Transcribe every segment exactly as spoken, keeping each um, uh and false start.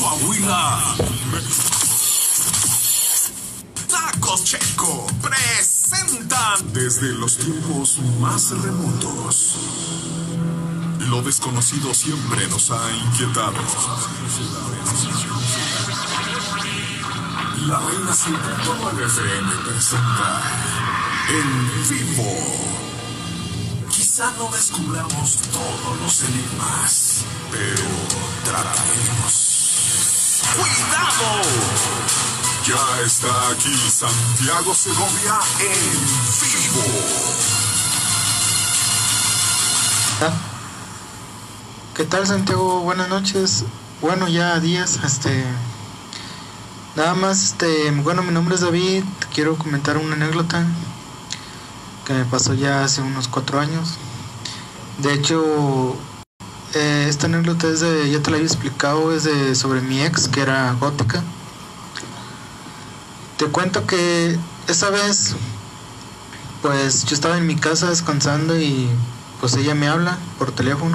Coahuila. Tacos Checo presentan desde los tiempos más remotos. Lo desconocido siempre nos ha inquietado. La Reina ciento nueve F M presenta En Vivo. Quizá no descubramos todos los enigmas, pero trataremos. ¡Cuidado! Ya está aquí Santiago Segovia en vivo. ¿Qué tal, Santiago? Buenas noches. Bueno, ya días, este... Nada más, este... Bueno, mi nombre es David. Quiero comentar una anécdota que me pasó ya hace unos cuatro años. De hecho, eh, esta anécdota es de... Ya te la había explicado, es de sobre mi ex, que era gótica. Te cuento que esa vez, pues yo estaba en mi casa descansando y pues ella me habla por teléfono.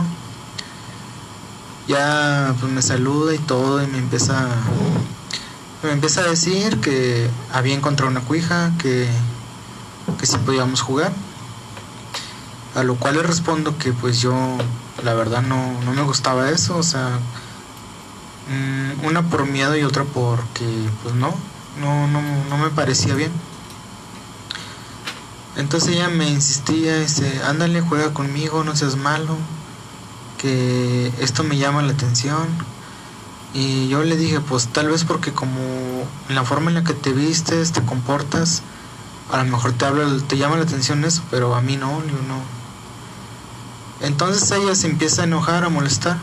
Ya pues me saluda y todo y me empieza me empieza a decir que había encontrado una cuija, que que sí podíamos jugar. A lo cual le respondo que pues yo la verdad no, no me gustaba eso, o sea, una por miedo y otra porque pues no, no, no, no me parecía bien. Entonces ella me insistía, dice, ándale, juega conmigo, no seas malo, que esto me llama la atención. Y yo le dije, pues tal vez porque como la forma en la que te vistes, te comportas, a lo mejor te habla, te llama la atención eso, pero a mí no, yo no. Entonces ella se empieza a enojar, a molestar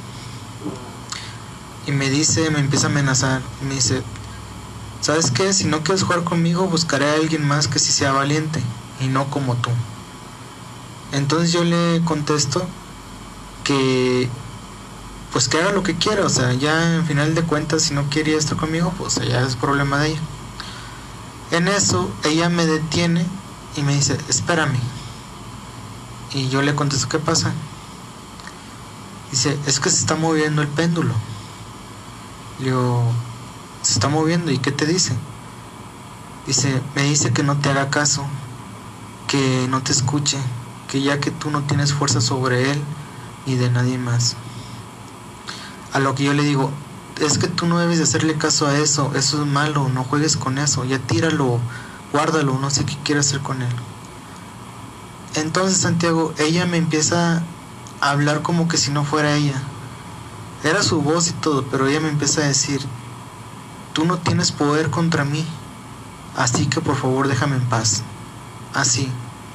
y me dice, me empieza a amenazar, me dice, ¿sabes qué? Si no quieres jugar conmigo, buscaré a alguien más que sí sea valiente y no como tú. Entonces yo le contesto que pues que haga lo que quiera, o sea, ya en final de cuentas si no quiere estar conmigo, pues ya es problema de ella. En eso ella me detiene y me dice, espérame. Y yo le contesto, ¿qué pasa? Dice, es que se está moviendo el péndulo. Le digo, se está moviendo, ¿y qué te dice? Dice, me dice que no te haga caso, que no te escuche, que ya que tú no tienes fuerza sobre él ni de nadie más. A lo que yo le digo, es que tú no debes de hacerle caso a eso, eso es malo, no juegues con eso, ya tíralo, guárdalo, no sé qué quieres hacer con él. Entonces, Santiago, ella me empieza a hablar como que si no fuera ella. Era su voz y todo, pero ella me empieza a decir, tú no tienes poder contra mí, así que por favor déjame en paz. Así.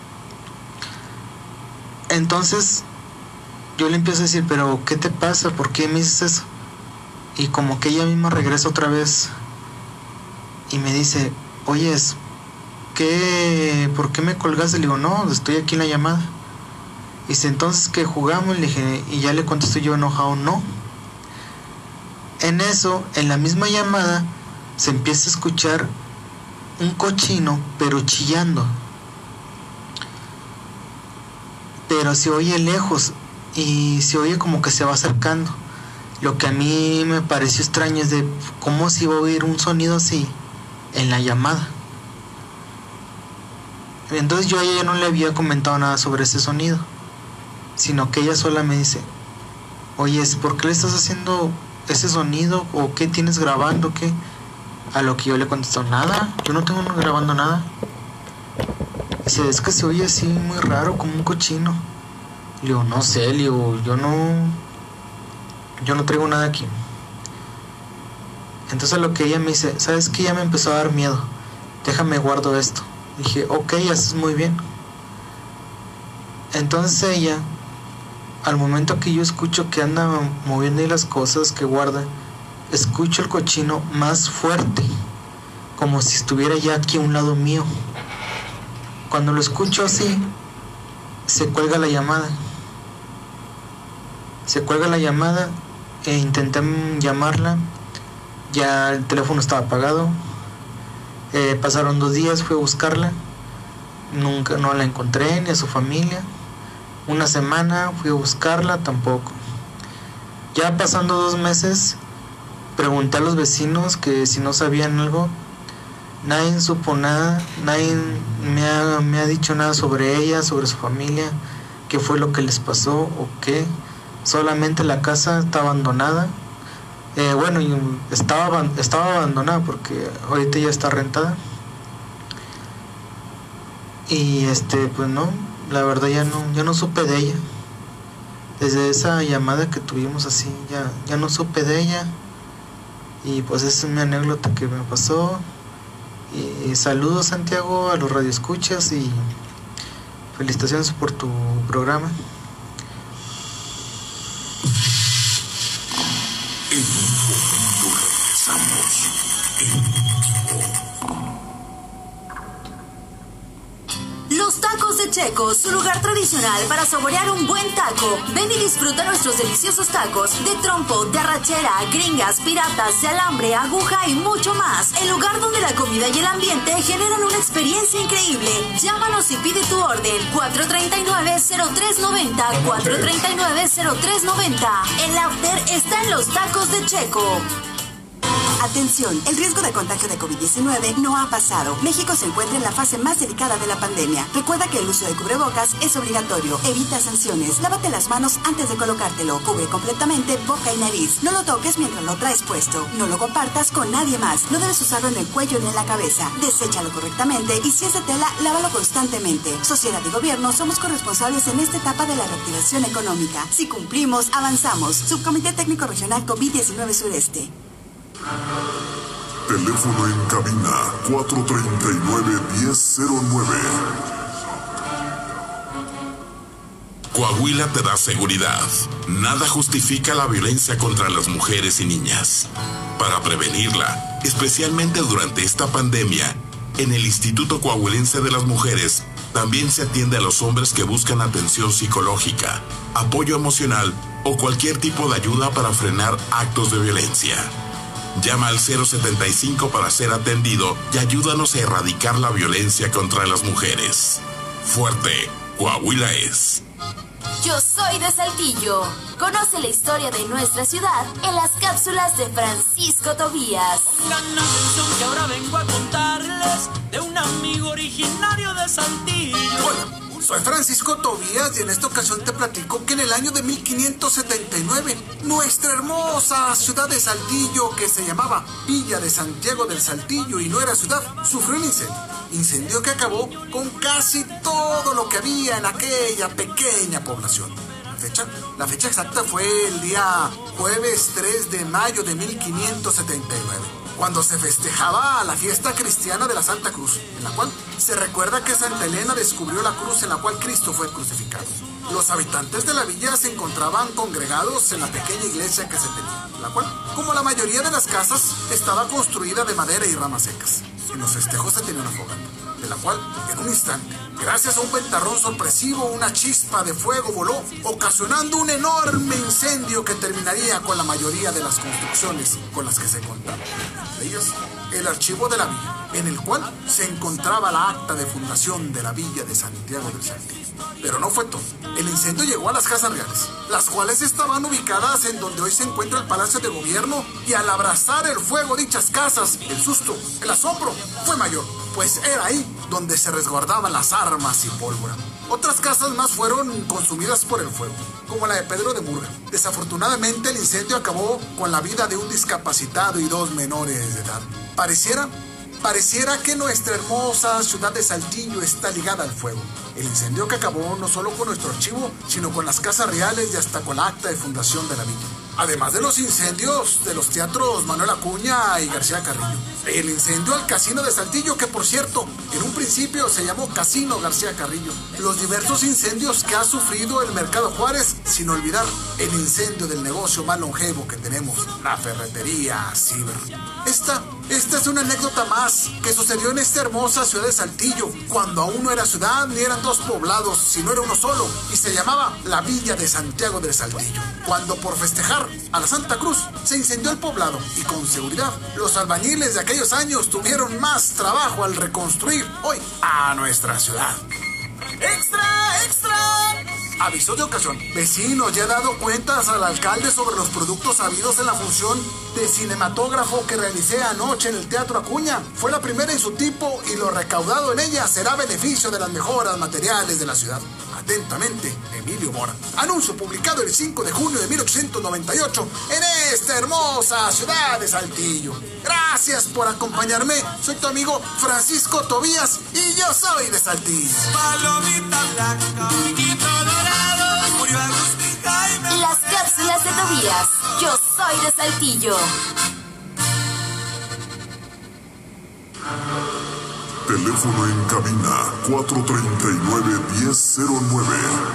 Entonces yo le empiezo a decir, pero ¿qué te pasa? ¿Por qué me dices eso? Y como que ella misma regresa otra vez y me dice, oyes, ¿qué? ¿Por qué me colgaste? Le digo, no, estoy aquí en la llamada. Dice, entonces que jugamos, le dije, y ya le contesto yo enojado, no. En eso, en la misma llamada, se empieza a escuchar un cochino, pero chillando. Pero se oye lejos y se oye como que se va acercando. Lo que a mí me pareció extraño es de cómo se iba a oír un sonido así en la llamada. Entonces yo a ella no le había comentado nada sobre ese sonido, sino que ella sola me dice, oye, ¿por qué le estás haciendo ese sonido? ¿O qué tienes grabando? ¿Qué? A lo que yo le contesto, nada, yo no tengo grabando nada. Dice, es que se oye así muy raro, como un cochino. Le digo, no sé, le digo, yo no, yo no traigo nada aquí. Entonces a lo que ella me dice, ¿sabes qué? Ya me empezó a dar miedo, déjame guardo esto. Dije, ok, haces muy bien. Entonces ella, al momento que yo escucho que anda moviendo ahí las cosas que guarda, escucho el cochino más fuerte, como si estuviera ya aquí a un lado mío. Cuando lo escucho así, se cuelga la llamada. Se cuelga la llamada e intenté llamarla. Ya el teléfono estaba apagado. Eh, pasaron dos días, fui a buscarla. Nunca, no la encontré, ni a su familia. Una semana fui a buscarla, tampoco. Ya pasando dos meses, Pregunté a los vecinos que si no sabían algo. Nadie supo nada, nadie me ha, me ha dicho nada sobre ella, sobre su familia, qué fue lo que les pasó o qué. Solamente la casa está abandonada. Eh, bueno, estaba, estaba abandonada porque ahorita ya está rentada. Y este, pues no, la verdad ya no, ya no supe de ella. Desde esa llamada que tuvimos así, ya, ya no supe de ella. Y pues esa es mi anécdota que me pasó. Y saludos, Santiago, a los radioescuchas y felicitaciones por tu programa. En un momento regresamos. En Los tacos de Checo, su lugar tradicional para saborear un buen taco. Ven y disfruta nuestros deliciosos tacos de trompo, de arrachera, gringas, piratas, de alambre, aguja y mucho más. El lugar donde la comida y el ambiente generan una experiencia increíble. Llámanos y pide tu orden. cuatro tres nueve, cero tres nueve cero, cuatro tres nueve, cero tres nueve cero. El after está en los tacos de Checo. Atención, el riesgo de contagio de COVID diecinueve no ha pasado. México se encuentra en la fase más delicada de la pandemia. Recuerda que el uso de cubrebocas es obligatorio. Evita sanciones. Lávate las manos antes de colocártelo. Cubre completamente boca y nariz. No lo toques mientras lo traes puesto. No lo compartas con nadie más. No debes usarlo en el cuello ni en la cabeza. Deséchalo correctamente y si es de tela, lávalo constantemente. Sociedad y gobierno somos corresponsables en esta etapa de la reactivación económica. Si cumplimos, avanzamos. Subcomité Técnico Regional COVID diecinueve Sureste. teléfono en cabina cuatro tres nueve, uno cero cero nueve. Coahuila te da seguridad. Nada justifica la violencia contra las mujeres y niñas. Para prevenirla, especialmente durante esta pandemia, en el Instituto Coahuilense de las Mujeres también se atiende a los hombres que buscan atención psicológica, apoyo emocional o cualquier tipo de ayuda para frenar actos de violencia. Llama al cero setenta y cinco para ser atendido y ayúdanos a erradicar la violencia contra las mujeres. Fuerte, Coahuila es. Yo soy de Saltillo. Conoce la historia de nuestra ciudad en las cápsulas de Francisco Tobías. Pongan atención que ahora vengo a contarles de un amigo originario de Saltillo. Hola. Soy Francisco Tobías y en esta ocasión te platico que en el año de mil quinientos setenta y nueve, nuestra hermosa ciudad de Saltillo, que se llamaba Villa de Santiago del Saltillo y no era ciudad, sufrió un incendio. Incendio que acabó con casi todo lo que había en aquella pequeña población. La fecha, la fecha exacta fue el día jueves tres de mayo de mil quinientos setenta y nueve. Cuando se festejaba la fiesta cristiana de la Santa Cruz, en la cual se recuerda que Santa Elena descubrió la cruz en la cual Cristo fue crucificado. Los habitantes de la villa se encontraban congregados en la pequeña iglesia que se tenía, la cual, como la mayoría de las casas, estaba construida de madera y ramas secas. En los festejos se tenía una fogata, de la cual, en un instante, gracias a un ventarrón sorpresivo, una chispa de fuego voló, ocasionando un enorme incendio que terminaría con la mayoría de las construcciones con las que se contaban. Entre ellas, el archivo de la villa, en el cual se encontraba la acta de fundación de la Villa de Santiago del Saltillo. Pero no fue todo. El incendio llegó a las casas reales, las cuales estaban ubicadas en donde hoy se encuentra el Palacio de Gobierno, y al abrazar el fuego dichas casas, el susto, el asombro fue mayor, pues era ahí donde se resguardaban las armas y pólvora. Otras casas más fueron consumidas por el fuego, como la de Pedro de Murga. Desafortunadamente el incendio acabó con la vida de un discapacitado y dos menores de edad. Pareciera, pareciera que nuestra hermosa ciudad de Saltillo está ligada al fuego. El incendio que acabó no solo con nuestro archivo, sino con las casas reales y hasta con la acta de fundación de la villa. Además de los incendios de los teatros Manuel Acuña y García Carrillo. El incendio al Casino de Saltillo, que por cierto, en un principio se llamó Casino García Carrillo. Los diversos incendios que ha sufrido el Mercado Juárez, sin olvidar el incendio del negocio más longevo que tenemos, la ferretería Ciber. Esta, esta es una anécdota más que sucedió en esta hermosa ciudad de Saltillo, cuando aún no era ciudad ni eran dos poblados, sino era uno solo, y se llamaba la Villa de Santiago del Saltillo. Cuando por festejar a la Santa Cruz se incendió el poblado, y con seguridad los albañiles de aquellos años tuvieron más trabajo al reconstruir hoy a nuestra ciudad. ¡Extra, extra! Aviso de ocasión. Vecinos, ya he dado cuentas al alcalde sobre los productos habidos en la función de cinematógrafo que realicé anoche en el Teatro Acuña. Fue la primera en su tipo y lo recaudado en ella será beneficio de las mejoras materiales de la ciudad. Atentamente, Emilio Mora. Anuncio publicado el cinco de junio de mil ochocientos noventa y ocho en esta hermosa ciudad de Saltillo. Gracias por acompañarme. Soy tu amigo Francisco Tobías y yo soy de Saltillo. Palomita blanca, piquito dorado, murió Agustín Jaime. Las cápsulas de Tobías. Yo soy de Saltillo. Teléfono en cabina cuatro treinta y nueve, diez cero nueve.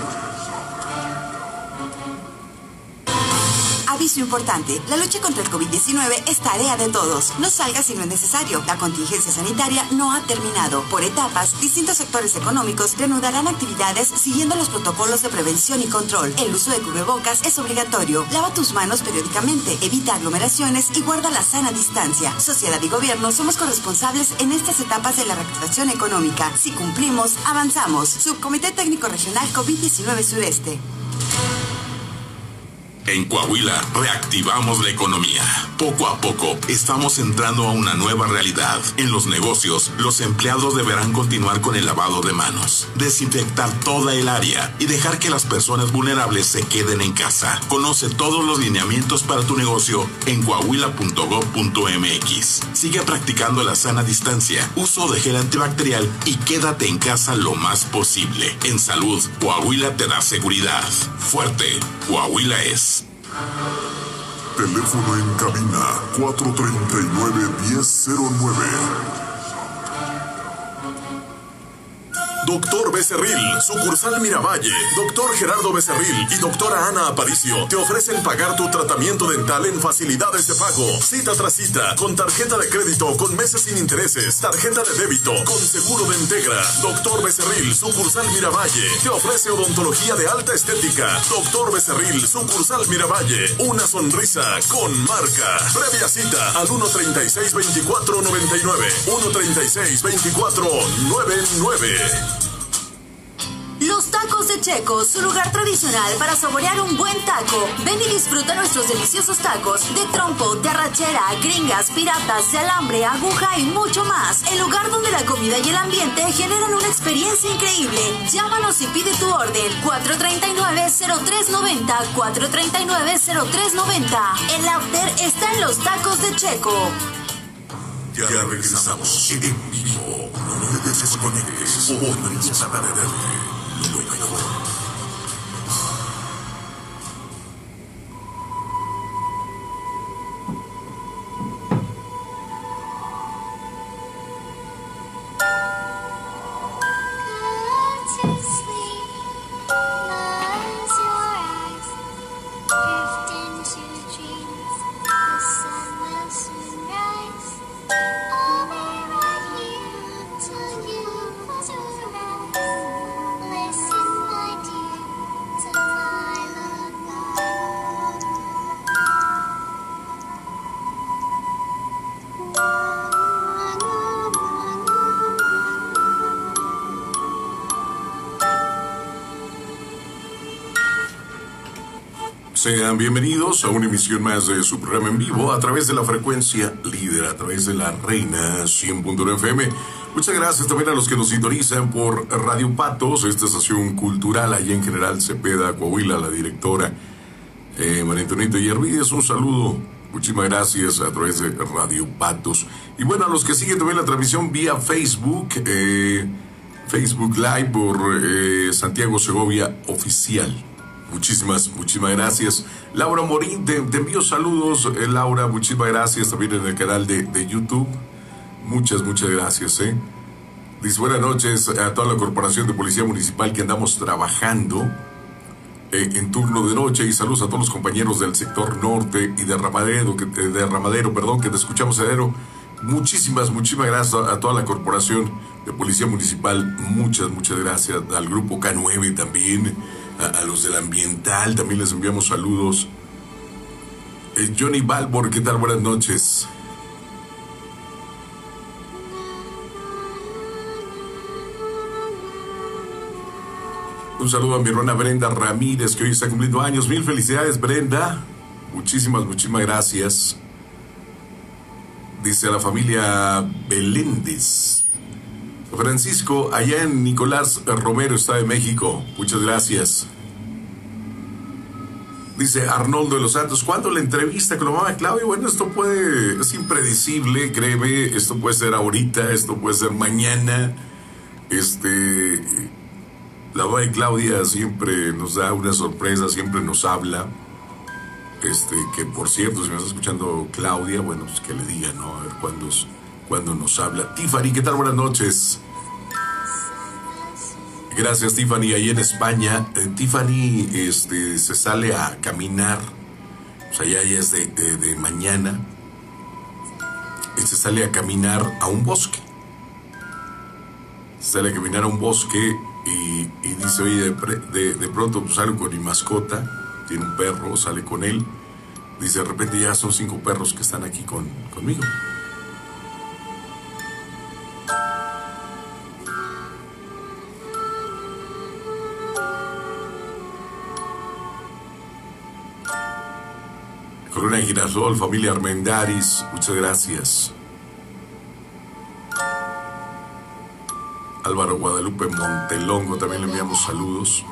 Aviso importante, la lucha contra el COVID diecinueve es tarea de todos. No salga si no es necesario. La contingencia sanitaria no ha terminado. Por etapas, distintos sectores económicos reanudarán actividades siguiendo los protocolos de prevención y control. El uso de cubrebocas es obligatorio. Lava tus manos periódicamente, evita aglomeraciones y guarda la sana distancia. Sociedad y gobierno somos corresponsables en estas etapas de la reactivación económica. Si cumplimos, avanzamos. Subcomité Técnico Regional COVID diecinueve Sureste. En Coahuila, reactivamos la economía. Poco a poco, estamos entrando a una nueva realidad. En los negocios, los empleados deberán continuar con el lavado de manos, desinfectar toda el área y dejar que las personas vulnerables se queden en casa. Conoce todos los lineamientos para tu negocio en coahuila punto gob punto mx. Sigue practicando la sana distancia, uso de gel antibacterial y quédate en casa lo más posible. En salud, Coahuila te da seguridad. Fuerte, Coahuila es. Teléfono en cabina cuatro treinta y nueve, diez cero nueve. Doctor Becerril, sucursal Miravalle, Doctor Gerardo Becerril y Doctora Ana Aparicio te ofrecen pagar tu tratamiento dental en facilidades de pago, cita tras cita, con tarjeta de crédito con meses sin intereses, tarjeta de débito, con seguro de Integra. Doctor Becerril, sucursal Miravalle, te ofrece odontología de alta estética. Doctor Becerril, sucursal Miravalle, una sonrisa con marca. Previa cita al uno treinta y seis, veinticuatro noventa y nueve, uno treinta y seis, veinticuatro noventa y nueve. Los tacos de Checo, su lugar tradicional para saborear un buen taco. Ven y disfruta nuestros deliciosos tacos de trompo, de arrachera, gringas, piratas, de alambre, aguja y mucho más. El lugar donde la comida y el ambiente generan una experiencia increíble. Llámanos y pide tu orden. cuatro treinta y nueve, cero tres noventa, cuatro treinta y nueve, cero tres noventa. El after está en los tacos de Checo. Ya, ya regresamos en vivo. No te desconectes o volveremos a perder lo mejor. Sean bienvenidos a una emisión más de su programa en vivo a través de la frecuencia líder, a través de la Reina cien punto uno F M. Muchas gracias también a los que nos sintonizan por Radio Patos, esta estación cultural allá en General Cepeda, Coahuila, la directora eh, María Antonieta Yervides. Un saludo, muchísimas gracias a través de Radio Patos. Y bueno, a los que siguen también la transmisión vía Facebook, eh, Facebook Live por eh, Santiago Segovia Oficial. Muchísimas, muchísimas gracias. Laura Morín, te, te envío saludos. Eh, Laura, muchísimas gracias también en el canal de, de YouTube. Muchas, muchas gracias. ¿eh? Dice buenas noches a toda la Corporación de Policía Municipal que andamos trabajando eh, en turno de noche. Y saludos a todos los compañeros del sector norte y de Ramadero, que, de Ramadero, perdón, que te escuchamos, Adero. Muchísimas, muchísimas gracias a, a toda la Corporación de Policía Municipal. Muchas, muchas gracias al Grupo K nueve también. A, a los del ambiental también les enviamos saludos. eh, Johnny Balbor, ¿qué tal? Buenas noches. Un saludo a mi hermana Brenda Ramírez, que hoy está cumpliendo años. Mil felicidades, Brenda. Muchísimas, muchísimas gracias. Dice a la familia Beléndez. Francisco, allá en Nicolás Romero, Estado de México. Muchas gracias. Dice Arnoldo de los Santos, ¿cuándo la entrevista con la mamá de Claudia? Bueno, esto puede, es impredecible, créeme, esto puede ser ahorita, esto puede ser mañana. Este, la mamá de Claudia siempre nos da una sorpresa, siempre nos habla. Este, que por cierto, si me está escuchando Claudia, bueno, pues que le diga, ¿no? A ver cuándo, cuándo nos habla. Tiffany, ¿qué tal? Buenas noches. Gracias, Tiffany, ahí en España. Eh, Tiffany este, se sale a caminar, o sea, ya, ya es de, de, de mañana, y se sale a caminar a un bosque. Se sale a caminar a un bosque y, y dice, oye, de, de, de pronto pues, salgo con mi mascota, tiene un perro, sale con él, dice, de repente ya son cinco perros que están aquí con, conmigo. Corona Girasol, familia Armendaris, muchas gracias. Álvaro Guadalupe Montelongo, también le enviamos saludos.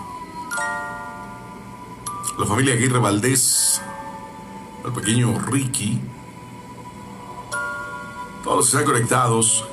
La familia Aguirre Valdés, al pequeño Ricky, todos los que están conectados.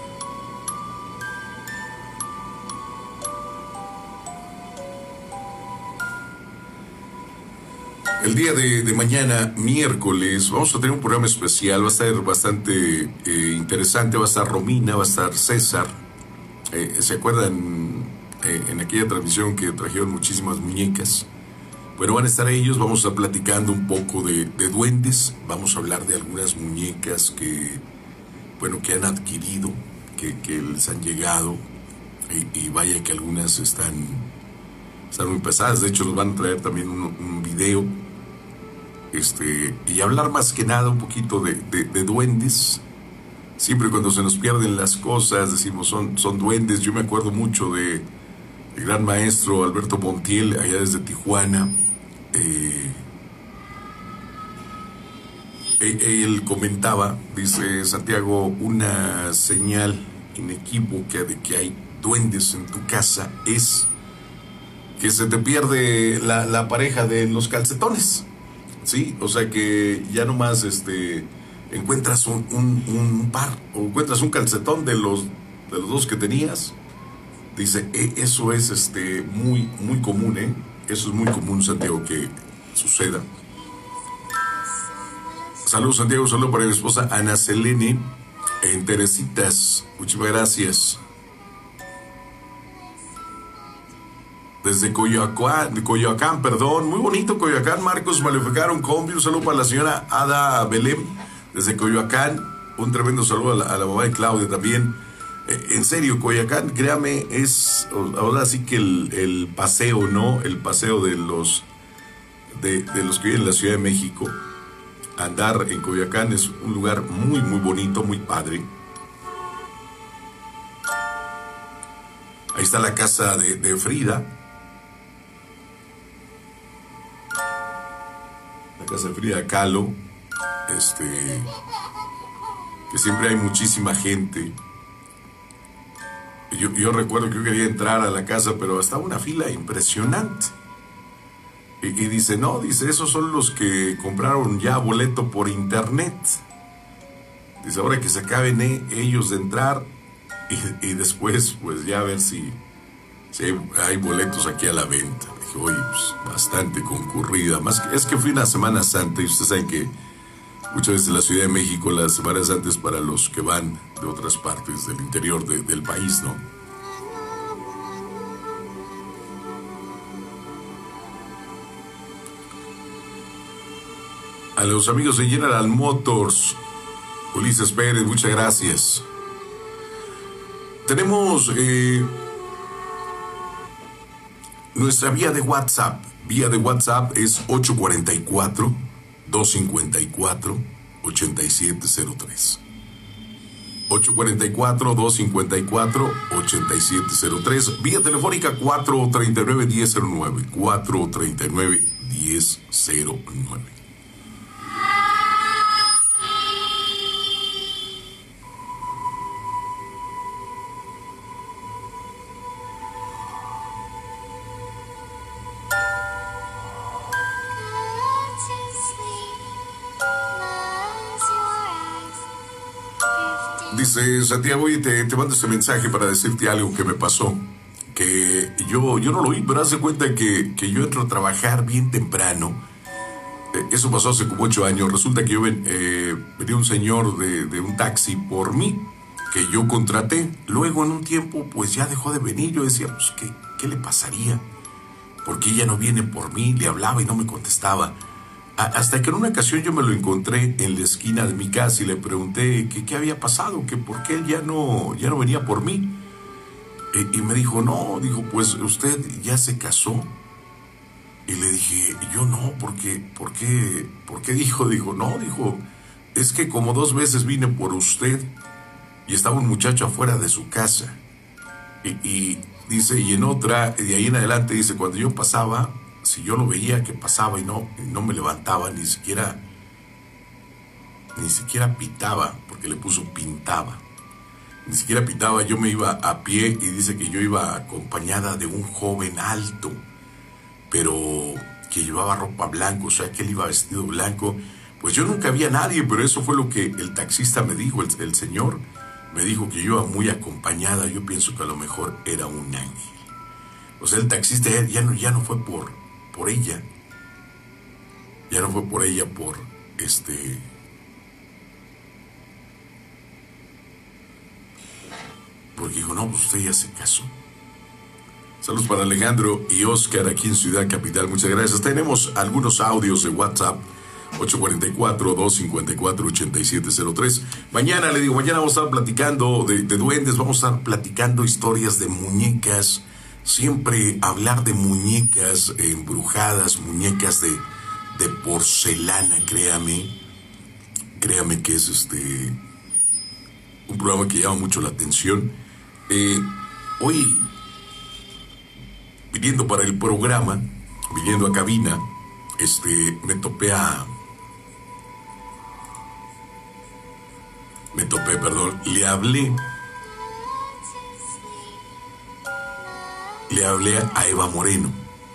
El día de, de mañana, miércoles, vamos a tener un programa especial, va a estar bastante eh, interesante, va a estar Romina, va a estar César. Eh, ¿Se acuerdan eh, en aquella transmisión que trajeron muchísimas muñecas? Bueno, van a estar ellos, vamos a estar platicando un poco de, de duendes, vamos a hablar de algunas muñecas que, bueno, que han adquirido, que, que les han llegado, y, y vaya que algunas están, están muy pesadas. De hecho, nos van a traer también un, un video. Este, y hablar más que nada un poquito de, de, de duendes. Siempre cuando se nos pierden las cosas decimos son, son duendes. Yo me acuerdo mucho de el gran maestro Alberto Montiel, allá desde Tijuana. eh, él comentaba, dice Santiago, una señal inequívoca de que hay duendes en tu casa es que se te pierde la, la pareja de los calcetones. Sí, o sea que ya nomás este, encuentras un, un, un par, o encuentras un calcetón de los, de los dos que tenías. Dice, eh, eso es este, muy, muy común, ¿eh? Eso es muy común, Santiago, que suceda. Saludos, Santiago, saludos para mi esposa Ana Selene en Teresitas. Muchísimas gracias. Desde Coyoacán, Coyoacán, perdón, muy bonito Coyoacán, Marcos Maleficaron Combi, un saludo para la señora Ada Belém, desde Coyoacán, un tremendo saludo a la, a la mamá de Claudia también. Eh, en serio, Coyoacán, créame, es ahora sí que el, el paseo, ¿no? El paseo de los, de, de los que viven en la Ciudad de México. Andar en Coyoacán es un lugar muy, muy bonito, muy padre. Ahí está la casa de, de Frida. La casa de Frida Kahlo, este, que siempre hay muchísima gente. Yo, yo recuerdo que yo quería entrar a la casa, pero estaba una fila impresionante. Y, y dice, no, dice, esos son los que compraron ya boleto por internet. Dice, ahora que se acaben eh, ellos de entrar y, y después, pues ya a ver si, si hay, hay boletos aquí a la venta. Dije, oye, pues bastante concurrida. Más que, es que fui una Semana Santa y ustedes saben que muchas veces en la Ciudad de México las Semanas Santas para los que van de otras partes del interior de, del país, ¿no? A los amigos de General Motors, Ulises Pérez, muchas gracias. Tenemos eh, nuestra vía de WhatsApp. Vía de WhatsApp es ocho cuatro cuatro, dos cinco cuatro, ocho siete cero tres. ocho cuatro cuatro, dos cinco cuatro, ocho siete cero tres. Vía telefónica cuatro tres nueve, uno cero cero nueve. cuatro tres nueve, uno cero cero nueve. Dice Santiago, oye, te, te mando este mensaje para decirte algo que me pasó. Que yo, yo no lo oí, pero haz de cuenta que, que yo entro a trabajar bien temprano. Eh, eso pasó hace como ocho años. Resulta que yo ven, eh, venía un señor de, de un taxi por mí, que yo contraté. Luego en un tiempo, pues ya dejó de venir. Yo decía, pues, ¿qué, qué le pasaría? Porque ella no viene por mí. Le hablaba y no me contestaba. Hasta que en una ocasión yo me lo encontré en la esquina de mi casa y le pregunté que qué había pasado, que por qué él ya no, ya no venía por mí. Y, y me dijo, no, dijo, pues usted ya se casó. Y le dije, yo no, porque, ¿por qué? ¿Por qué dijo? Dijo, no, dijo, es que como dos veces vine por usted y estaba un muchacho afuera de su casa. Y, y dice, y en otra, de ahí en adelante, dice, cuando yo pasaba, si yo lo veía que pasaba y no, y no me levantaba, ni siquiera, ni siquiera pitaba, porque le puso pintaba, ni siquiera pitaba, yo me iba a pie y dice que yo iba acompañada de un joven alto, pero que llevaba ropa blanca, o sea que él iba vestido blanco. Pues yo nunca vi a nadie, pero eso fue lo que el taxista me dijo, el, el señor me dijo que yo iba muy acompañada. Yo pienso que a lo mejor era un ángel. O sea, el taxista ya no, ya no fue por por ella, ya no fue por ella, por este, porque dijo, no, pues usted ya se casó. Saludos para Alejandro y Oscar aquí en Ciudad Capital, muchas gracias. Tenemos algunos audios de WhatsApp, ocho cuatro cuatro, dos cinco cuatro, ocho siete cero tres. Mañana, le digo, mañana vamos a estar platicando de, de duendes, vamos a estar platicando historias de muñecas. Siempre hablar de muñecas embrujadas, muñecas de, de porcelana, créame, créame que es este un programa que llama mucho la atención. Eh, hoy, viniendo para el programa, viniendo a cabina, este, me topé a, me topé, perdón, le hablé. Le hablé a Eva Moreno.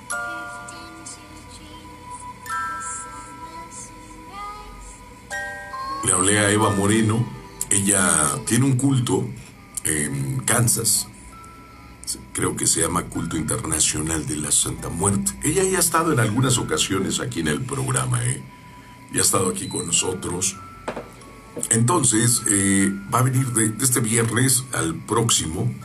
Le hablé a Eva Moreno. Ella tiene un culto en Kansas. Creo que se llama Culto Internacional de la Santa Muerte. Ella ya ha estado en algunas ocasiones aquí en el programa, ¿eh? Ya ha estado aquí con nosotros. Entonces, eh, va a venir de, de este viernes al próximo.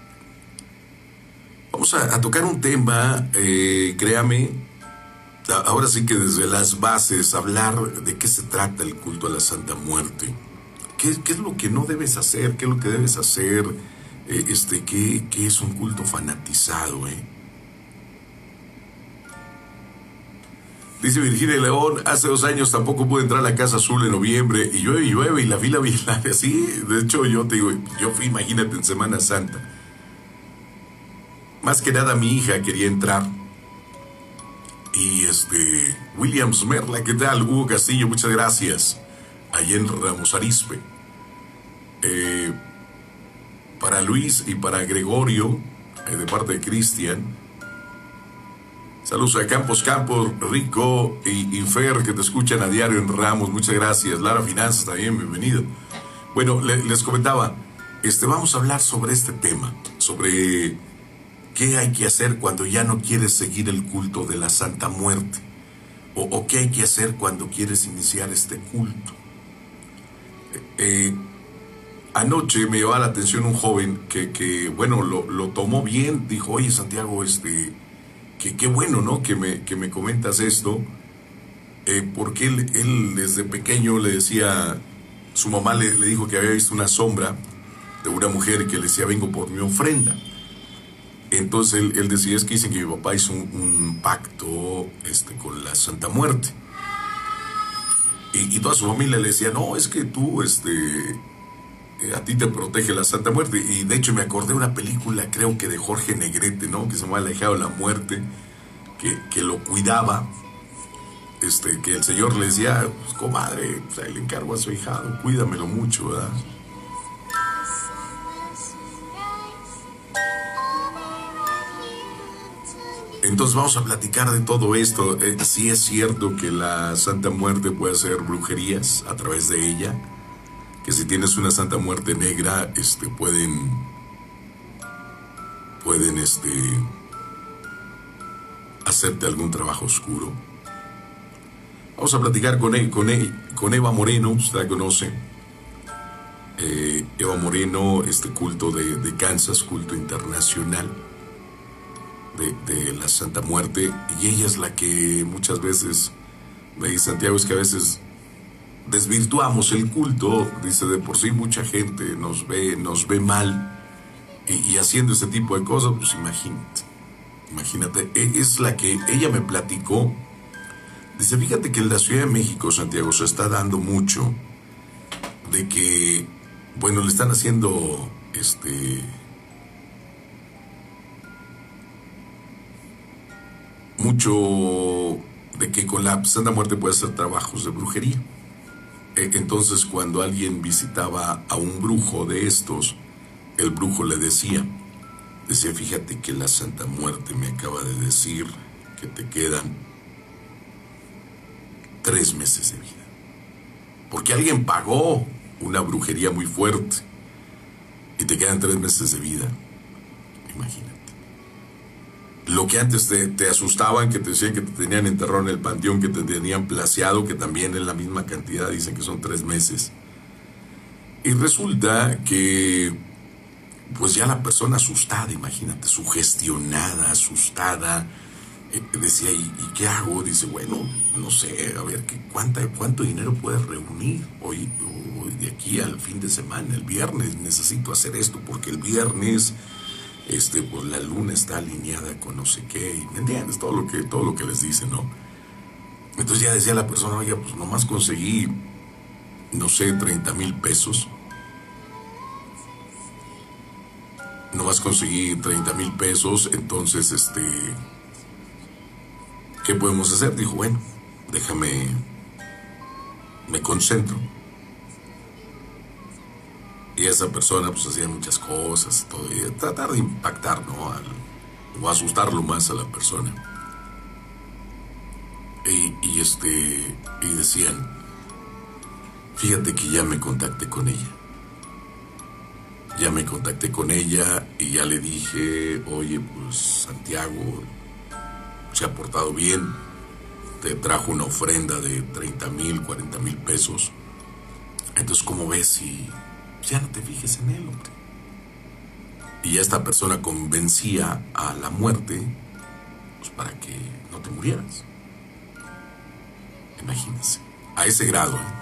Vamos a, a tocar un tema, eh, créame, ahora sí que desde las bases, hablar de qué se trata el culto a la Santa Muerte. ¿Qué, qué es lo que no debes hacer? ¿Qué es lo que debes hacer? Eh, este, ¿qué, ¿Qué es un culto fanatizado? Eh? Dice Virginia León, hace dos años tampoco pude entrar a la Casa Azul en noviembre y llueve y llueve y la fila bien larga. Sí, de hecho yo te digo, yo fui, imagínate, en Semana Santa. Más que nada mi hija quería entrar. Y este, Williams Merla, ¿qué tal? Hugo Castillo, muchas gracias. Allá en Ramos Arizpe. Eh, para Luis y para Gregorio, eh, de parte de Cristian. Saludos a Campos Campos, Rico y, y Fer, que te escuchan a diario en Ramos, muchas gracias. Lara Finanzas también, bienvenido. Bueno, le, les comentaba, este, vamos a hablar sobre este tema, sobre qué hay que hacer cuando ya no quieres seguir el culto de la Santa Muerte, o, o qué hay que hacer cuando quieres iniciar este culto. Eh, anoche me llevaba la atención un joven que, que bueno, lo, lo tomó bien, dijo, oye Santiago, este, que qué bueno, ¿no? Que me, que me comentas esto, eh, porque él, él desde pequeño le decía, su mamá le, le dijo que había visto una sombra de una mujer que le decía, vengo por mi ofrenda. Entonces él, él decía, es que dicen que mi papá hizo un, un pacto este, con la Santa Muerte. Y, y toda su familia le decía, no, es que tú, este, a ti te protege la Santa Muerte. Y de hecho me acordé de una película, creo que de Jorge Negrete, ¿no? Que se llama Alejado de la Muerte, que, que lo cuidaba, este, que el señor le decía, pues, comadre, pues, ahí le encargo a su hijado, cuídamelo mucho, ¿verdad? Entonces vamos a platicar de todo esto. Eh, sí es cierto que la Santa Muerte puede hacer brujerías a través de ella, que si tienes una Santa Muerte negra, este, pueden, pueden, este, hacerte algún trabajo oscuro. Vamos a platicar con él, con él, con Eva Moreno, usted la conoce. Eh, Eva Moreno, este culto de, de Kansas, culto internacional de, de la Santa Muerte, y ella es la que muchas veces, me dice Santiago, es que a veces desvirtuamos el culto, dice, de por sí mucha gente nos ve, nos ve mal, y, y haciendo ese tipo de cosas, pues imagínate, imagínate, es la que ella me platicó. Dice, fíjate que en la Ciudad de México, Santiago, se está dando mucho de que, bueno, le están haciendo, este, mucho de que con la Santa Muerte puede hacer trabajos de brujería. Entonces, cuando alguien visitaba a un brujo de estos, el brujo le decía, decía, fíjate que la Santa Muerte me acaba de decir que te quedan tres meses de vida. Porque alguien pagó una brujería muy fuerte y te quedan tres meses de vida. Imagínate. Lo que antes te, te asustaban, que te decían que te tenían enterrado en el panteón, que te tenían placeado, que también en la misma cantidad dicen que son tres meses. Y resulta que, pues ya la persona asustada, imagínate, sugestionada, asustada, eh, decía, ¿y, ¿y qué hago? Dice, bueno, no sé, a ver, ¿qué, cuánta, ¿cuánto dinero puedes reunir hoy, hoy, de aquí al fin de semana? El viernes necesito hacer esto, porque el viernes... Este, pues la luna está alineada con no sé qué, y ¿me entiendes? Todo lo que, todo lo que les dicen, ¿no? Entonces ya decía la persona, oiga, pues nomás conseguí, no sé, treinta mil pesos. Nomás conseguí treinta mil pesos, entonces, este, ¿qué podemos hacer? Dijo, bueno, déjame, me concentro. Y esa persona pues hacía muchas cosas, todo, y tratar de impactar, ¿no? Al, o asustarlo más a la persona. Y, y este, y decían, fíjate que ya me contacté con ella. Ya me contacté con ella y ya le dije, oye, pues Santiago se ha portado bien, te trajo una ofrenda de treinta mil, cuarenta mil pesos. Entonces, ¿cómo ves si ya no te fijes en él, hombre? Y esta persona convencía a la muerte, pues para que no te murieras. Imagínense, a ese grado, ¿eh?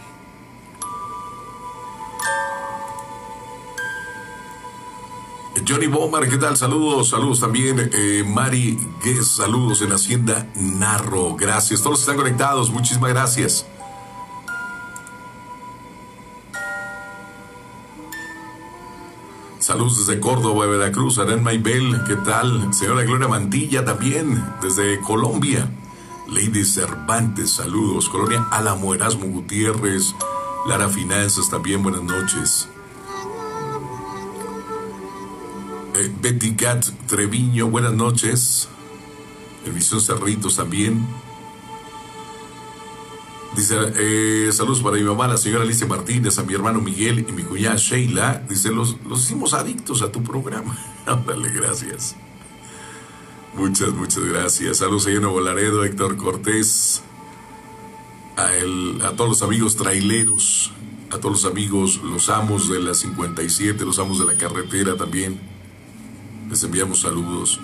Johnny Bomar, ¿qué tal? Saludos, saludos también. Eh, Mari Guess, saludos en Hacienda Narro. Gracias, todos están conectados, muchísimas gracias. Saludos desde Córdoba, Veracruz, Arán Maybel, ¿qué tal? Señora Gloria Mantilla también, desde Colombia. Lady Cervantes, saludos. Colonia Álamo, Erasmo Gutiérrez, Lara Finanzas también, buenas noches. Eh, Betty Cat Treviño, buenas noches. El Misión Cerritos también. Dice, eh, saludos para mi mamá, la señora Alicia Martínez, a mi hermano Miguel y mi cuñada Sheila. Dice, los, los hicimos adictos a tu programa. Ándale, gracias. Muchas, muchas gracias. Saludos a Nuevo Laredo, Héctor Cortés. A, el, a todos los amigos traileros, a todos los amigos, los amos de la cincuenta y siete, los amos de la carretera también. Les enviamos saludos.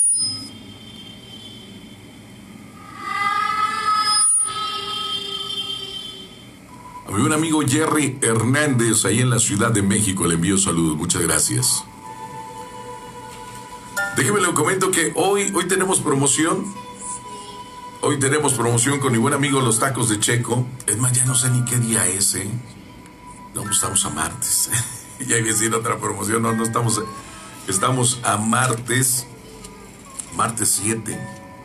A mi buen amigo Jerry Hernández, ahí en la Ciudad de México, le envío saludos. Muchas gracias. Déjeme le comento que hoy, hoy tenemos promoción. Hoy tenemos promoción con mi buen amigo Los Tacos de Checo. Es más, ya no sé ni qué día es, ¿eh? No, pues estamos a martes. Ya iba a decir otra promoción. No, no estamos. Estamos a martes. Martes siete.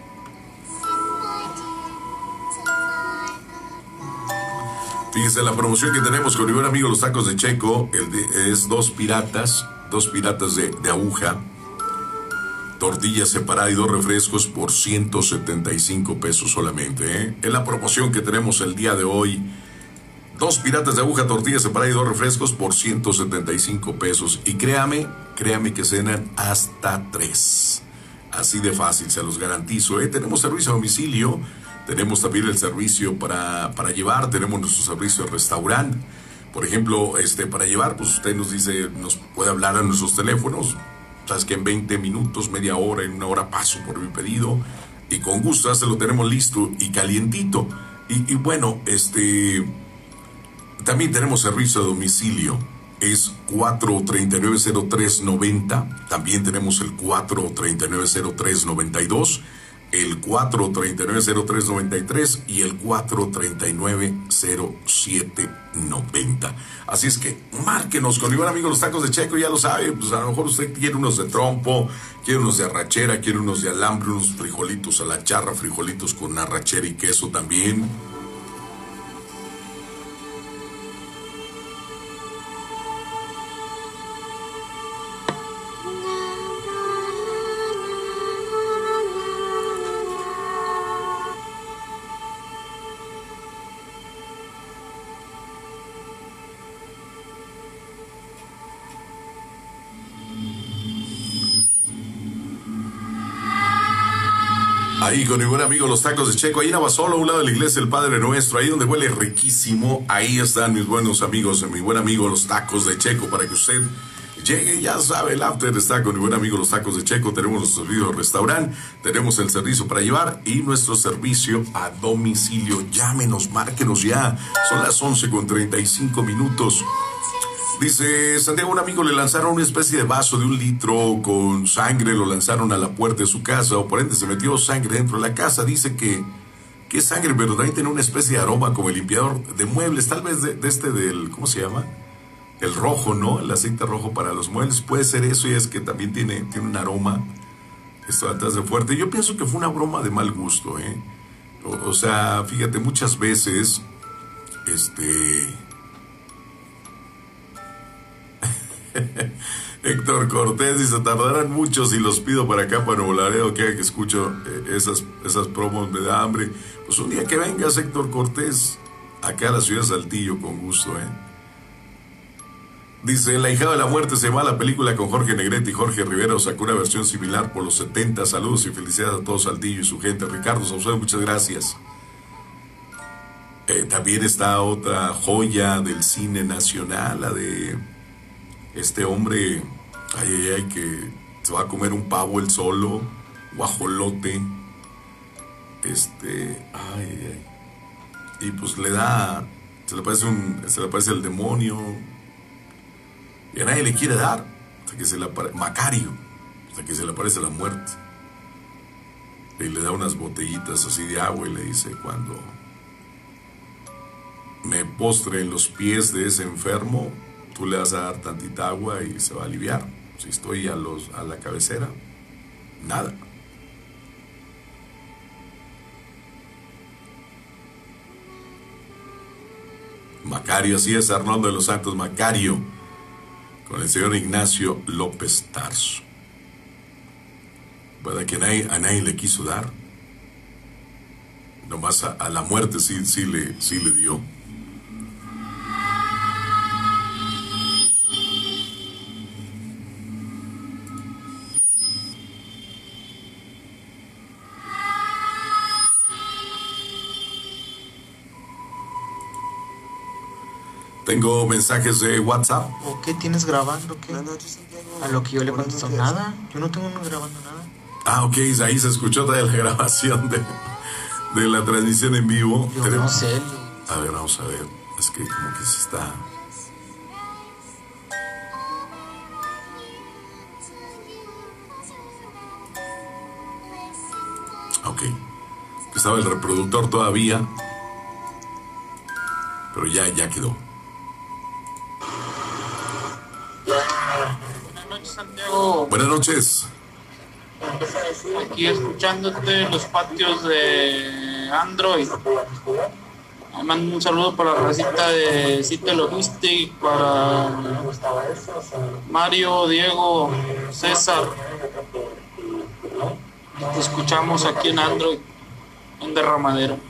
Fíjese la promoción que tenemos con mi buen amigo Los Tacos de Checo. El de, es dos piratas. Dos piratas de, de aguja. Tortilla separada y dos refrescos por ciento setenta y cinco pesos solamente. ¿eh? Es la promoción que tenemos el día de hoy. Dos piratas de aguja, tortilla separada y dos refrescos por ciento setenta y cinco pesos. Y créame, créame que cenan hasta tres. Así de fácil, se los garantizo. ¿eh? Tenemos servicio a domicilio, tenemos también el servicio para, para llevar, tenemos nuestro servicio de restaurante. Por ejemplo, este, para llevar, pues usted nos dice, nos puede hablar a nuestros teléfonos. Sabes que en veinte minutos, media hora, en una hora paso por mi pedido. Y con gusto, ya se lo tenemos listo y calientito. Y, y bueno, este... también tenemos servicio a domicilio, es cuatro treinta y nueve cero tres noventa, también tenemos el cuatro treinta y nueve cero tres noventa y dos, el cuatro treinta y nueve cero tres noventa y tres y el cuatro treinta y nueve cero siete noventa. Así es que márquenos con mi buen amigo Los Tacos de Checo, ya lo sabe, pues a lo mejor usted quiere unos de trompo, quiere unos de arrachera, quiere unos de alambre, unos frijolitos a la charra, frijolitos con arrachera y queso también. Ahí con mi buen amigo Los Tacos de Checo, ahí en Abasolo, a un lado de la iglesia del Padre Nuestro, ahí donde huele riquísimo, ahí están mis buenos amigos, mi buen amigo Los Tacos de Checo, para que usted llegue, ya sabe, el after está con mi buen amigo Los Tacos de Checo. Tenemos nuestro servicio de restaurante, tenemos el servicio para llevar y nuestro servicio a domicilio. Llámenos, márquenos ya, son las once con treinta y cinco minutos. Dice Santiago, un amigo le lanzaron una especie de vaso de un litro con sangre, lo lanzaron a la puerta de su casa, o por ende se metió sangre dentro de la casa. Dice que, que es sangre, pero también tiene una especie de aroma como el limpiador de muebles, tal vez de, de este del, ¿cómo se llama? El rojo, ¿no? El aceite rojo para los muebles, puede ser eso, y es que también tiene, tiene un aroma, esto atrás de fuerte. Yo pienso que fue una broma de mal gusto, ¿eh? O, o sea, fíjate, muchas veces, este... Héctor Cortés dice, tardarán mucho si los pido para acá, para Nuevo Laredo, que que escucho eh, esas, esas promos, me da hambre. Pues un día que vengas, Héctor Cortés, acá a la ciudad de Saltillo, con gusto, ¿eh? Dice, La hija de la muerte se llama la película con Jorge Negrete y Jorge Rivera, sacó una versión similar por los setenta. Saludos y felicidades a todo Saltillo y su gente. Ricardo Saucedo, muchas gracias. Eh, también está otra joya del cine nacional, la de este hombre, ay, ay, ay, que se va a comer un pavo él solo, guajolote, este, ay, ay, y pues le da, se le parece un, se le parece el demonio, y a nadie le quiere dar, hasta que se le aparece, Macario, hasta que se le aparece la muerte, y le da unas botellitas así de agua y le dice, cuando me postre en los pies de ese enfermo, tú le vas a dar tantita agua y se va a aliviar. Si estoy a, los, a la cabecera, nada. Macario, así es, Arnoldo de los Santos, Macario, con el señor Ignacio López Tarso. ¿Verdad que a nadie, a nadie le quiso dar? Nomás a, a la muerte sí, sí, le, sí le dio. Tengo mensajes de WhatsApp. ¿O qué tienes grabando? ¿Qué? A lo que yo le contesto, nada. Yo no tengo grabando nada. Ah, ok, ahí se escuchó toda la grabación de, de la transmisión en vivo. Yo no sé. A ver, vamos a ver. Es que como que se está... Ok. Estaba el reproductor todavía. Pero ya, ya quedó. Buenas noches, Santiago. Buenas noches. Aquí escuchándote en los patios de Android. Mando un saludo para la racita de Cite Logistic, para Mario, Diego, César. Te escuchamos aquí en Android, en Derramadero.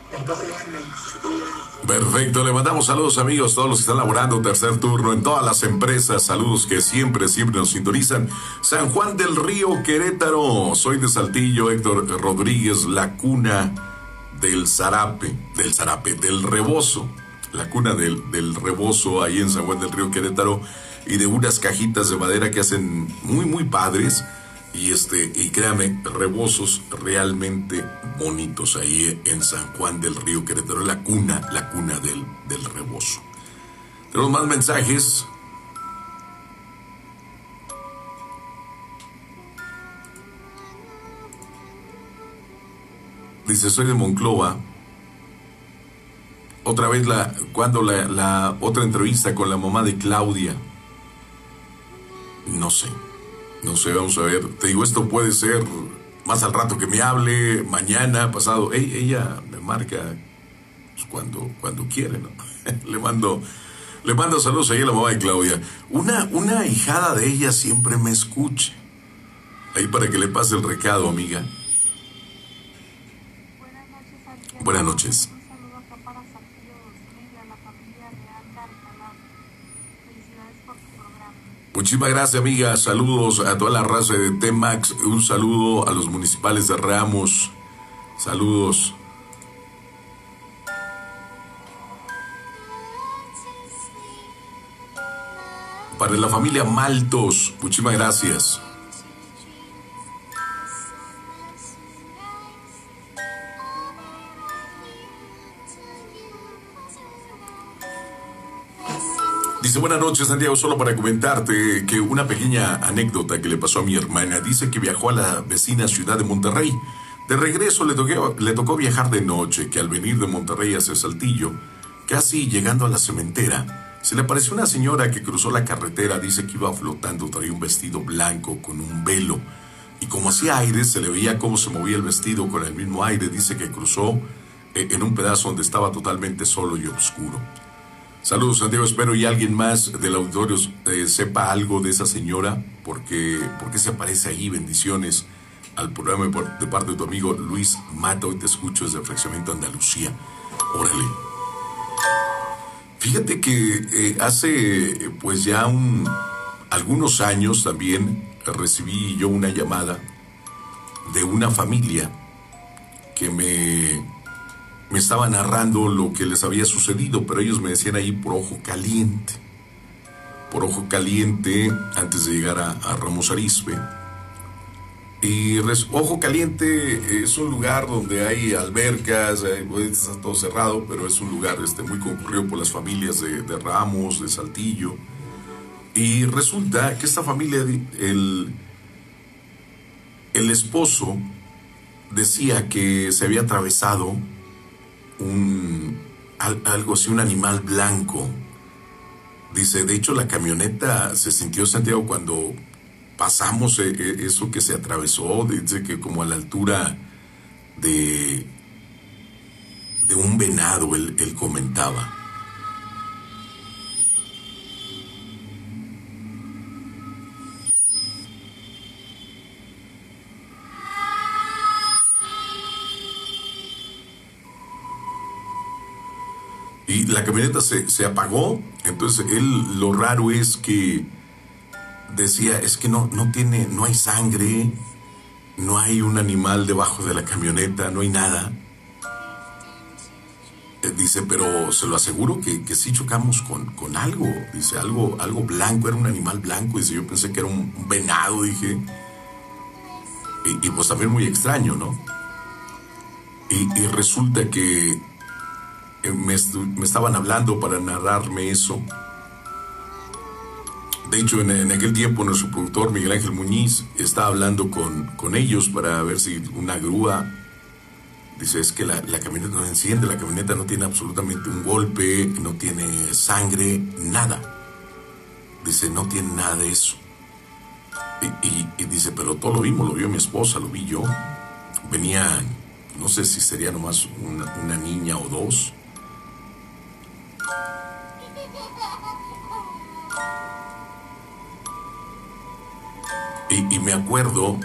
Perfecto, le mandamos saludos, amigos, todos los que están laborando tercer turno en todas las empresas, saludos que siempre, siempre nos sintonizan. San Juan del Río, Querétaro, soy de Saltillo, Héctor Rodríguez, la cuna del zarape, del zarape, del rebozo, la cuna del, del rebozo ahí en San Juan del Río, Querétaro, y de unas cajitas de madera que hacen muy, muy padres. Y este, y créame, rebozos realmente bonitos ahí en San Juan del Río, Querétaro, la cuna, la cuna del, del rebozo. Tenemos más mensajes. Dice, soy de Monclova. Otra vez la, cuando la, la otra entrevista con la mamá de Claudia. No sé. No sé, vamos a ver. Te digo, esto puede ser más al rato que me hable, mañana, pasado. Ey, ella me marca pues, cuando, cuando quiere, ¿no? le mando le mando saludos ahí a la mamá de Claudia. Una, una ahijada de ella siempre me escucha. Ahí para que le pase el recado, amiga. Buenas noches. Muchísimas gracias, amiga. Saludos a toda la raza de T-Max. Un saludo a los municipales de Ramos. Saludos. Para la familia Maltos. Muchísimas gracias. Dice, buenas noches, Santiago, solo para comentarte que una pequeña anécdota que le pasó a mi hermana. Dice que viajó a la vecina ciudad de Monterrey. De regreso le tocó, le tocó viajar de noche, que al venir de Monterrey hacia Saltillo, casi llegando a la cementera, se le apareció una señora que cruzó la carretera. Dice que iba flotando, traía un vestido blanco con un velo. Y como hacía aire, se le veía cómo se movía el vestido con el mismo aire. Dice que cruzó eh, en un pedazo donde estaba totalmente solo y oscuro. Saludos, Santiago, espero y alguien más del auditorio eh, sepa algo de esa señora, porque, porque se aparece ahí. Bendiciones al programa de parte de tu amigo Luis Mata. Hoy te escucho desde Fraccionamiento Andalucía. Órale. Fíjate que eh, hace pues ya un, algunos años también recibí yo una llamada de una familia que me... me estaba narrando lo que les había sucedido, pero ellos me decían ahí por Ojo Caliente, por Ojo Caliente, antes de llegar a, a Ramos Arizpe. Y res, Ojo Caliente es un lugar donde hay albercas, hay, está todo cerrado, pero es un lugar este, muy concurrido por las familias de, de Ramos, de Saltillo. Y resulta que esta familia, el, el esposo decía que se había atravesado un algo así, un animal blanco. Dice, de hecho la camioneta se sintió, Santiago, cuando pasamos eh, eso que se atravesó, dice que como a la altura de de un venado, él, él comentaba. Y la camioneta se, se apagó. Entonces él, lo raro es que decía, es que no, no tiene, no hay sangre, no hay un animal debajo de la camioneta, no hay nada. Eh, dice, pero se lo aseguro que, que sí chocamos con, con algo. Dice, algo, algo blanco, era un animal blanco. Dice, yo pensé que era un, un venado, dije. Y, y pues también muy extraño, ¿no? Y, y resulta que Me, me estaban hablando para narrarme eso. De hecho, en, en aquel tiempo nuestro productor Miguel Ángel Muñiz estaba hablando con, con ellos para ver si una grúa. Dice, es que la, la camioneta no enciende, la camioneta no tiene absolutamente un golpe, no tiene sangre, nada. dice, no tiene nada de eso. Y, y, y dice, pero todo lo vimos, lo vio mi esposa, lo vi yo. Venía, no sé si sería nomás una, una niña o dos. Y, y me acuerdo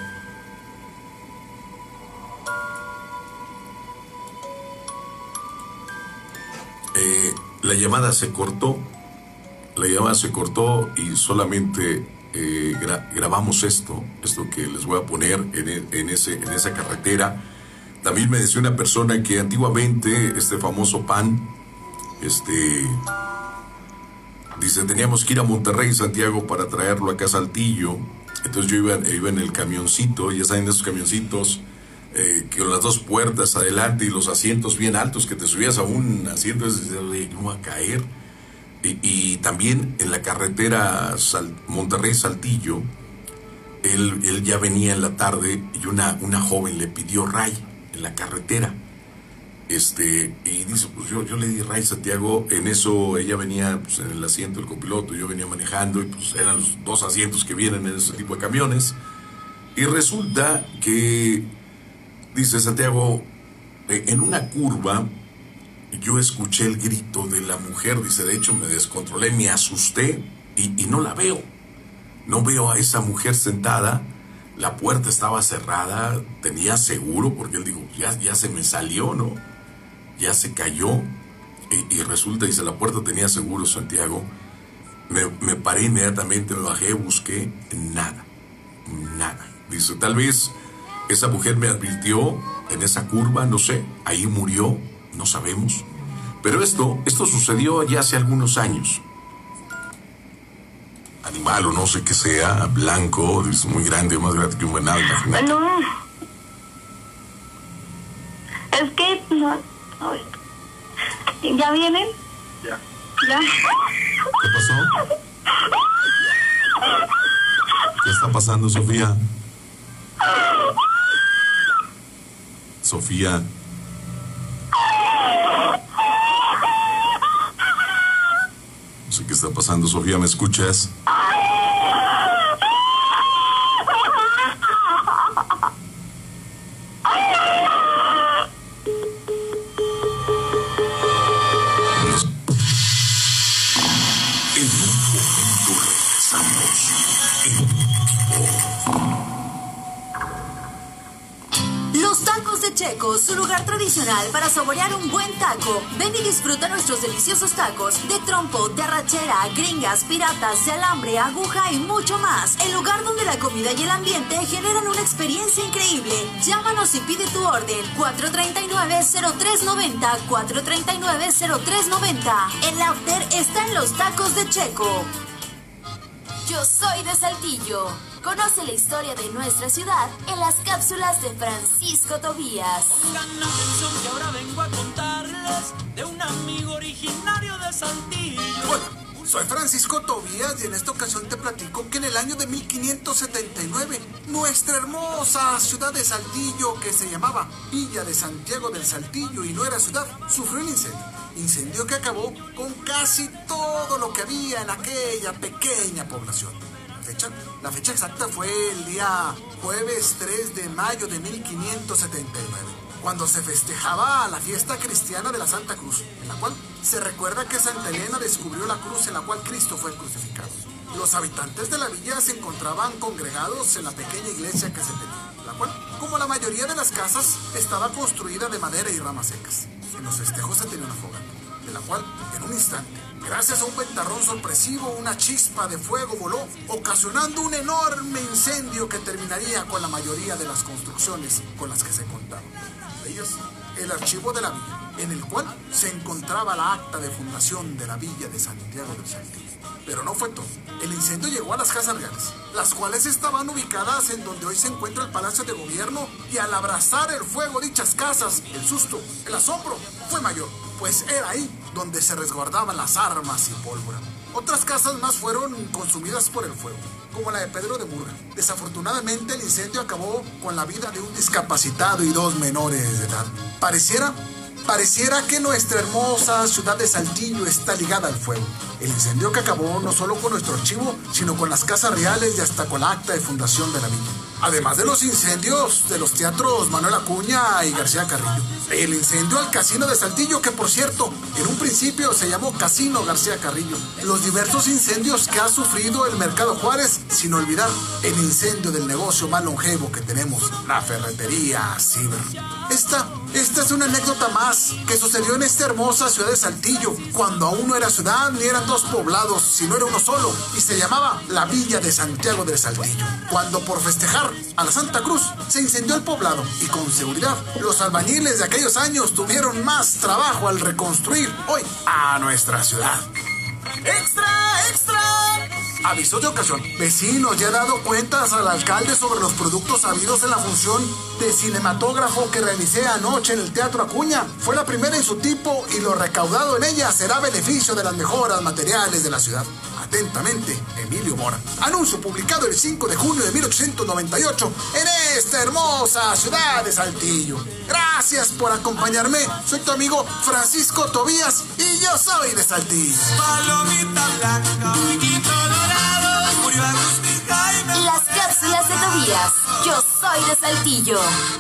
eh, la llamada se cortó, la llamada se cortó y solamente eh, gra grabamos esto, esto que les voy a poner en, en, ese, en esa carretera. También me decía una persona que antiguamente este famoso pan, este, dice, teníamos que ir a Monterrey, Santiago, para traerlo acá a Saltillo. Entonces yo iba, iba en el camioncito, ya saben, esos camioncitos eh, que con las dos puertas adelante y los asientos bien altos, que te subías a un asiento y dices, no va a caer. Y, y también en la carretera Monterrey-Saltillo, él, él ya venía en la tarde y una, una joven le pidió ray en la carretera. Este, y dice, pues yo, yo le di ray, Santiago. En eso ella venía pues, en el asiento del copiloto, yo venía manejando, y pues eran los dos asientos que vienen en ese tipo de camiones. Y resulta que, dice Santiago, en una curva yo escuché el grito de la mujer. Dice, de hecho me descontrolé, me asusté y, y no la veo. No veo a esa mujer sentada. La puerta estaba cerrada, tenía seguro, porque él dijo, ya, ya se me salió, ¿no? Ya se cayó. Y, y resulta, dice, la puerta tenía seguro, Santiago. Me, me paré inmediatamente, me bajé, busqué, nada, nada. Dice, tal vez esa mujer me advirtió en esa curva, no sé, ahí murió, no sabemos. Pero esto, esto sucedió ya hace algunos años. Animal o no sé qué sea, blanco, es muy grande, más grande que un venado, imagínate. No. Es que no. Ay. ¿Ya vienen? Ya. ¿Ya? ¿Qué pasó? ¿Qué está pasando, Sofía? Sofía. No sé qué está pasando, Sofía, ¿me escuchas? Checos, su lugar tradicional para saborear un buen taco. Ven y disfruta nuestros deliciosos tacos de trompo, de arrachera, gringas, piratas, de alambre, aguja y mucho más. El lugar donde la comida y el ambiente generan una experiencia increíble. Llámanos y pide tu orden. cuatro tres nueve, cero tres nueve cero, cuatro tres nueve, cero tres nueve cero. El after está en los tacos de Checo. Yo soy de Saltillo. Conoce la historia de nuestra ciudad en las cápsulas de Francisco Tobías. Pongan atención que ahora vengo a contarles de un amigo originario de Saltillo. Hola, soy Francisco Tobías y en esta ocasión te platico que en el año de mil quinientos setenta y nueve nuestra hermosa ciudad de Saltillo, que se llamaba Villa de Santiago del Saltillo y no era ciudad, sufrió un incendio. Incendio que acabó con casi todo lo que había en aquella pequeña población. La fecha, la fecha exacta fue el día jueves tres de mayo de mil quinientos setenta y nueve, cuando se festejaba la fiesta cristiana de la Santa Cruz, en la cual se recuerda que Santa Elena descubrió la cruz en la cual Cristo fue crucificado. Los habitantes de la villa se encontraban congregados en la pequeña iglesia que se tenía, la cual, como la mayoría de las casas, estaba construida de madera y ramas secas. En los festejos se tenía una fogata, de la cual, en un instante, gracias a un ventarrón sorpresivo, una chispa de fuego voló, ocasionando un enorme incendio que terminaría con la mayoría de las construcciones con las que se contaban. De ellas, el archivo de la villa, en el cual se encontraba la acta de fundación de la Villa de Santiago del Saltillo. Pero no fue todo. El incendio llegó a las casas reales, las cuales estaban ubicadas en donde hoy se encuentra el Palacio de Gobierno, y al abrazar el fuego dichas casas, el susto, el asombro fue mayor, pues era ahí donde se resguardaban las armas y pólvora. Otras casas más fueron consumidas por el fuego, como la de Pedro de Murga. Desafortunadamente, el incendio acabó con la vida de un discapacitado y dos menores de edad. Pareciera, pareciera que nuestra hermosa ciudad de Saltillo está ligada al fuego. El incendio que acabó no solo con nuestro archivo, sino con las casas reales y hasta con la acta de fundación de la villa. Además de los incendios de los teatros Manuel Acuña y García Carrillo. El incendio al Casino de Saltillo, que por cierto, en un principio se llamó Casino García Carrillo. Los diversos incendios que ha sufrido el Mercado Juárez, sin olvidar el incendio del negocio más longevo que tenemos, la ferretería Ciber. Esta, esta es una anécdota más que sucedió en esta hermosa ciudad de Saltillo, cuando aún no era ciudad ni eran dos poblados, sino era uno solo, y se llamaba la Villa de Santiago del Saltillo. Cuando por festejar a la Santa Cruz se incendió el poblado, y con seguridad los albañiles de aquellos años tuvieron más trabajo al reconstruir hoy a nuestra ciudad. ¡Extra, extra! Aviso de ocasión. Vecinos, ya he dado cuentas al alcalde sobre los productos habidos en la función de cinematógrafo que realicé anoche en el Teatro Acuña. Fue la primera en su tipo y lo recaudado en ella será beneficio de las mejoras materiales de la ciudad. Atentamente, Emilio Mora. Anuncio publicado el cinco de junio de mil ochocientos noventa y ocho en esta hermosa ciudad de Saltillo. Gracias por acompañarme. Soy tu amigo Francisco Tobías y yo soy de Saltillo. Palomita blanca, piquito dorado, murió Agustín Jaime. Las cápsulas de Tobías. Yo soy de Saltillo.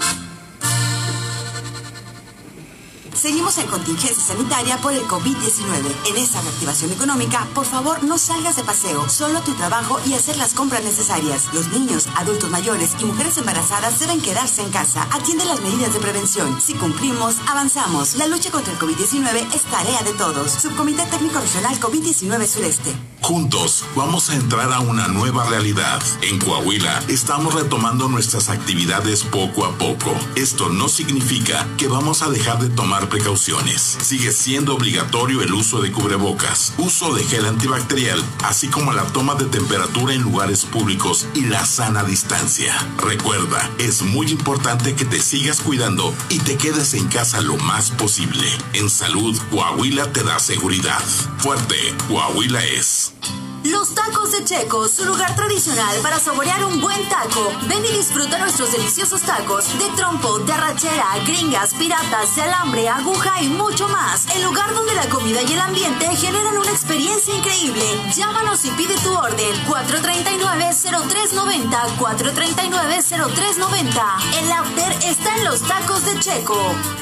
Seguimos en contingencia sanitaria por el COVID diecinueve. En esta reactivación económica, por favor, no salgas de paseo, solo tu trabajo y hacer las compras necesarias. Los niños, adultos mayores y mujeres embarazadas deben quedarse en casa. Atiende las medidas de prevención. Si cumplimos, avanzamos. La lucha contra el COVID diecinueve es tarea de todos. Subcomité Técnico Regional COVID diecinueve Sureste. Juntos vamos a entrar a una nueva realidad. En Coahuila estamos retomando nuestras actividades poco a poco. Esto no significa que vamos a dejar de tomar precauciones. Sigue siendo obligatorio el uso de cubrebocas, uso de gel antibacterial, así como la toma de temperatura en lugares públicos y la sana distancia. Recuerda, es muy importante que te sigas cuidando y te quedes en casa lo más posible. En salud, Coahuila te da seguridad. Fuerte, Coahuila es. Los tacos de Checo, su lugar tradicional para saborear un buen taco. Ven y disfruta nuestros deliciosos tacos de trompo, de arrachera, gringas, piratas, de alambre, aguja y mucho más. El lugar donde la comida y el ambiente generan una experiencia increíble. Llámanos y pide tu orden. cuatro tres nueve, cero tres nueve cero, cuatro tres nueve, cero tres nueve cero. El after está en los tacos de Checo.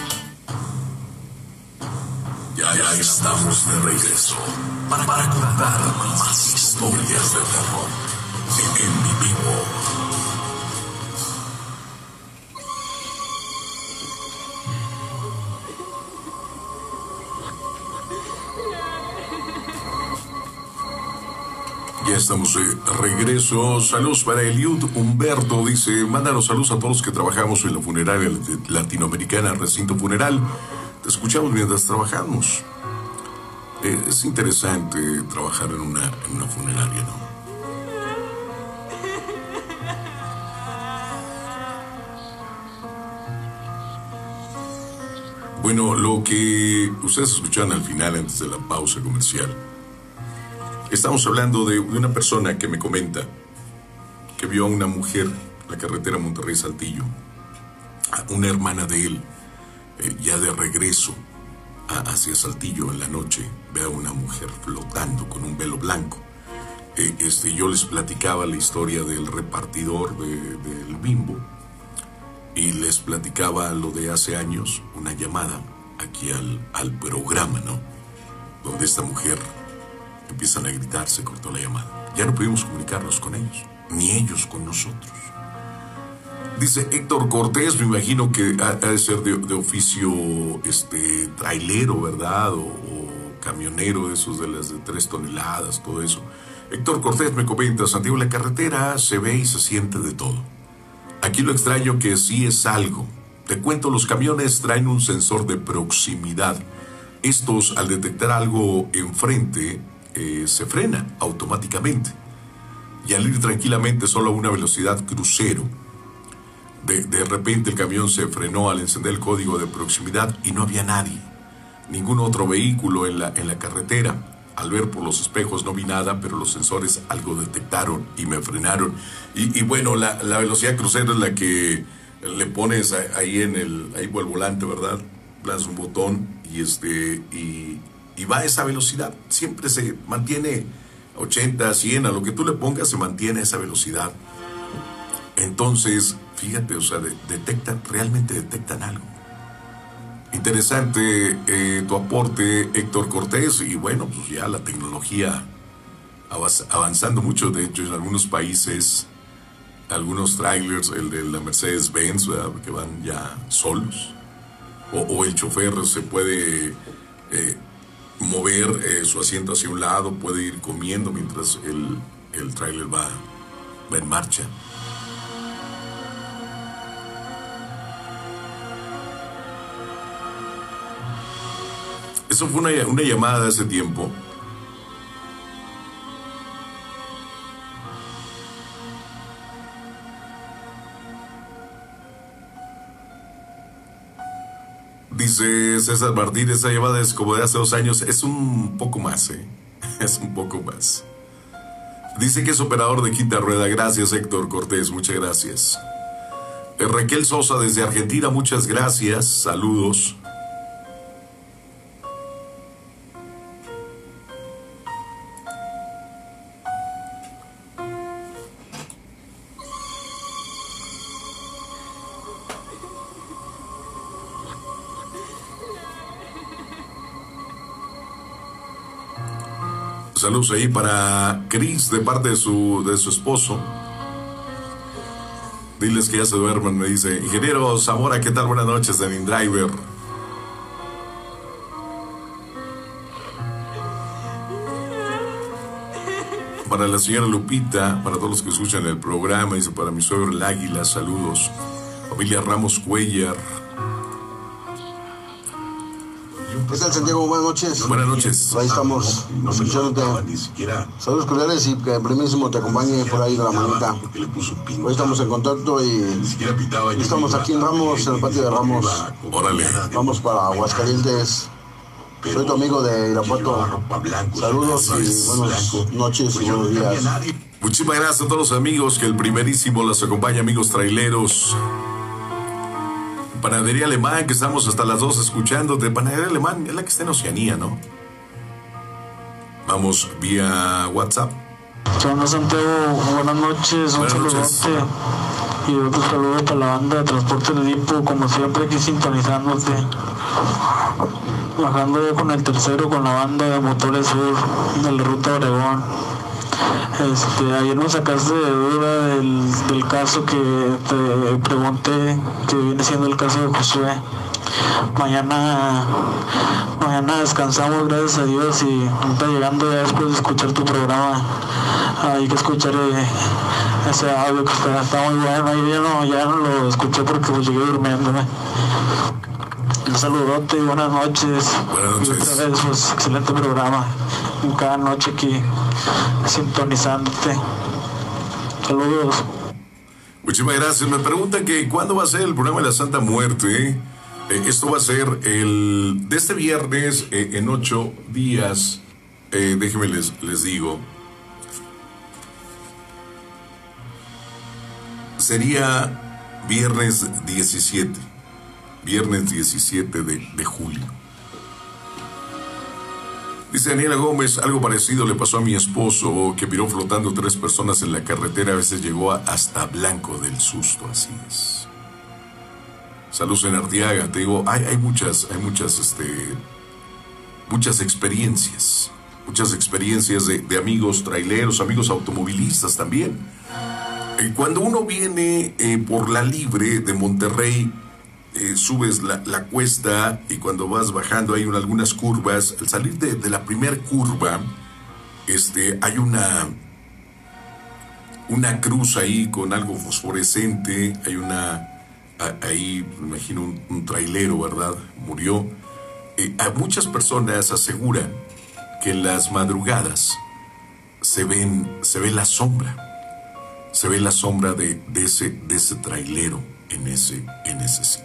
Ya, ya estamos de regreso para, para contar más historias de terror en, en mi vivo. Ya estamos de regreso. Saludos para Eliud Humberto. Dice, mándanos saludos a todos los que trabajamos en la funeraria latinoamericana, recinto funeral. Te escuchamos mientras trabajamos. Eh, es interesante trabajar en una, en una funeraria, ¿no? Bueno, lo que ustedes escucharon al final, antes de la pausa comercial, estamos hablando de una persona que me comenta que vio a una mujer en la carretera Monterrey-Saltillo, una hermana de él, eh, ya de regreso a, hacia Saltillo en la noche, ve a una mujer flotando con un velo blanco. Eh, este, yo les platicaba la historia del repartidor de, del Bimbo y les platicaba lo de hace años, una llamada aquí al, al programa, ¿no? Donde esta mujer empiezan a gritar, se cortó la llamada. Ya no pudimos comunicarnos con ellos, ni ellos con nosotros. Dice Héctor Cortés, me imagino que ha, ha de ser de, de oficio este, trailero, ¿verdad? O, o camionero de esos de las de tres toneladas, todo eso. Héctor Cortés me comenta, Santiago, la carretera se ve y se siente de todo. Aquí lo extraño que sí es algo. Te cuento, los camiones traen un sensor de proximidad. Estos, al detectar algo enfrente, eh, se frena automáticamente. Y al ir tranquilamente solo a una velocidad crucero, De, de repente el camión se frenó al encender el código de proximidad y no había nadie, ningún otro vehículo en la, en la carretera. Al ver por los espejos no vi nada, pero los sensores algo detectaron y me frenaron. Y, y bueno, la, la velocidad crucero es la que le pones ahí en el, ahí por el volante, ¿verdad? Das un botón y este y, y va a esa velocidad. Siempre se mantiene ochenta, cien, a lo que tú le pongas se mantiene a esa velocidad. Entonces, fíjate, o sea, de, detectan, realmente detectan algo. Interesante eh, tu aporte, Héctor Cortés, y bueno, pues ya la tecnología avanzando mucho. De hecho, en algunos países, algunos trailers, el de la Mercedes-Benz, que van ya solos, o, o el chofer se puede eh, mover eh, su asiento hacia un lado, puede ir comiendo mientras el, el trailer va, va en marcha. Eso fue una, una llamada de hace tiempo. Dice César Martínez, esa llamada es como de hace dos años. Es un poco más, ¿eh? Es un poco más. Dice que es operador de quinta rueda. Gracias, Héctor Cortés, muchas gracias. Eh, Raquel Sosa desde Argentina, muchas gracias. Saludos. Saludos ahí para Chris de parte de su, de su esposo. Diles que ya se duerman, me dice. Ingeniero Zamora, ¿qué tal? Buenas noches, de InDriver. Para la señora Lupita, para todos los que escuchan el programa, dice, para mi suegro el Águila, saludos. Familia Ramos Cuellar. ¿Qué tal, Santiago? Buenas noches. Buenas noches. Ahí estamos, escuchándote. Saludos cordiales y que primísimo te acompañe por ahí de la manita. Hoy estamos en contacto y estamos aquí en Ramos, en el patio de Ramos. Órale. Vamos para Aguascalientes. Soy tu amigo de Irapuato. Saludos y buenas noches y buenos días. Muchísimas gracias a todos los amigos que el primerísimo los acompaña, amigos traileros. Panadería Alemán, que estamos hasta las dos escuchándote. Panadería Alemán es la que está en Oceanía, ¿no? Vamos vía WhatsApp. Hola, Santiago, buenas noches, un saludote y otro saludo para la banda de Transporte de Edipo, como siempre aquí sintonizándote. Bajando ya con el tercero con la banda de Motores Sur de la Ruta Obregón. Este, ayer me sacaste de duda del, del caso que te pregunté, que viene siendo el caso de Josué. Mañana mañana descansamos, gracias a Dios, y está llegando ya después de escuchar tu programa. Hay que escuchar eh, ese audio que está, está muy bueno. Ahí ya no, ya no lo escuché porque pues llegué durmiéndome. Un saludote y buenas noches. Buenas noches. Y otra vez, pues, excelente programa. Cada noche aquí sintonizándote. Saludos. Muchísimas gracias. Me preguntan que cuándo va a ser el programa de la Santa Muerte. Eh, esto va a ser el de este viernes eh, en ocho días. Eh, déjenme les, les digo. Sería viernes diecisiete. Viernes diecisiete de, de julio. Dice Daniela Gómez, algo parecido le pasó a mi esposo, que viró flotando tres personas en la carretera, a veces llegó a, hasta blanco del susto, así es. Saludos en Arteaga, te digo, hay, hay muchas, hay muchas, este, muchas experiencias, muchas experiencias de, de amigos traileros, amigos automovilistas también. Eh, cuando uno viene eh, por la Libre de Monterrey, Eh, subes la, la cuesta y cuando vas bajando hay una, algunas curvas. Al salir de, de la primera curva, este, hay una una cruz ahí con algo fosforescente. Hay una a, ahí me imagino un, un trailero, ¿verdad? Murió. Eh, a muchas personas aseguran que en las madrugadas se ven se ve la sombra se ve la sombra de, de ese de ese trailero en ese en ese sitio.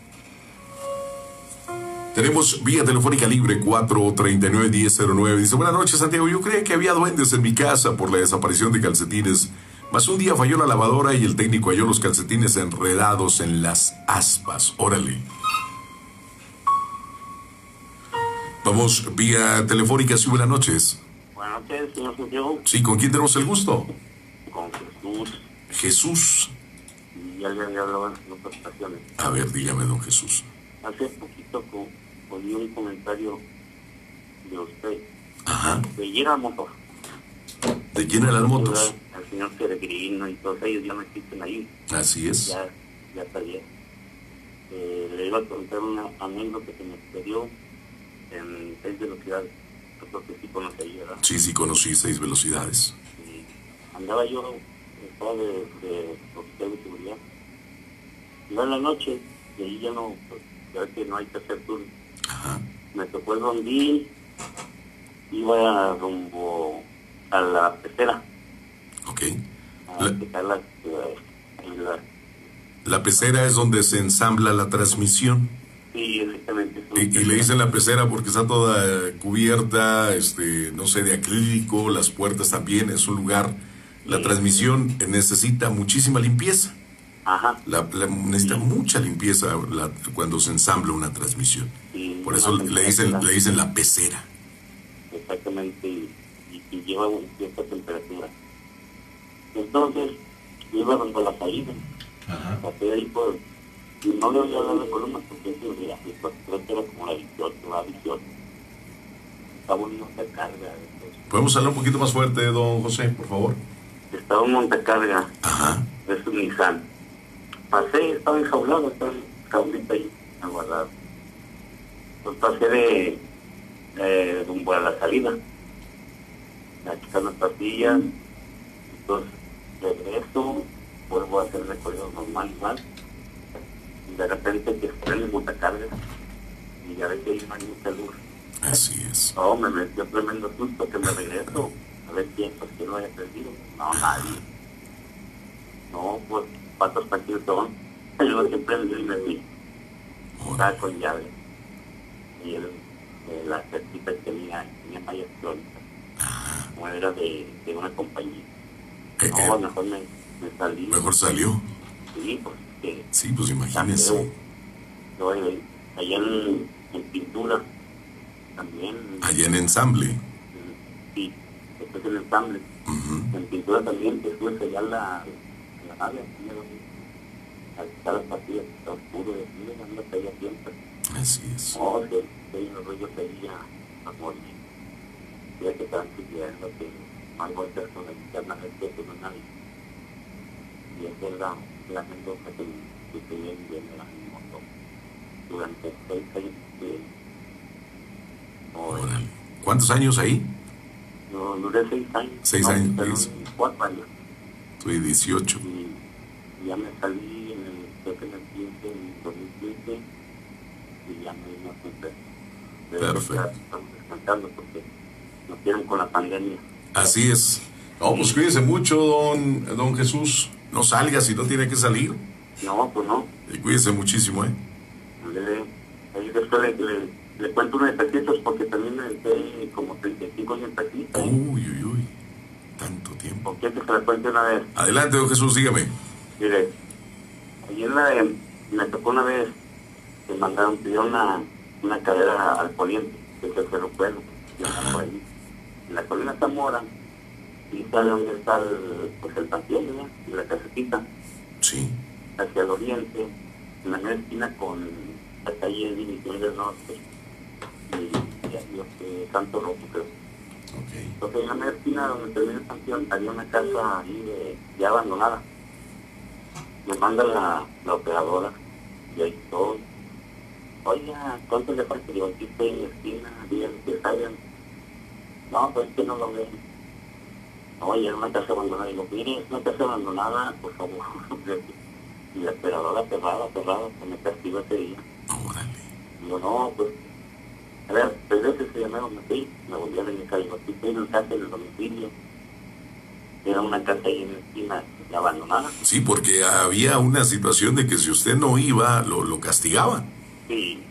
Tenemos vía telefónica libre cuatro treinta y nueve, diez cero nueve. Dice, buenas noches, Santiago. Yo creía que había duendes en mi casa por la desaparición de calcetines. Mas un día falló la lavadora y el técnico halló los calcetines enredados en las aspas. Órale. Vamos vía telefónica. Sí, buenas noches. Buenas noches, señor Santiago. Sí, ¿con quién tenemos el gusto? Con Jesús. Jesús. Y ya le había hablado en otras ocasiones. A ver, dígame, don Jesús. Hace poquito oí un comentario de usted. Ajá. De General Motors. De General Motors. El señor Peregrino y todos ellos ya no existen ahí. Así es. Ya, ya salieron. Eh, le iba a contar una anécdota que me sucedió en seis velocidades. Yo creo que sí conocí, ¿verdad? Sí, sí, conocí seis velocidades. Y andaba yo, estaba de, de oficial de seguridad. Iba en la noche, y ahí ya no, pues, ya ves que no hay que hacer turno. Ajá. Me tocó el rondín, iba rumbo a la pecera. Ok. A La, la, la, la, la pecera es donde se ensambla la transmisión. sí, exactamente. Y, y le dicen la pecera porque está toda cubierta, este, no sé, de acrílico, las puertas también, es un lugar. La sí. transmisión necesita muchísima limpieza. Ajá. La, la, necesita sí. mucha limpieza la, cuando se ensambla una transmisión. Sí, por eso le dicen, le dicen la pecera. Exactamente, y, y, y lleva una cierta temperatura. Entonces, yo iba rumbo a la salida. Ajá. Pasé ahí por... Y no le voy a hablar de columnas porque eso ya, creo que era como la dieciocho, la dieciocho. Estaba en montacarga. Entonces, ¿podemos hablar un poquito más fuerte, don José, por favor? estaba en montacarga. Ajá. Es un Nissan. Pasé, estaba enjaulado, estaba enjaulito ahí, aguardado. Entonces pasé de... Eh, rumbo a la salida. A quitar las pastillas. Entonces, regreso, vuelvo a hacer recorrido normal igual. Y de repente que estoy en el montacarga y ya ve que hay mucha luz. Así es. No, me metió tremendo susto que me regreso. A ver quién, pues que no haya perdido. No, nadie. No, pues, patos para aquí son. Yo siempre me metí. Estaba con llave. Y el, eh, la certita tenía, tenía mallas crónicas. No era de, de una compañía. Eh, No, eh, mejor me, me salí. mejor salió. Sí, pues que... Sí, pues imagínese. Yo, eh, allá en, en pintura, también... Allá en ensamble. Sí, después en ensamble. Uh-huh. En pintura también, después allá la, la nave, al quitar las pastillas, está oscuro, y así, anda allá siempre. Así es. No, que hay unos rollos ahí a, a morir. Ya que están pidiendo que no hay golpes con la linterna del techo, no hay nadie. Y esa es la, la anécdota que, que tenía viviendo en mi moto durante seis años. Que, Órale. ¿Cuántos años ahí? No, duré seis años. Seis no, años. Pero diez. cuatro años. Soy dieciocho. Y ya me salí en el, creo que en el quince, en dos mil quince, y ya me vino a cumplir. Perfecto. Estamos descansando porque nos quieren con la pandemia. Así es. No, pues cuídese mucho, don, don Jesús. No salga si no tiene que salir. No, pues no. Y cuídese muchísimo, ¿eh? Le, ahí después le, le, le cuento unos pesitos porque también me entré como treinta y cinco años pesitos. Uy, uy, uy. Tanto tiempo. ¿Por qué que se la cuente una vez? Adelante, don Jesús, dígame. Mire, ayer la, me tocó una vez que mandaron, pidió una, una carrera al poniente, que es el Cerro Pueblo, que anda por ahí. En la colina Zamora, y sale donde está el, pues el panteón, ¿verdad? Y la casetita. Sí. Hacia el oriente, en la misma esquina con la calle División del Norte y, y los eh, Santo Rojo, creo. Okay. Entonces en la misma esquina donde termina el panteón había una casa ahí de, ya abandonada. Me manda la, la operadora y ahí estoy. Oiga, ¿cuánto le falta? Digo, aquí estoy en la esquina, díganme que salgan. No, pues que no lo ven. Oye, era una casa abandonada. Digo, mire, es una casa abandonada, por favor. Y la operadora cerrada, cerrada, que me castigó ese día. Órale. Digo, no, pues, a ver, tres veces se llamaron así, me volví a venir, digo, aquí estoy en casa del domicilio. Era una casa ahí en la esquina abandonada. Sí, porque había una situación de que si usted no iba, lo, lo castigaban. Sí.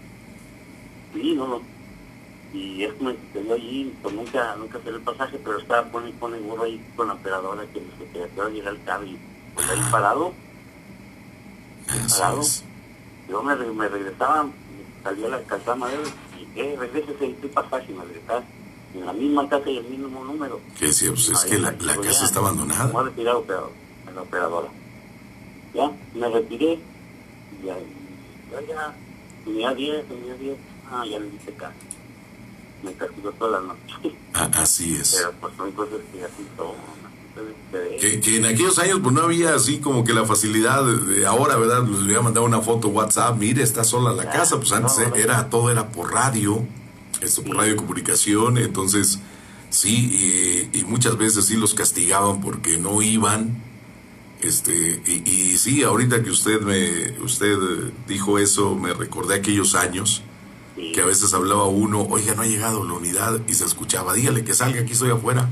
Sí, no, no. Y esto me sucedió allí, pues nunca, nunca se el pasaje, pero estaba pone y pone burro ahí con la operadora que me se quedó llegar al cable y pues ahí parado. Parado. Yo me, me regresaba, salía a la calzada madera y eh, regrésese, estoy pasaje, me regresaba. En la misma casa y el mismo número. ¿Qué decía? Pues es que la, la casa está abandonada. Me voy a retirar operador, en la operadora. Ya, me retiré. Y ya, ya, ya, tenía diez, tenía diez. Ah, ya le hice caso. Me castigó toda la noche. Ah, así es. Pero pues son cosas que así son. Que, que en aquellos años pues no había así como que la facilidad de, de ahora, ¿verdad? Les voy a mandar una foto WhatsApp, mire, está sola la casa. Pues antes no, era, todo era por radio. Esto por radio comunicación, entonces sí, y, y muchas veces sí los castigaban porque no iban, este, y, y sí, ahorita que usted me, usted dijo eso, me recordé aquellos años, sí. Que a veces hablaba uno, oiga, no ha llegado la unidad, y se escuchaba, dígale que salga, aquí estoy afuera.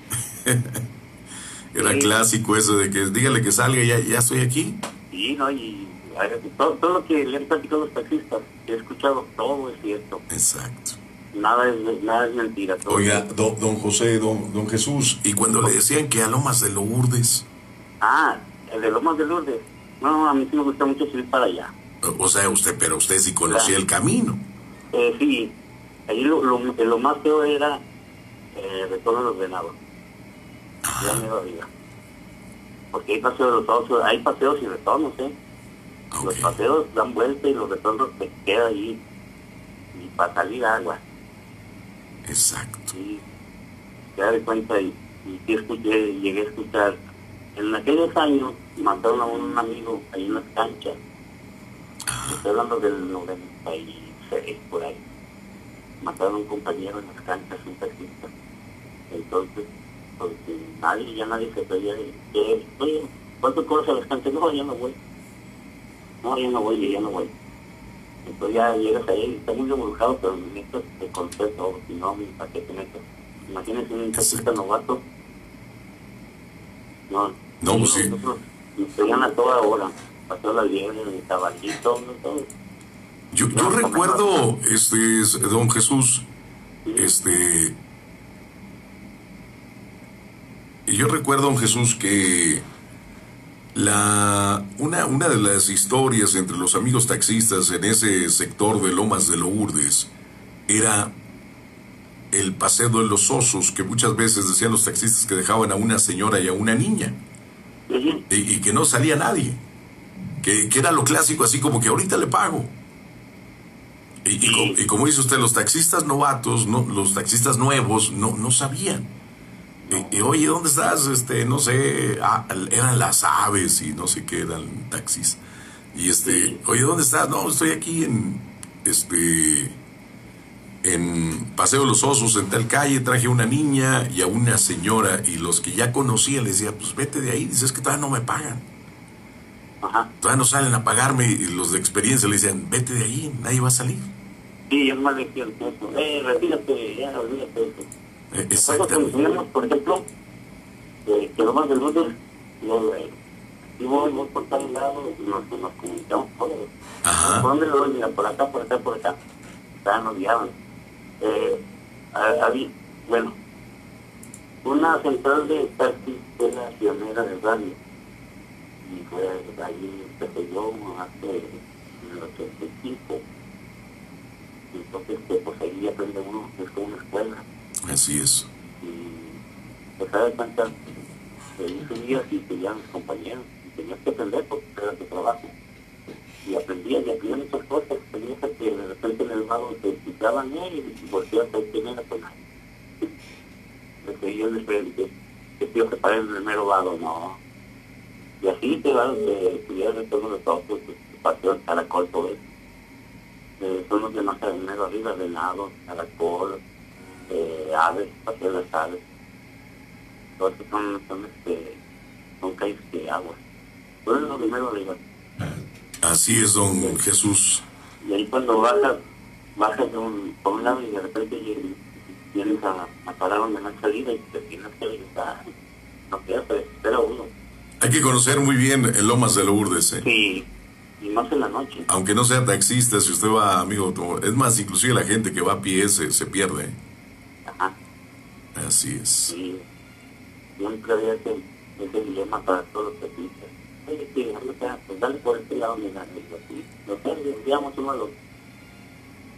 Era sí. Clásico eso de que dígale que salga, ya, ya estoy aquí. Sí, no, y todo, todo lo que le han platicado los taxistas, que he escuchado, todo es cierto. Exacto. Nada es, nada es mentira. Todo. Oiga, don, don José, don, don Jesús, y cuando le decían que a Lomas de Lourdes. Ah, el de Lomas de Lourdes. No, a mí sí me gusta mucho ir para allá. O sea, usted, pero usted sí conocía claro. El camino. Eh, sí, ahí lo, lo, lo más feo era eh, retorno a los venados. Ya me lo diga. Porque hay paseos de los osos, hay paseos y retornos, ¿eh? Okay. Los paseos dan vuelta y los retornos se quedan ahí. Y para salir agua. Exacto. Sí, te das cuenta y, y sí escuché, llegué a escuchar. En aquellos años mataron a un amigo ahí en las canchas. Ah. Estoy hablando del noventa y seis por ahí. Mataron a un compañero en las canchas, un taxista. Entonces, pues nadie, ya nadie se pedía de que, oye, ¿cuánto cobras a las canchas? No, ya no voy. No, ya no voy, ya no voy. Entonces ya llegas ahí, está muy embrujado, pero esto te contesto, si no, ¿para qué te metes? Imagínense un taxista novato. No, no, pues sí. Nosotros nos pegan a toda hora, pasó la liebre, el caballito, todo. Yo, yo recuerdo, este, don Jesús, sí. este, y yo recuerdo, don Jesús, que La, una, una de las historias entre los amigos taxistas en ese sector de Lomas de Lourdes era el paseo de los osos, que muchas veces decían los taxistas que dejaban a una señora y a una niña, uh-huh. y, y que no salía nadie, que, que era lo clásico, así como que ahorita le pago. Y, y, y, y como dice usted, los taxistas novatos, no, los taxistas nuevos no, no sabían. Y, y oye, ¿dónde estás? Este, no sé, ah, eran las aves y no sé qué eran taxis. Y este, oye, ¿dónde estás? No, estoy aquí en, este, en Paseo de los Osos, en tal calle, traje a una niña y a una señora, y los que ya conocía les decía, pues vete de ahí, dices que todavía no me pagan. Ajá. Todavía no salen a pagarme, y los de experiencia le decían, vete de ahí, nadie va a salir. Sí, es más de cierto eso. Eh, retírate, ya, olvídate de eso. Exactamente. Nosotros por ejemplo, eh, que Lomas de Lourdes, y voy, voy por tal lado, y nos, nos comunicamos por eso. ¿Por dónde lo voy? Mira, por acá, por acá, por acá. Ya nos guiaban. Eh, había, bueno, una central de taxis fue la pionera de radio. Y fue ahí, empecé yo hace en el ochenta y cinco. Entonces, que, pues ahí aprende uno, es como una escuela. Así es. Y pues, ¿sabes cuántas? Te subías y te llevan los compañeros, y tenías que aprender porque era tu trabajo. Y aprendías, y aprendías muchas cosas. Tenías que de repente en el vago te explicaban, eh, y volvías a quién era con nadie. Entonces yo les pregunté, que tío que para el primero vago, no. Y así te van, te estudias de todos los otros, te paseo el caracol, todo eso. Eh, son los demás carabineros arriba, venado, caracol, eh, aves, paseo de las aves. Todos son, son, este, son calles de agua. Todo es lo primero arriba. Así es, don sí. Jesús. Y ahí cuando bajas, bajas de un, por un lado y de repente vienes a, a parar donde no hay salida y te tienes que regresar. No queda, se espera uno. Hay que conocer muy bien el Lomas de Lourdes, ¿eh? Sí. Y más en la noche. Aunque no sea taxista, si usted va, amigo, es más, inclusive la gente que va a pie se, se pierde. Ajá. Así es. Sí. Yo nunca había ese, ese dilema para todos los taxistas. Oye, que, o sea, pues dale por este lado, mira, así. No sé, digamos uno a los...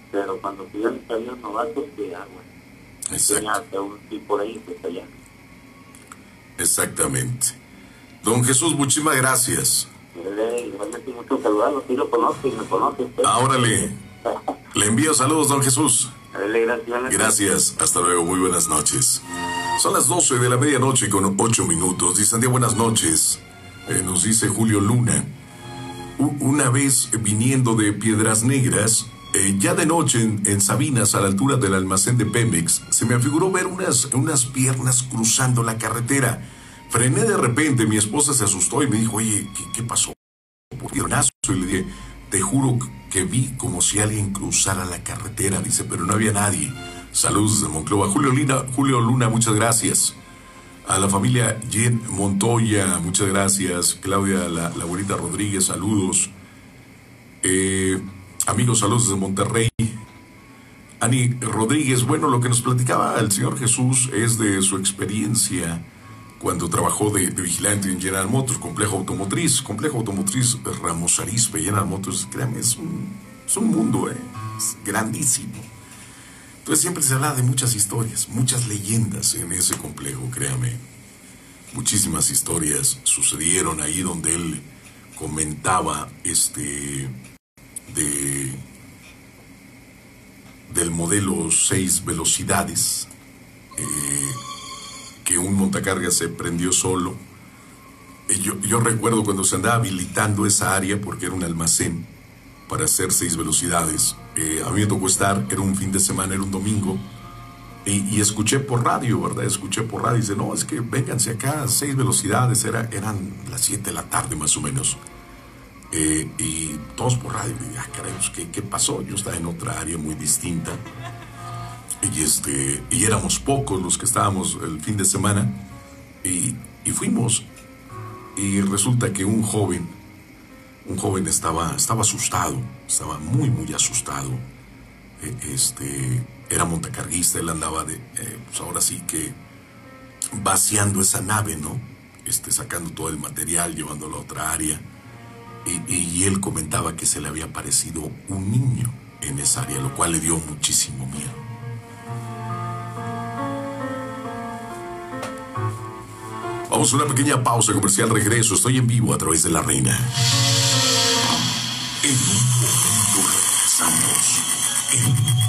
pero cuando siguen saliendo novatos, que agua. Exacto. Y por ahí, pues allá. Exactamente. Don Jesús, muchísimas gracias. Eh, igualmente mucho saludarlo, sí lo conozco y me conoce usted. Ahora le, le envío saludos, don Jesús. Dale, gracias. Gracias, hasta luego, muy buenas noches. Son las doce de la medianoche con ocho minutos. Dicen de buenas noches. Eh, nos dice Julio Luna. U una vez viniendo de Piedras Negras, eh, ya de noche en, en Sabinas, a la altura del almacén de Pemex, se me afiguró ver unas, unas piernas cruzando la carretera. Frené de repente, mi esposa se asustó y me dijo, oye, ¿qué, qué pasó? ¿Por piernazo? Y le dije, te juro que vi como si alguien cruzara la carretera. Dice, pero no había nadie. Saludos desde Monclova. Julio Luna, Julio Luna, muchas gracias. A la familia Jen Montoya, muchas gracias. Claudia, la, la abuelita Rodríguez, saludos. Eh, amigos, saludos desde Monterrey. Ani Rodríguez, bueno, lo que nos platicaba el Señor Jesús es de su experiencia cuando trabajó de, de vigilante en General Motors, complejo automotriz, complejo automotriz Ramos Arizpe. General Motors, créame, es un, es un mundo, eh, es grandísimo. Entonces siempre se habla de muchas historias, muchas leyendas en ese complejo, créame. Muchísimas historias sucedieron ahí donde él comentaba este de del modelo seis velocidades, eh, que un montacargas se prendió solo. Eh, yo, yo recuerdo cuando se andaba habilitando esa área porque era un almacén para hacer seis velocidades. Eh, a mí me tocó estar, era un fin de semana, era un domingo, y, y escuché por radio, ¿verdad? Escuché por radio y dice, no, es que vénganse acá, seis velocidades, era, eran las siete de la tarde más o menos. Eh, y todos por radio, y dije, ah, caray, ¿qué, ¿qué pasó? Yo estaba en otra área muy distinta, y, este, y éramos pocos los que estábamos el fin de semana, y, y fuimos, y resulta que un joven, un joven estaba, estaba asustado, estaba muy, muy asustado. Eh, este, era montacarguista, él andaba de, eh, pues ahora sí que vaciando esa nave, ¿no? Este, sacando todo el material, llevándolo a otra área. Y, y él comentaba que se le había aparecido un niño en esa área, lo cual le dio muchísimo miedo. Vamos a una pequeña pausa comercial, regreso. Estoy en vivo a través de La Reina. En un momento regresamos. En vivo.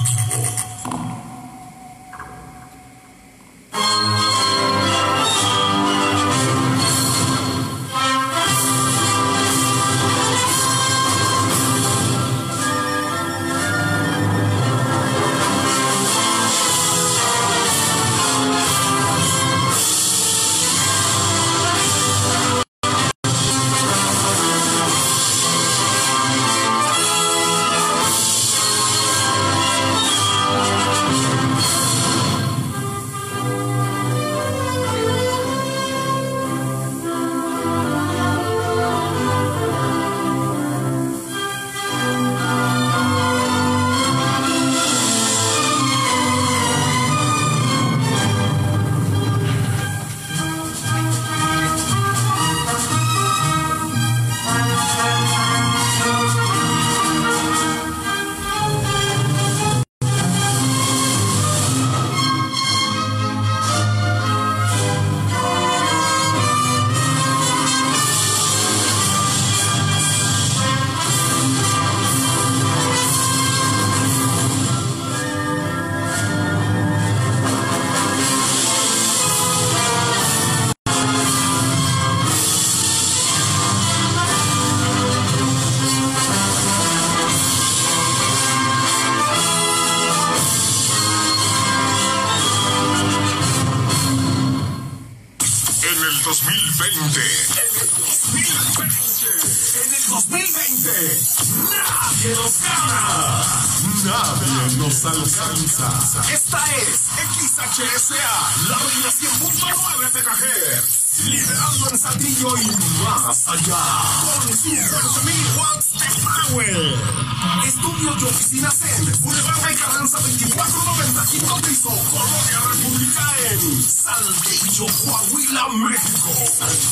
Esta es X H S A, La Reina cien punto nueve megahertz, liderando en Saltillo y más allá, con cincuenta mil watts de power. Estudio y oficinas en Boulevard y Carranza veinticuatro noventa, quinto piso, Colonia República, en Saltillo, Coahuila, México.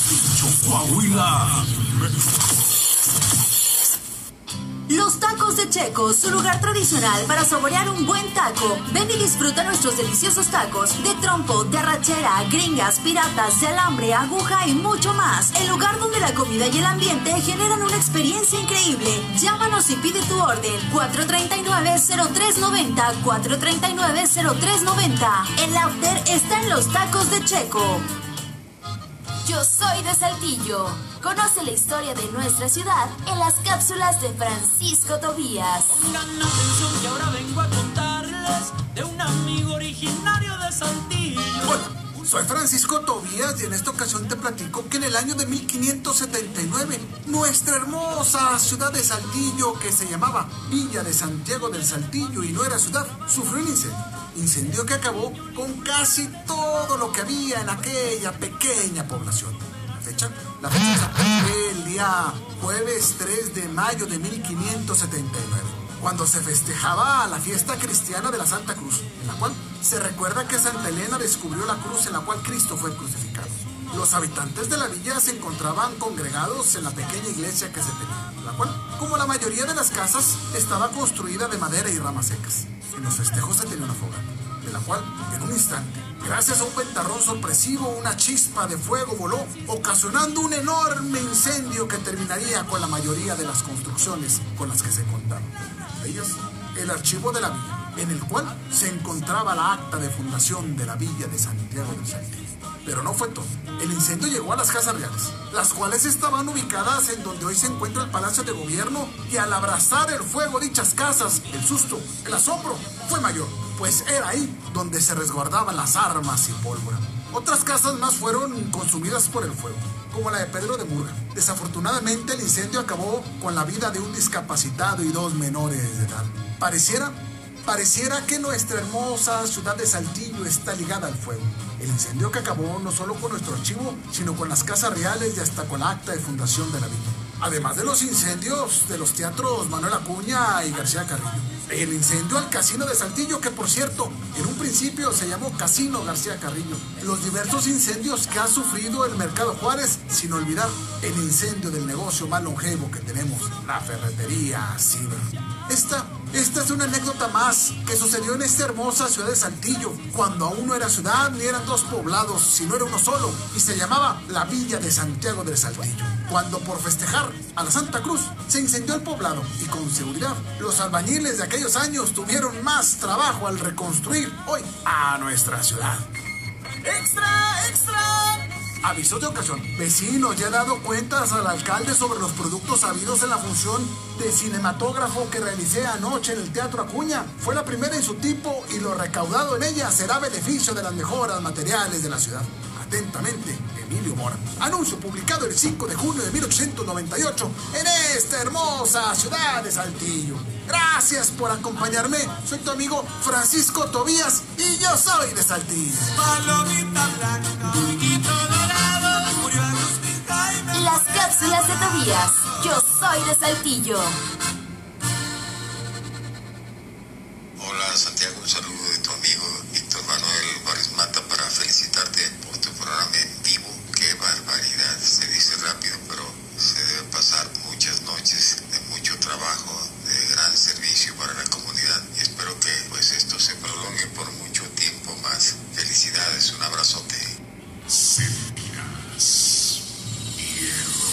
Saltillo, Coahuila, México. Los tacos de Checos, su lugar tradicional para saborear un buen taco. Ven y disfruta nuestros deliciosos tacos de trompo, de arrachera, gringas, piratas, de alambre, aguja y mucho más. El lugar donde la comida y el ambiente generan una experiencia increíble. Llámanos y pide tu orden. cuatro tres nueve, cero tres nueve cero, cuatro tres nueve, cero tres nueve cero. El after está en los tacos de Checo. Yo soy de Saltillo. Conoce la historia de nuestra ciudad en las cápsulas de Francisco Tobías. Pongan atención que ahora vengo a contarles de un amigo originario de Saltillo. Hola, soy Francisco Tobías y en esta ocasión te platico que en el año de mil quinientos setenta y nueve nuestra hermosa ciudad de Saltillo, que se llamaba Villa de Santiago del Saltillo y no era ciudad, sufrió un incendio. Incendio que acabó con casi todo lo que había en aquella pequeña población. La fecha, la fecha fue el día jueves tres de mayo de mil quinientos setenta y nueve, cuando se festejaba la fiesta cristiana de la Santa Cruz, en la cual se recuerda que Santa Elena descubrió la cruz en la cual Cristo fue crucificado. Los habitantes de la villa se encontraban congregados en la pequeña iglesia que se tenía, la cual, como la mayoría de las casas, estaba construida de madera y ramas secas. En los festejos se tenía una fogata, de la cual, en un instante, gracias a un ventarrón sorpresivo, una chispa de fuego voló, ocasionando un enorme incendio que terminaría con la mayoría de las construcciones con las que se contaban. Entre ellas, el archivo de la villa, en el cual se encontraba la acta de fundación de la Villa de Santiago del Saltillo. Pero no fue todo. El incendio llegó a las casas reales, las cuales estaban ubicadas en donde hoy se encuentra el Palacio de Gobierno, y al abrazar el fuego dichas casas, el susto, el asombro fue mayor, pues era ahí donde se resguardaban las armas y pólvora. Otras casas más fueron consumidas por el fuego, como la de Pedro de Murga. Desafortunadamente el incendio acabó con la vida de un discapacitado y dos menores de edad. Pareciera Pareciera que nuestra hermosa ciudad de Saltillo está ligada al fuego. El incendio que acabó no solo con nuestro archivo, sino con las casas reales y hasta con la acta de fundación de la villa. Además de los incendios de los teatros Manuel Acuña y García Carrillo. El incendio al Casino de Saltillo, que por cierto, en un principio se llamó Casino García Carrillo. Los diversos incendios que ha sufrido el Mercado Juárez, sin olvidar el incendio del negocio más longevo que tenemos, la ferretería Ciber. Esta, esta es una anécdota más que sucedió en esta hermosa ciudad de Saltillo, cuando aún no era ciudad ni eran dos poblados, sino era uno solo, y se llamaba la Villa de Santiago del Saltillo. Cuando por festejar a la Santa Cruz se incendió el poblado, y con seguridad los albañiles de aquellos años tuvieron más trabajo al reconstruir hoy a nuestra ciudad. ¡Extra, extra! Aviso de ocasión. Vecinos, ya he dado cuentas al alcalde sobre los productos habidos en la función de cinematógrafo que realicé anoche en el Teatro Acuña. Fue la primera en su tipo y lo recaudado en ella será beneficio de las mejoras materiales de la ciudad. Atentamente, Emilio Mora. Anuncio publicado el cinco de junio de mil ochocientos noventa y ocho en esta hermosa ciudad de Saltillo. Gracias por acompañarme. Soy tu amigo Francisco Tobías y yo soy de Saltillo. Palomita blanca, piquito dorado, murió Agustín Jaime. Las cápsulas de Tobías. Yo soy de Saltillo. Hola Santiago, un saludo de tu amigo Víctor Manuel Barismata para felicitarte por tu programa en vivo. Qué barbaridad, se dice rápido, pero se debe pasar muchas noches de mucho trabajo, de gran servicio para la comunidad, y espero que pues esto se prolongue por mucho tiempo más. Felicidades, un abrazote. Sentirás miedo.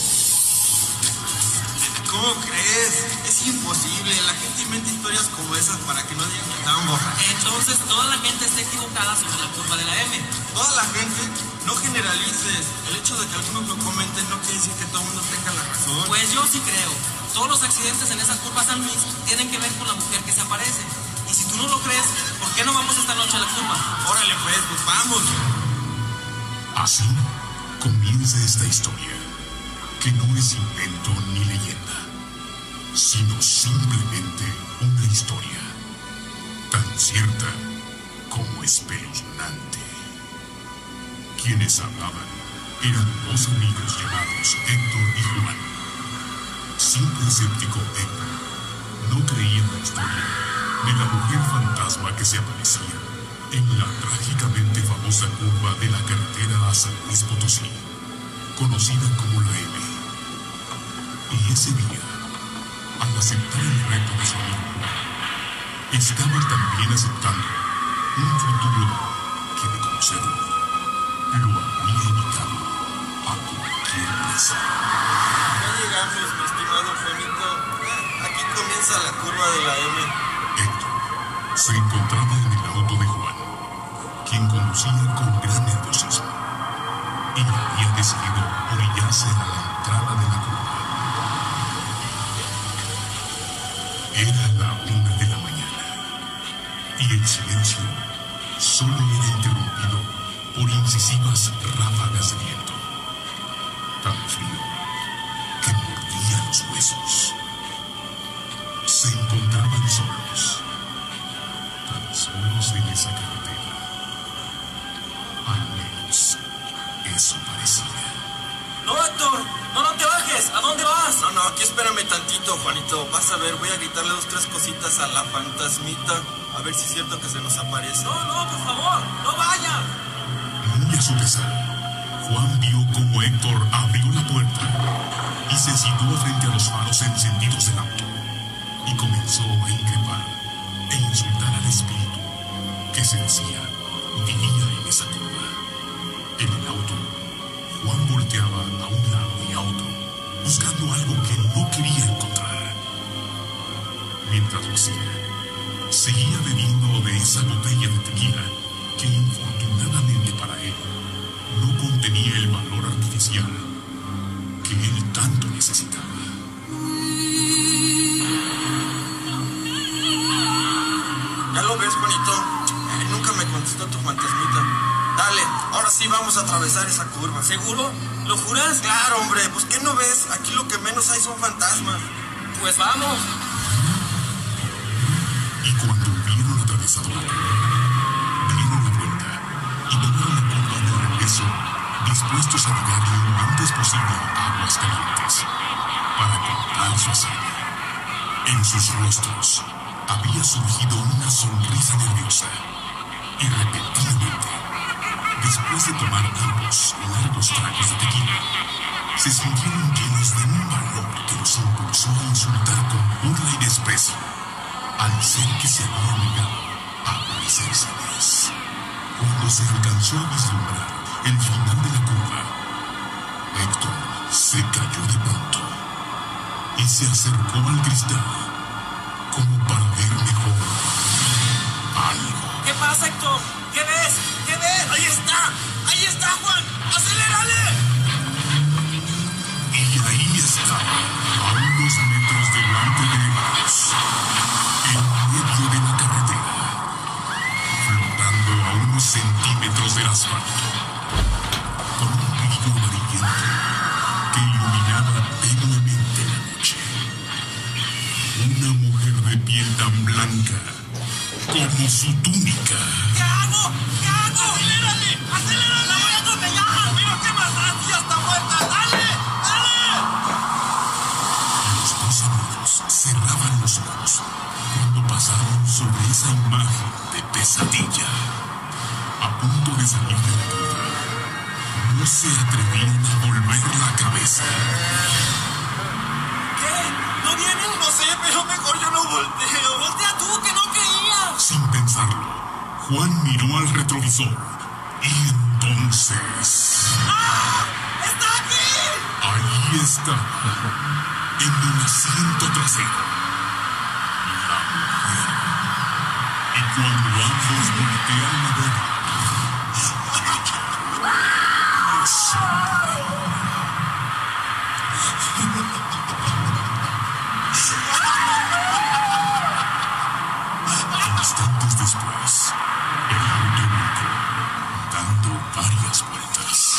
¿Cómo crees? Es imposible. La gente inventa historias como esas para que no digan que estaban borrachos. Entonces toda la gente está equivocada sobre la curva de la M. Toda la gente, no generalices. El hecho de que algunos lo comenten no quiere decir que todo el mundo tenga la razón. Pues yo sí creo. Todos los accidentes en esa curva San Luis tienen que ver con la mujer que se aparece. Y si tú no lo crees, ¿por qué no vamos esta noche a la curva? Órale pues, pues vamos. Así comienza esta historia, que no es invento ni leyenda, sino simplemente una historia tan cierta como espeluznante. Quienes hablaban eran dos amigos llamados Héctor y Juan. Siempre escéptico Héctor no creía en la historia de la mujer fantasma que se aparecía en la trágicamente famosa curva de la carretera a San Luis Potosí, conocida como la M. Y ese día, al aceptar el reto de su amigo, estaba también aceptando un futuro que de conocerlo lo habría evitado a cualquier precio. Ya llegamos, mi estimado Juanito. Aquí comienza la curva de la M. Héctor se encontraba en el auto de Juan, quien conducía con gran nerviosismo, y había decidido orillarse a la entrada de la curva. Era la una de la mañana, y el silencio solo era interrumpido por incisivas ráfagas de viento, tan frío que mordía los huesos. Se encontraban solos, tan solos en esa carretera. Al menos eso parecía. ¡No, Héctor! ¡No, no te bajes! ¿A dónde vas? No, no, aquí espérame tantito, Juanito. Vas a ver, voy a gritarle dos, tres cositas a la fantasmita. A ver si es cierto que se nos aparece. No, no, por favor, no vayas. Muy a su pesar, Juan vio cómo Héctor abrió la puerta y se situó frente a los faros encendidos del auto y comenzó a increpar e insultar al espíritu que se decía vivía en esa curva. En el auto, Juan volteaba a un lado y a otro, buscando algo que no quería encontrar. Mientras lo hacía, seguía bebiendo de esa botella de tequila que infortunadamente para él no contenía el valor artificial que él tanto necesitaba. ¿Ya lo ves, Juanito? Eh, nunca me contestó tu fantasmita. Dale, ahora sí vamos a atravesar esa curva. ¿Seguro? ¿Lo juras? Claro, hombre. Pues, ¿qué no ves? Aquí lo que menos hay son fantasmas. Pues vamos. Y cuando hubieron atravesado la curva, dieron la vuelta y tomaron la curva de regreso, dispuestos a llegar lo antes posible a Aguascalientes para contar su hazaña. En sus rostros había surgido una sonrisa nerviosa y repentinamente, después de tomar ambos largos tragos de tequila, se sintieron llenos de un valor que los impulsó a insultar con burla y desprecio al ser que se había negado a aparecerse más. Cuando se alcanzó a vislumbrar el final de la curva, Héctor se cayó de pronto y se acercó al cristal como para ver mejor algo. ¿Qué pasa, Héctor? ¿Qué ves? ¿Qué ves? ¡Ahí está! ¡Ahí está, Juan! ¡Acelérale! Y ahí estaba, a unos metros delante de ellos, en medio de la carretera, flotando a unos centímetros del asfalto, con un brillo amarillento que iluminaba tenuemente la noche. Una mujer de piel tan blanca como su túnica. ¿Qué hago? ¿Qué hago? ¡Acelérale! ¡Acelérale! ¡La voy a atropellar! ¡Pero qué más da! ¡Ya está muerta! ¡Dale! ¡Dale! Los dos amigos cerraban los ojos cuando pasaron sobre esa imagen de pesadilla. A punto de salir de la curva, no se atrevían a volver la cabeza. ¿Qué? ¿No vienen? No sé, pero mejor yo no volteo. ¡Voltea tú, que no creías! Sin pensarlo, Juan miró al retrovisor y entonces... ¡Ah! ¡Está aquí! Ahí está, en el asiento trasero, la mujer. Y cuando ambos voltearon a ver, instantes después, el auto volcó, dando varias vueltas.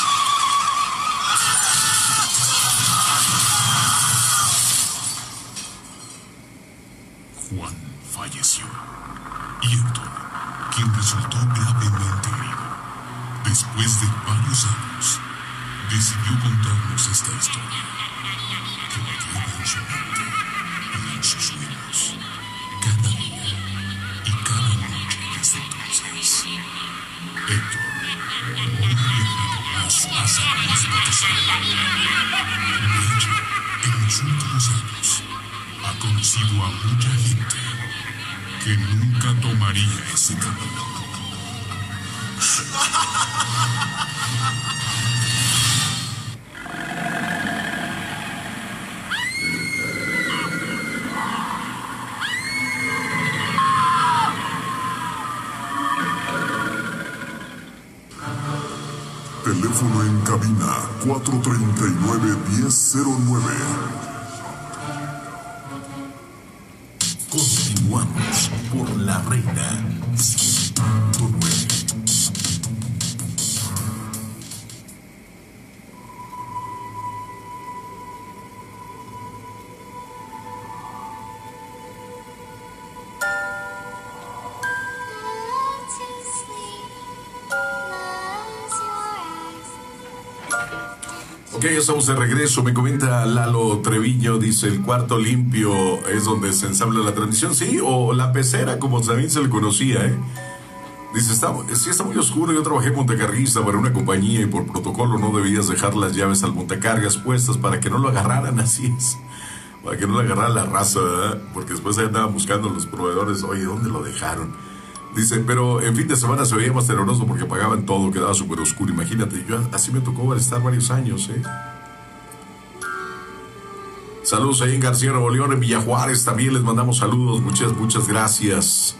Juan falleció y Héctor, quien resultó gravemente herido, después de varios años, decidió contarnos esta historia que le lleva en su mente y en sus sueños cada día y cada noche desde entonces. Héctor no había vivido más a San Luis Potosí. De hecho, en los últimos años ha conocido a mucha gente que nunca tomaría ese camino. Teléfono en cabina cuatro treinta y nueve, diez cero nueve. Continuamos por La Reina ciento nueve. Ok, ya estamos de regreso. Me comenta Lalo Treviño, dice, el cuarto limpio es donde se ensambla la transmisión. Sí, o la pecera, como también se le conocía, ¿eh? Dice, está, sí está muy oscuro. Yo trabajé montacarguista para una compañía y por protocolo no debías dejar las llaves al montacargas puestas para que no lo agarraran, así es. Para que no lo agarrara la raza, ¿verdad? Porque después ahí andaban buscando los proveedores, oye, ¿dónde lo dejaron? Dice, pero en fin de semana se veía más tenebroso porque apagaban todo, quedaba súper oscuro. Imagínate, yo así me tocó estar varios años, ¿eh? Saludos ahí en García Nuevo León, en Villa Juárez también les mandamos saludos. Muchas, muchas gracias.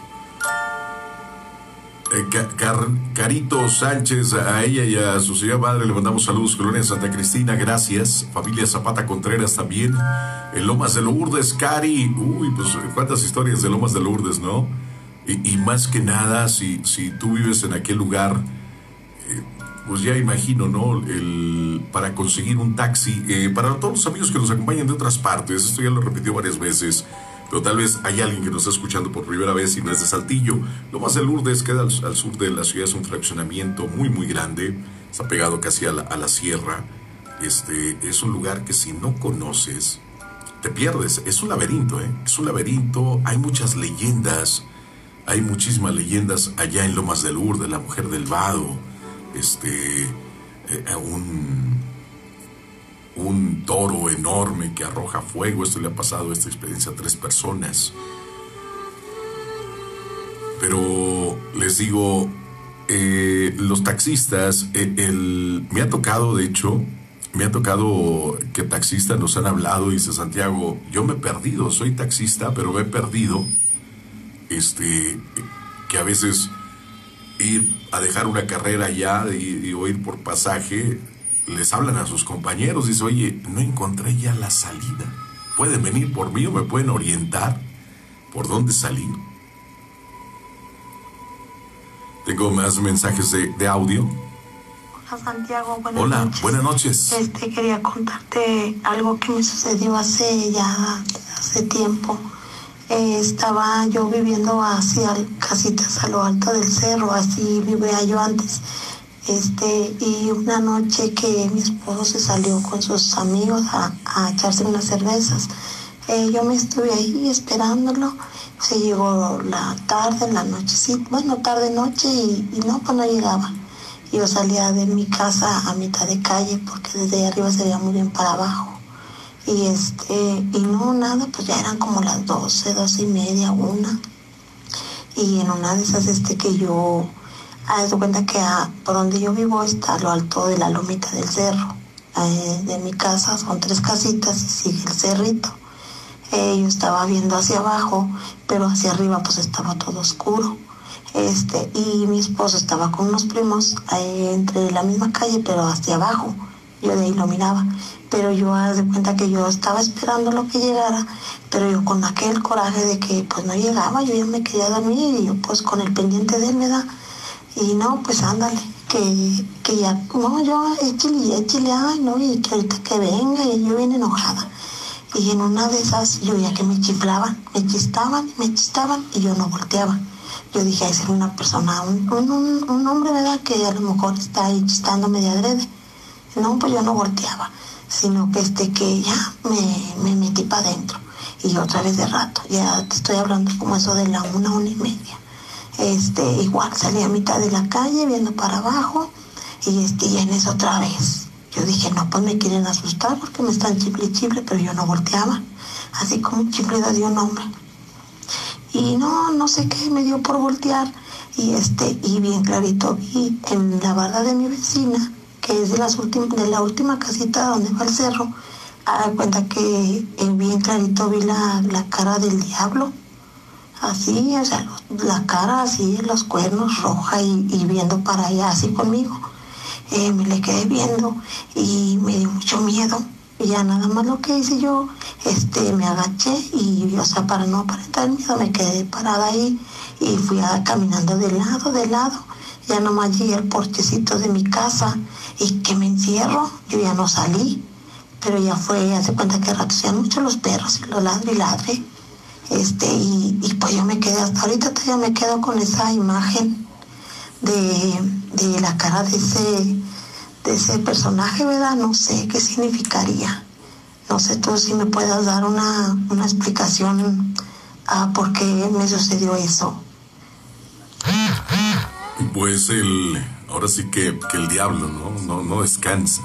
Eh, Car Carito Sánchez, a ella y a su señora madre le mandamos saludos. Colonia Santa Cristina, gracias. Familia Zapata Contreras también. En Lomas de Lourdes, Cari. Uy, pues cuántas historias de Lomas de Lourdes, ¿no? Y, y más que nada, si, si tú vives en aquel lugar, eh, pues ya imagino, ¿no? El, para conseguir un taxi, eh, para todos los amigos que nos acompañan de otras partes, esto ya lo repitió varias veces, pero tal vez hay alguien que nos está escuchando por primera vez y no es de Saltillo. Lomas de Lourdes queda al, al sur de la ciudad, es un fraccionamiento muy, muy grande, está pegado casi a la, a la sierra. Este, es un lugar que si no conoces, te pierdes. Es un laberinto, ¿eh? Es un laberinto, hay muchas leyendas. Hay muchísimas leyendas allá en Lomas de Lourdes, la mujer del vado, este, eh, un, un toro enorme que arroja fuego. Esto le ha pasado, esta experiencia, a tres personas. Pero les digo, eh, los taxistas, eh, el, me ha tocado, de hecho, me ha tocado que taxistas nos han hablado y dice, Santiago, yo me he perdido, soy taxista, pero me he perdido. Este, que a veces ir a dejar una carrera allá y, y, o ir por pasaje, les hablan a sus compañeros, dice, oye, no encontré ya la salida, pueden venir por mí o me pueden orientar por dónde salir. Tengo más mensajes de, de audio. Hola Santiago, buenas Hola, noches. buenas noches. Este, quería contarte algo que me sucedió hace ya, hace tiempo. Eh, estaba yo viviendo hacia casitas a lo alto del cerro, así vivía yo antes. Este, y una noche que mi esposo se salió con sus amigos a, a echarse unas cervezas, eh, yo me estuve ahí esperándolo. Se llegó la tarde, la noche, sí, bueno, tarde noche y, y no, pues no llegaba. Yo salía de mi casa a mitad de calle porque desde ahí arriba se veía muy bien para abajo. Y este, y no, nada, pues ya eran como las doce, doce y media, una. Y en una de esas, este, que yo, haz de cuenta que a, por donde yo vivo está a lo alto de la lomita del cerro. Eh, de mi casa son tres casitas y sigue el cerrito. Eh, yo estaba viendo hacia abajo, pero hacia arriba pues estaba todo oscuro. Este, y mi esposo estaba con unos primos eh, entre la misma calle, pero hacia abajo. Yo de ahí lo miraba. Pero yo haz de cuenta que yo estaba esperando lo que llegara, pero yo con aquel coraje de que pues no llegaba, yo ya me quería dormir y yo pues con el pendiente de él, ¿verdad? Y no, pues ándale, que, que ya, no, yo échale, échale, ay, no, y que ahorita que venga, y yo bien enojada. Y en una de esas yo ya que me chiflaban, me chistaban, me chistaban y yo no volteaba. Yo dije, ay, ser una persona, un, un, un hombre, ¿verdad? Que a lo mejor está ahí chistándome de adrede. No, pues yo no volteaba, sino que este que ya me, me metí para adentro. Y otra vez de rato, ya te estoy hablando como eso de la una, una y media. Este, igual salí a mitad de la calle viendo para abajo y este, y en eso otra vez. Yo dije, no, pues me quieren asustar porque me están chiple chiple, pero yo no volteaba. así como un chiflido de un hombre. Y no, no sé qué, me dio por voltear y este, y bien clarito vi en la barda de mi vecina, que es de, las últimas, de la última casita donde va el cerro, a dar cuenta que en bien clarito vi la, la cara del diablo, así, o sea, la cara así, los cuernos roja y, y viendo para allá así conmigo. Eh, me le quedé viendo y me dio mucho miedo. Y ya nada más lo que hice yo, este, me agaché y, o sea, para no aparentar el miedo, me quedé parada ahí y fui a, caminando de lado, de lado. Ya nomás llegué al porchecito de mi casa y que me encierro, yo ya no salí, pero ya fue, hace cuenta que ratosean mucho los perros y los ladre y ladre. Este, y, y pues yo me quedé, hasta ahorita todavía me quedo con esa imagen de, de la cara de ese... de ese personaje, ¿verdad? No sé qué significaría. No sé tú si me puedas dar una, una explicación a por qué me sucedió eso. Pues el... ahora sí que, que el diablo, ¿no? No, no descansa.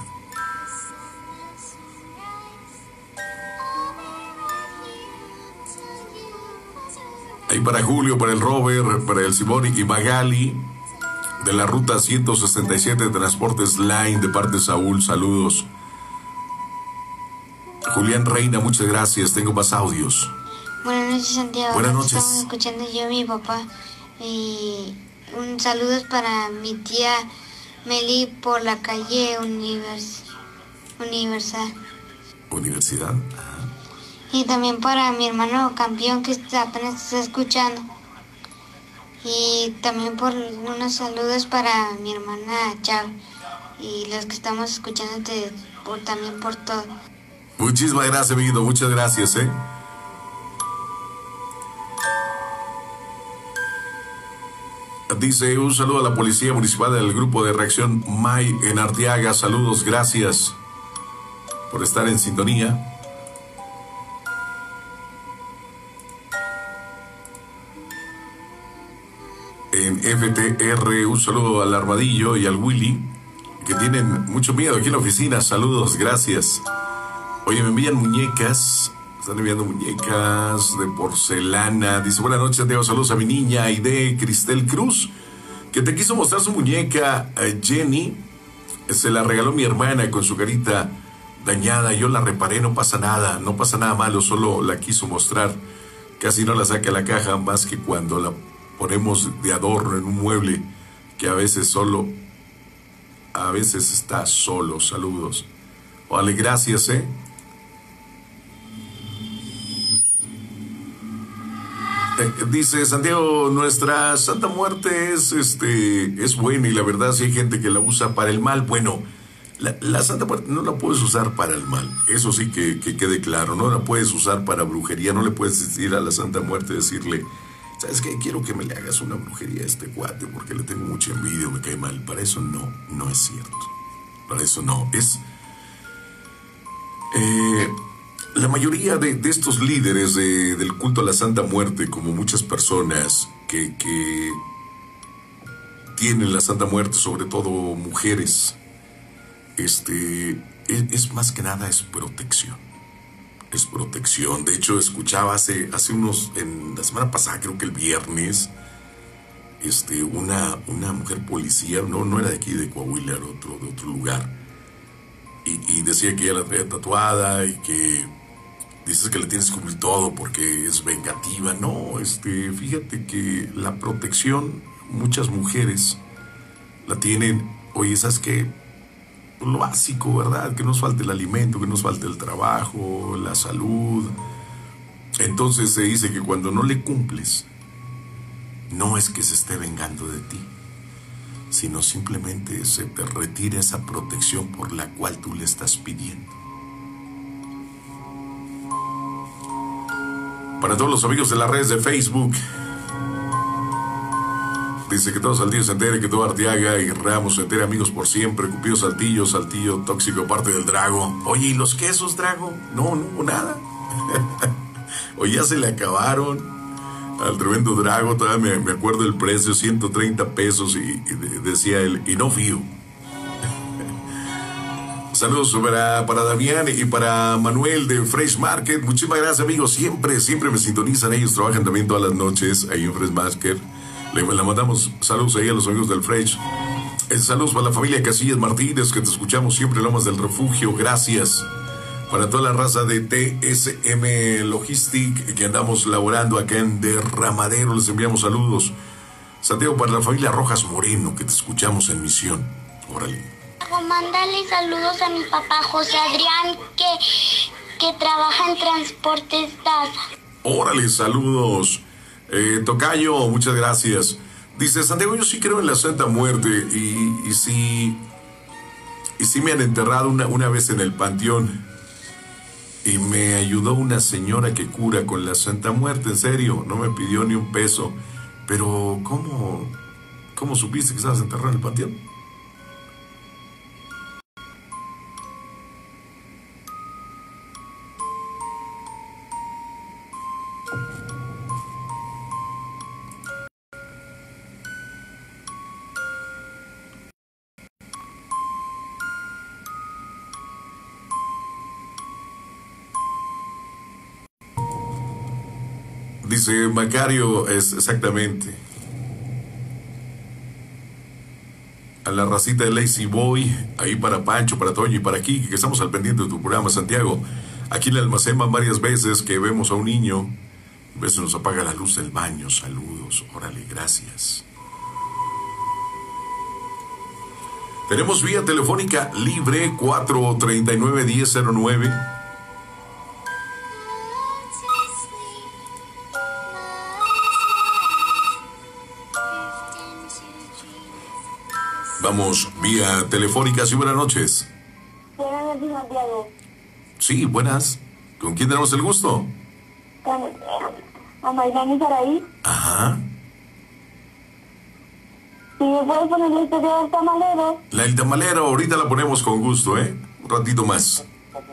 Ahí para Julio, para el Robert, para el Simón y Magali, de la ruta ciento sesenta y siete de Transportes Line, de parte de Saúl, saludos. Julián Reina, muchas gracias, tengo más audios. Buenas noches, Santiago. Buenas noches. Estamos escuchando yo y mi papá. Y un saludo es para mi tía Meli por la calle Univers Universal. Universidad. Y también para mi hermano Campeón, que apenas está escuchando. Y también por unos saludos para mi hermana Chao y los que estamos escuchándote por, también por todo. Muchísimas gracias, amiguito, muchas gracias, ¿eh? Dice, un saludo a la Policía Municipal del Grupo de Reacción May en Arteaga. Saludos, gracias por estar en sintonía. En F T R, un saludo al Armadillo y al Willy, que tienen mucho miedo aquí en la oficina. Saludos, gracias. Oye, me envían muñecas, están enviando muñecas de porcelana. Dice, buenas noches, Santiago, saludos a mi niña Aide Cristel Cruz, que te quiso mostrar su muñeca. Jenny se la regaló mi hermana con su carita dañada. Yo la reparé, no pasa nada, no pasa nada malo, solo la quiso mostrar. Casi no la saca a la caja, más que cuando la ponemos de adorno en un mueble que a veces solo, a veces está solo. Saludos. Vale, gracias, ¿eh? eh dice Santiago, nuestra Santa Muerte es, este, es buena y la verdad si hay gente que la usa para el mal. Bueno, la, la Santa Muerte no la puedes usar para el mal. Eso sí que, que quede claro. No la puedes usar para brujería. No le puedes decir a la Santa Muerte, decirle, ¿sabes qué? Quiero que me le hagas una brujería a este cuate porque le tengo mucha envidia o me cae mal. Para eso no, no es cierto. Para eso no. Es... Eh, la mayoría de, de estos líderes de, del culto a la Santa Muerte, como muchas personas que, que tienen la Santa Muerte, sobre todo mujeres, este, es, es más que nada es protección. Es protección. De hecho, escuchaba hace, hace unos, en la semana pasada, creo que el viernes, este, una, una mujer policía, no, no era de aquí de Coahuila, era otro, de otro lugar, y, y decía que ella la traía tatuada y que dices que le tienes que cumplir todo porque es vengativa. No, este, fíjate que la protección, muchas mujeres la tienen. Oye, ¿sabes qué? Lo básico, ¿verdad? Que nos falte el alimento, que nos falte el trabajo, la salud. Entonces se dice que cuando no le cumples, no es que se esté vengando de ti, sino simplemente se te retira esa protección por la cual tú le estás pidiendo. Para todos los amigos de las redes de Facebook, dice que todo Saltillo se entere, que todo Arteaga y Ramos se entere, amigos por siempre. Cupido Saltillo, Saltillo tóxico, parte del Drago. Oye, ¿y los quesos, Drago? No, no hubo nada. Oye, ya se le acabaron al tremendo Drago. Todavía me, me acuerdo el precio, ciento treinta pesos, y, y decía él, y no fío. Saludos para, para Damián y para Manuel de Fresh Market. Muchísimas gracias, amigos. Siempre, siempre me sintonizan. Ellos trabajan también todas las noches ahí en Fresh Market. Le, le mandamos saludos ahí a los amigos del Fresh. Eh, saludos para la familia Casillas Martínez, que te escuchamos siempre, Lomas del Refugio. Gracias. Para toda la raza de T S M Logistic, que andamos laborando acá en Derramadero, les enviamos saludos. Santiago, para la familia Rojas Moreno, que te escuchamos en Misión. Órale. Mándale saludos a mi papá José Adrián, que, que trabaja en Transportes Daza. Órale, saludos. Eh, Tocayo, muchas gracias. Dice, Santiago, yo sí creo en la Santa Muerte y, y sí, y sí me han enterrado una, una vez en el panteón. Y me ayudó una señora que cura con la Santa Muerte, en serio, no me pidió ni un peso. Pero, ¿cómo, cómo supiste que estabas enterrado en el panteón? Dice Macario, es exactamente. A la racita de Lazy Boy, ahí para Pancho, para Toño y para Kiki, que estamos al pendiente de tu programa, Santiago. Aquí en el almacén van varias veces que vemos a un niño, a veces nos apaga la luz del baño. Saludos, órale, gracias. Tenemos vía telefónica libre cuatro treinta y nueve, diez cero nueve. Vamos, vía telefónica, sí, buenas noches. Buenas noches, Santiago. Sí, buenas. ¿Con quién tenemos el gusto? Con eh, a Mayrani Saraí. Ajá. ¿Y me puedes poner la historia del tamalero? La del tamalero, ahorita la ponemos con gusto, ¿eh? Un ratito más.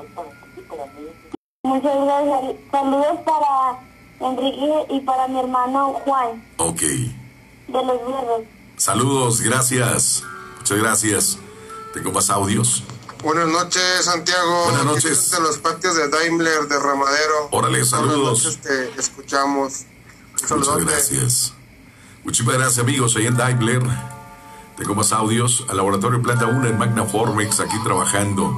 Muchas gracias. Saludos para Enrique y para mi hermano Juan. Ok. De los Hierros. Saludos, gracias. Muchas gracias. Tengo más audios. Buenas noches, Santiago. Buenas noches. De los patios de Daimler de Ramadero. Órale, saludos. Buenas noches, te escuchamos. Muchas gracias. Muchísimas gracias, amigos. Ahí en Daimler. Tengo más audios. Al laboratorio Planta uno en Magna Formex, aquí trabajando.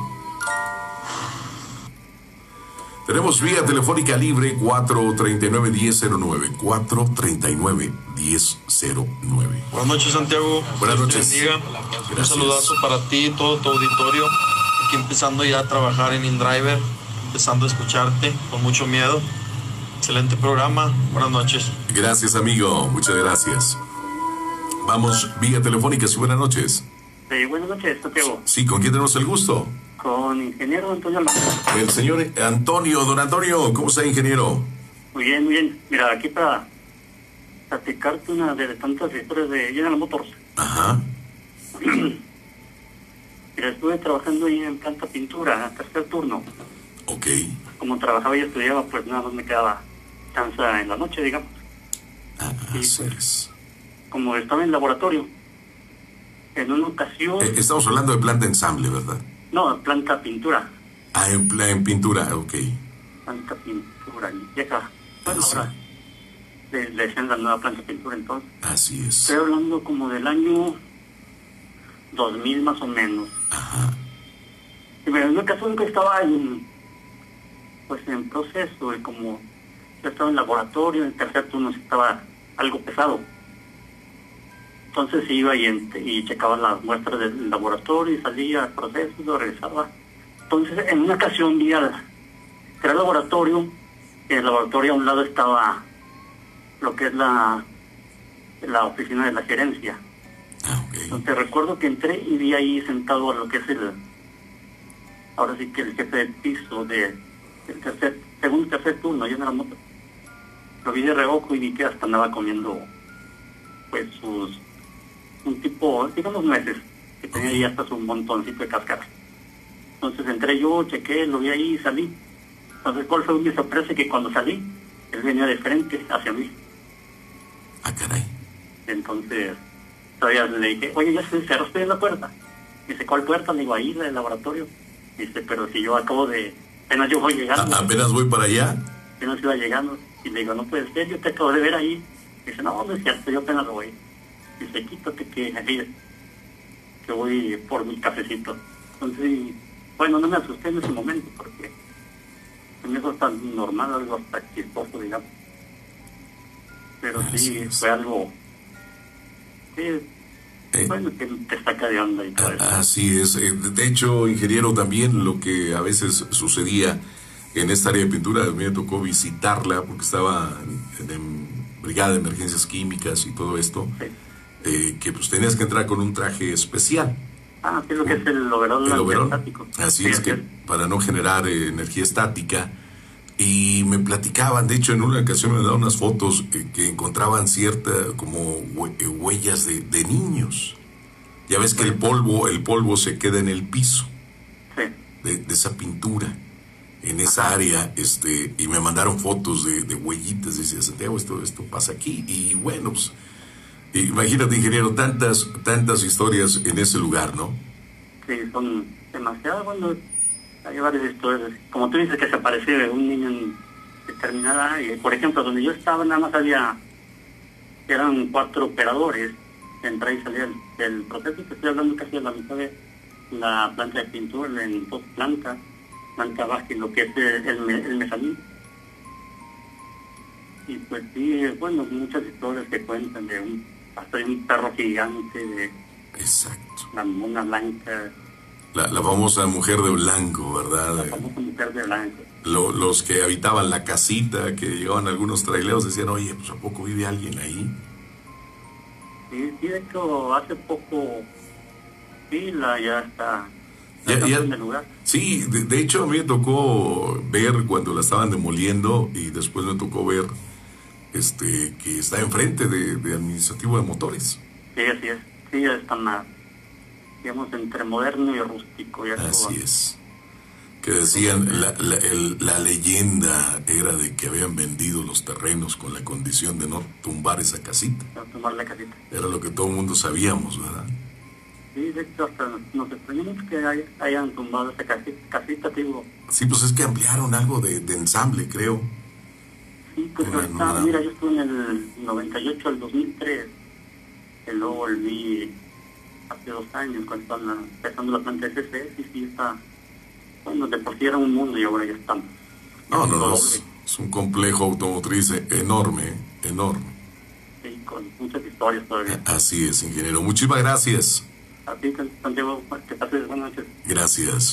Tenemos vía telefónica libre cuatro treinta y nueve, diez cero nueve. cuatro treinta y nueve, diez cero nueve. Buenas noches, Santiago. Buenas noches. Un saludazo para ti y todo tu auditorio. Aquí empezando ya a trabajar en InDriver, empezando a escucharte con mucho miedo. Excelente programa. Buenas noches. Gracias, amigo. Muchas gracias. Vamos, vía telefónica. Sí, buenas noches. Sí, buenas noches, Santiago. Sí, ¿con quién tenemos el gusto? Con ingeniero Antonio Almada. El señor Antonio. Don Antonio, ¿cómo está, ingeniero? Muy bien, muy bien. Mira, aquí para platicarte una de tantas historias de General Motors. Ajá. Mira, estuve trabajando ahí en planta pintura, tercer turno. Ok. Como trabajaba y estudiaba, pues nada más me quedaba cansa en la noche, digamos. Ah, y pues, como estaba en laboratorio, en una ocasión... Eh, estamos hablando de planta ensamble, ¿verdad? No, planta pintura. Ah, en, en pintura, ok. Planta pintura, vieja. Bueno, ahora le, le decían la nueva planta pintura entonces. Así es. Estoy hablando como del año dos mil más o menos. Ajá. Y en una ocasión que estaba en, pues en proceso, y como yo estaba en laboratorio, en tercer turno estaba algo pesado. Entonces iba y, en, y checaba las muestras del laboratorio y salía al proceso y lo regresaba. Entonces en una ocasión vi al era el laboratorio, y en el laboratorio a un lado estaba lo que es la, la oficina de la gerencia. Ah, okay. Entonces recuerdo que entré y vi ahí sentado a lo que es el, ahora sí que el jefe del piso de, del tercer, segundo y tercer turno, allá en la moto. Lo vi de reojo y vi que hasta andaba comiendo pues sus un tipo, digamos nueces, que tenía ahí hasta su montoncito de cáscara. Entonces entré yo, chequé, lo vi ahí y salí. Entonces, ¿cuál fue mi sorpresa? Que cuando salí, él venía de frente hacia mí. Ah, caray. Entonces, todavía le dije, oye, ya se cerró usted la puerta. Dice, ¿cuál puerta? Le digo, ahí, la del laboratorio. Dice, pero si yo acabo de, apenas yo voy llegando. ¿A, apenas voy para allá? Apenas iba llegando. Y le digo, no puede ser, yo te acabo de ver ahí. Dice, no, no es cierto, yo apenas voy. Dice, quítate que así que voy por mi cafecito. Entonces, bueno, no me asusté en ese momento porque en eso está normal, algo hasta chistoso, digamos. Pero sí, fue algo sí, eh, bueno, que te saca de onda y todo eso. Así es. De hecho, ingeniero, también lo que a veces sucedía en esta área de pintura, a mí me tocó visitarla porque estaba en, en brigada de emergencias químicas y todo esto, sí. eh, que pues tenías que entrar con un traje especial. Ah, sí, lo que es el overol, el overol. Estático. Así sí, es que es. Para no generar eh, energía estática. Y me platicaban, de hecho en una ocasión me daban unas fotos eh, que encontraban cierta como huellas de, de niños. Ya ves que el polvo, el polvo se queda en el piso sí. de, de esa pintura, en esa área, este, y me mandaron fotos de, de huellitas, decía Santiago, esto, esto pasa aquí, y bueno, pues, imagínate, ingeniero, tantas, tantas historias en ese lugar, ¿no? Sí, son demasiadas, bueno, hay varias historias, como tú dices que se aparece un niño en determinada, y por ejemplo, donde yo estaba nada más había, eran cuatro operadores, entra y salía el, el proceso, que estoy hablando casi de la mitad de la planta de pintura, en dos plantas, planta baja y lo que es el, el, el mezanín. Y pues sí, bueno, muchas historias que cuentan de un, hasta de un perro gigante, de Exacto. la mona blanca. La, la famosa mujer de blanco, ¿verdad? La famosa mujer de blanco. Lo, los que habitaban la casita, que llegaban algunos traileros, decían, oye, pues ¿a poco vive alguien ahí? Sí, sí, de hecho, hace poco, sí, la ya está, ya, ya, en el lugar. Sí, de, de hecho a mí me tocó ver cuando la estaban demoliendo y después me tocó ver este que está enfrente de, de administrativo de motores. Sí, así es. Sí, ya está más, digamos, entre moderno y rústico. Ya así todo. es. Que decían, la, la, el, la leyenda era de que habían vendido los terrenos con la condición de no tumbar esa casita. No tumbar la casita. Era lo que todo el mundo sabíamos, ¿verdad? Sí, de hecho, hasta nos extrañamos que hay, hayan tumbado esa casita, casita, digo. Sí, pues es que ampliaron algo de, de ensamble, creo. Sí, pues ahorita, una... mira, yo estuve en el noventa y ocho al dos mil tres, que luego volví hace dos años, cuando estaban empezando la planta de C C S, y sí está... Bueno, de por sí era un mundo y ahora ya estamos. No, no, no, es, es un complejo automotriz enorme, enorme. Sí, con muchas historias todavía. Así es, ingeniero. Muchísimas gracias. A ti, Santiago, que pases buenas noches. Gracias.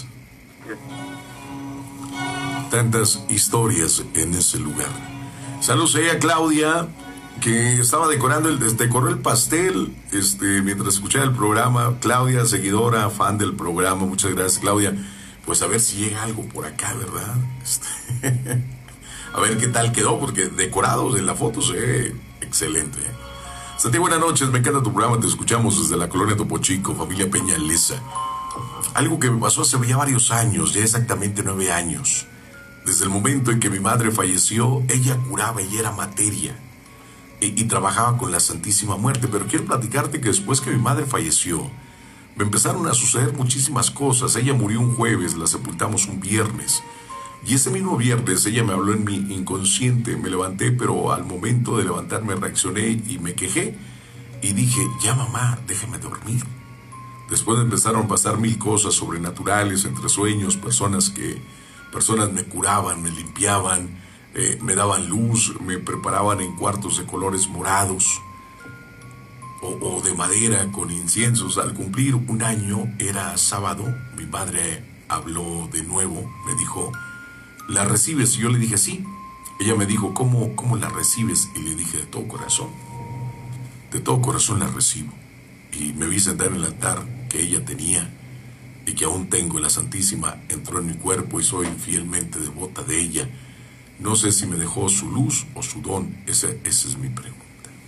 Tantas historias en ese lugar. Saludos a Claudia, que estaba decorando el, decoró el pastel este, mientras escuchaba el programa. Claudia, seguidora, fan del programa. Muchas gracias, Claudia. Pues a ver si llega algo por acá, ¿verdad? Este, a ver qué tal quedó, porque decorados en la foto se ve excelente. Santiago, buenas noches, me encanta tu programa, te escuchamos desde la colonia Topo Chico, familia Peña Leza. Algo que me pasó hace ya varios años, ya exactamente nueve años. Desde el momento en que mi madre falleció, ella curaba, ella era materia y, y trabajaba con la Santísima Muerte. Pero quiero platicarte que después que mi madre falleció, me empezaron a suceder muchísimas cosas. Ella murió un jueves, la sepultamos un viernes. Y ese mismo viernes ella me habló en mi inconsciente. Me levanté, pero al momento de levantarme reaccioné y me quejé. Y dije, ya mamá, déjame dormir. Después empezaron a pasar mil cosas sobrenaturales, entre sueños, personas que, personas me curaban, me limpiaban, eh, me daban luz, me preparaban en cuartos de colores morados. O, o de madera con inciensos. Al cumplir un año, era sábado, mi madre habló de nuevo, me dijo, ¿la recibes? Y yo le dije, sí. Ella me dijo, ¿cómo, cómo la recibes? Y le dije, de todo corazón, de todo corazón la recibo. Y me vi sentar en el altar que ella tenía y que aún tengo. La Santísima entró en mi cuerpo y soy fielmente devota de ella. No sé si me dejó su luz o su don, esa, esa es mi pregunta.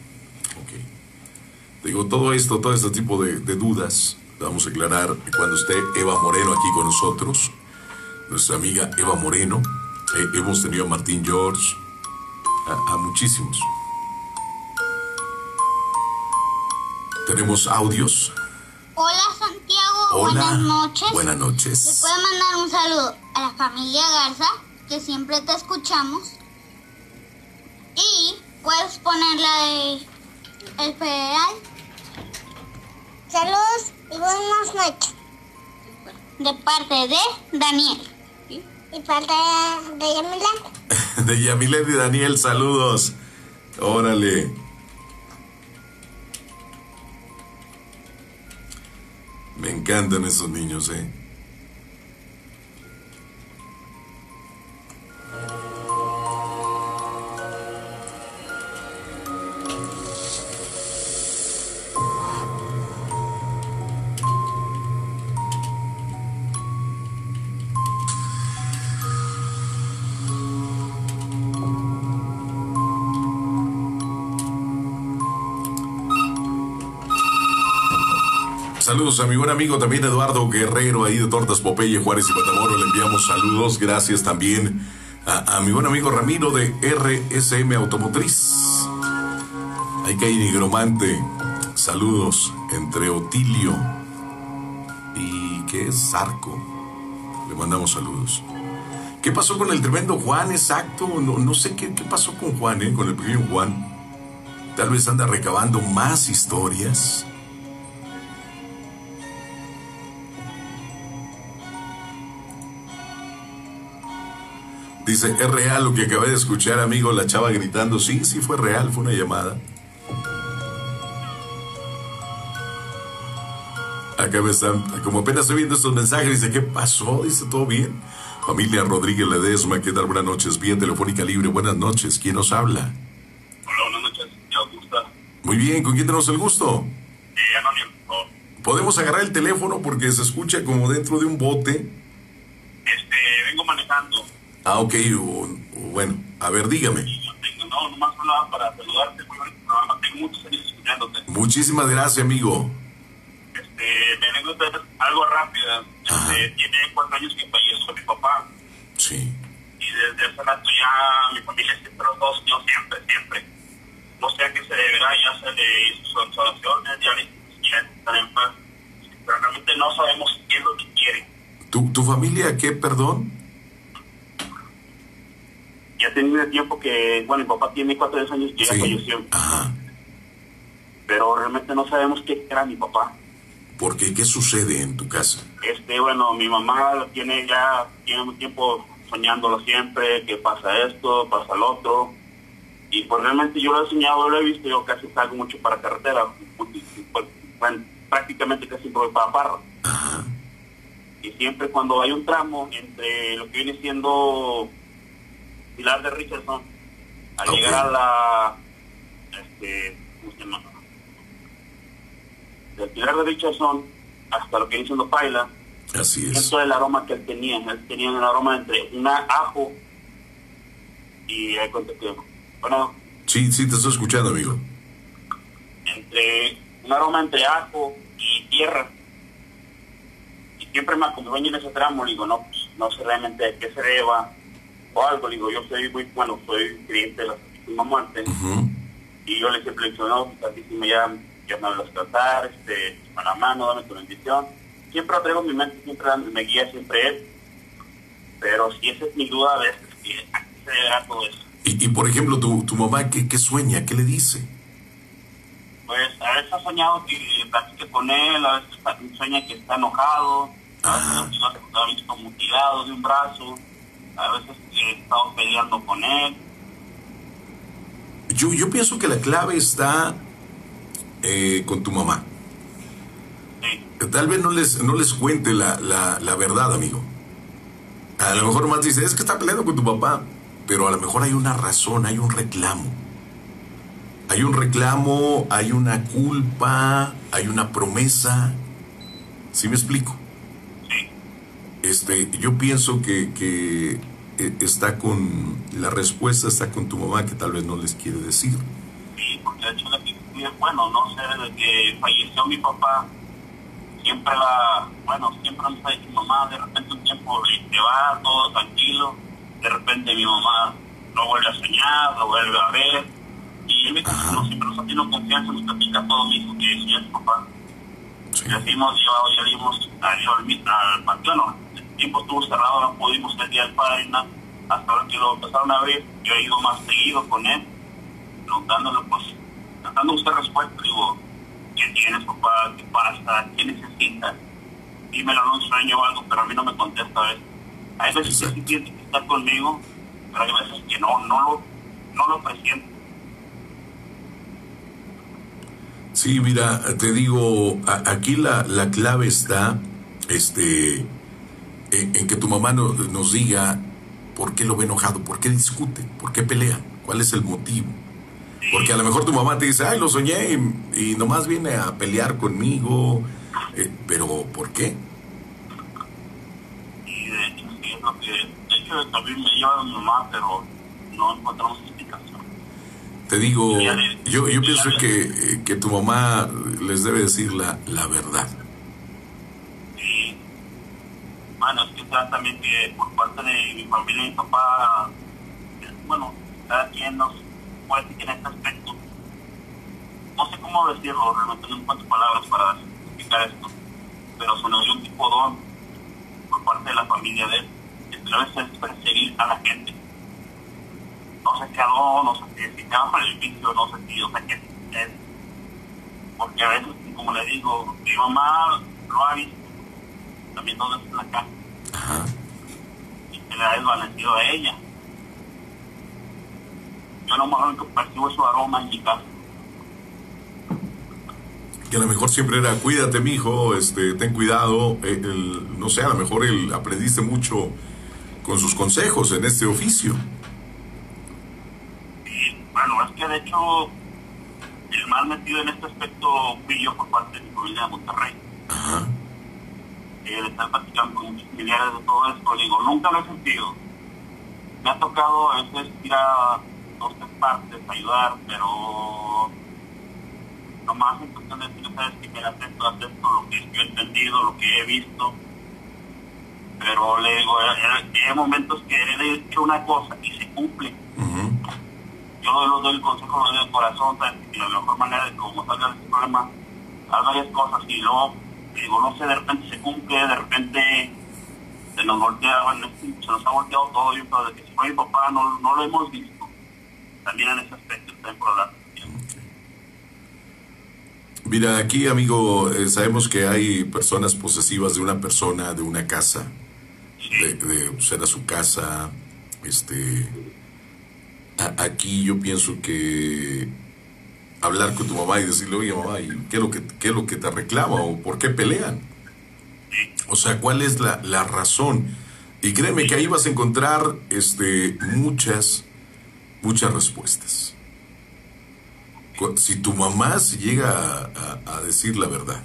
Digo, todo esto, todo este tipo de, de dudas, vamos a aclarar cuando esté Eva Moreno aquí con nosotros, nuestra amiga Eva Moreno. Eh, hemos tenido a Martín George, a, a muchísimos. Tenemos audios. Hola, Santiago. Hola. Buenas noches. Buenas noches. ¿Le puedo mandar un saludo a la familia Garza, que siempre te escuchamos? Y puedes poner la de El Federal. Saludos y buenas noches. De parte de Daniel. Y parte de Yamilet. De Yamilet y Daniel, saludos. Órale. Me encantan esos niños, ¿eh? Saludos a mi buen amigo también Eduardo Guerrero, ahí de Tortas Popeye, Juárez y Matamoros. Le enviamos saludos. Gracias también a, a mi buen amigo Ramiro de R S M Automotriz. Ahí que hay Nigromante. Saludos entre Otilio y ¿qué es? Zarco. Le mandamos saludos. ¿Qué pasó con el tremendo Juan? Exacto. No, no sé qué, qué pasó con Juan, ¿eh? Con el pequeño Juan. Tal vez anda recabando más historias. Dice, ¿es real lo que acabé de escuchar, amigo? La chava gritando. Sí, sí fue real, fue una llamada. Acá me están, como apenas estoy viendo estos mensajes, dice, ¿qué pasó? Dice, ¿todo bien? Familia Rodríguez Ledesma, ¿qué tal? Buenas noches, bien, Telefónica Libre, buenas noches. ¿Quién nos habla? Hola, buenas noches, yo gusta. Muy bien, ¿con quién tenemos el gusto? Eh, anónimo, por favor. ¿Podemos agarrar el teléfono porque se escucha como dentro de un bote? Este, vengo manejando. Ah, ok, bueno, a ver, dígame. Yo tengo, no, nomás hablaba para saludarte, muy bonito programa, tengo muchos años escuchándote. Muchísimas gracias, amigo. Este, me vengo de algo rápido, este, tiene cuatro años que falleció mi papá. Sí. Y desde ese rato ya mi familia siempre los dos, yo siempre, siempre. No sé a qué se deberá, ya se le hizo sus oraciones, ya le quieren estar en paz. Pero realmente no sabemos qué es lo que quieren. ¿Tu, tu familia qué, perdón? Ya tenía tiempo que, bueno, mi papá tiene cuatro años que ya Sí. falleció. Ajá. Pero realmente no sabemos qué era mi papá. ¿Por qué? ¿Qué sucede en tu casa? Este, bueno, mi mamá lo tiene ya, tiene un tiempo soñándolo siempre, que pasa esto, pasa lo otro. Y pues realmente yo lo he soñado, lo he visto, yo casi salgo mucho para carretera. Bueno, prácticamente casi voy para Parra. Ajá. Y siempre cuando hay un tramo entre lo que viene siendo Pilar de Richardson, al Okay. llegar a la, este, ¿cómo se llama? Del Pilar de Richardson hasta lo que viene siendo Paila, Así es. esto es el aroma que él tenía. Él tenía un aroma entre un ajo y, ahí cuenta que, bueno, Sí, sí, te estoy escuchando, amigo. entre un aroma entre ajo y tierra. Y siempre me acompañé en ese tramo, le digo, no, pues, no sé realmente de qué se deba o algo. Le digo, yo soy muy, bueno, soy creyente de la Santísima Muerte. Uh-huh. Y yo le siempre le digo, no, Santísima, ya, ya me vas a tratar, este, con la mano, dame tu bendición. Siempre lo traigo en mi mente, siempre me guía siempre él. Pero si esa es mi duda a veces, que a qué se deberá todo eso. Y, y por ejemplo, tu, tu mamá, ¿qué, ¿qué sueña? ¿Qué le dice? Pues a veces ha soñado que platique con él, a veces sueña que está enojado, a veces lo ha visto mutilado de un brazo, a veces he estado peleando con él. Yo, yo pienso que la clave está eh, con tu mamá. Sí. Tal vez no les, no les cuente la, la, la verdad, amigo. A lo mejor más dice, es que está peleando con tu papá. Pero a lo mejor hay una razón, hay un reclamo. Hay un reclamo, hay una culpa, hay una promesa. ¿Sí me explico? Sí. Este, yo pienso que, que está con, la respuesta está con tu mamá, que tal vez no les quiere decir. Sí, porque de hecho, bueno, no sé, desde que falleció mi papá, siempre la, bueno, siempre nos ha dicho mamá, de repente un tiempo te va, todo tranquilo, de repente mi mamá lo vuelve a soñar, lo vuelve a ver, y él me dice, no, siempre nos ha tenido confianza, nos platica todo mismo que decía su papá. Sí. Y así hemos llevado, ya dimos al, al panteón. El tiempo estuvo cerrado, no pudimos el día del padre y nada. Hasta ahora que lo empezaron a abrir, yo he ido más seguido con él, preguntándole, pues, tratando de buscar respuesta. Digo, ¿qué tienes, papá? ¿Qué pasa? ¿Qué necesitas? Dímelo en un sueño o algo, pero a mí no me contesta a veces. Hay veces que sí siente que está conmigo, pero hay veces que no, no lo, no lo presiento. Sí, mira, te digo, a, aquí la, la clave está este, en, en que tu mamá no, nos diga por qué lo ve enojado, por qué discute, por qué pelea, cuál es el motivo. Porque a lo mejor tu mamá te dice, ay, lo soñé y, y nomás viene a pelear conmigo, eh, pero ¿por qué? Y de hecho, sí, es lo que, de hecho, también me lleva a mi mamá, pero no encontramos explicación. Te digo, yo, yo pienso que, que tu mamá les debe decir la, la verdad. Sí. Bueno, es que está también que por parte de mi familia y mi papá, bueno, cada quien nos puede decir en este aspecto. No sé cómo decirlo, realmente no encuentro palabras para explicar esto, pero se nos dio un tipo don por parte de la familia de él, que a veces es perseguir a la gente. No sé qué hago, no sé si, si quedamos para el vicio, no sé si, o sea, qué es. Porque a veces, como le digo, mi mamá lo ha visto también dos veces en la casa. Ajá. Y se le ha desvanecido a ella. Yo no me percibo su aroma en mi casa. Que a lo mejor siempre era, cuídate, mijo, este, ten cuidado. Eh, el, no sé, a lo mejor él aprendiste mucho con sus consejos en este oficio. Bueno, es que de hecho el más metido en este aspecto fui yo por parte de mi familia de Monterrey. Ajá. Eh, de estar platicando con muchos familiares de todo esto, digo, nunca lo he sentido. Me ha tocado a veces ir a dos tres partes a ayudar, pero nomás en cuestión de decir, sabes que me acepto, acepto lo que yo he entendido, lo que he visto. Pero le digo, hay momentos que he hecho una cosa y se cumple. Uh-huh. Yo les doy el consejo, lo doy del corazón, ¿sabes? Y la mejor manera de cómo salga este problema, haz varias cosas y luego, digo, no sé, de repente se cumple, de repente se nos voltea, bueno, se nos ha volteado todo, yo creo, de que si fue mi papá, no, no lo hemos visto. También en ese aspecto está en problema. Mira, aquí, amigo, eh, sabemos que hay personas posesivas de una persona, de una casa, sí. de, de ser a su casa, este... Aquí yo pienso que hablar con tu mamá y decirle, oye, mamá, ¿y qué es lo que, qué es lo que te reclama o por qué pelean? O sea, ¿cuál es la, la razón? Y créeme que ahí vas a encontrar este, muchas, muchas respuestas. Si tu mamá se llega a, a, a decir la verdad.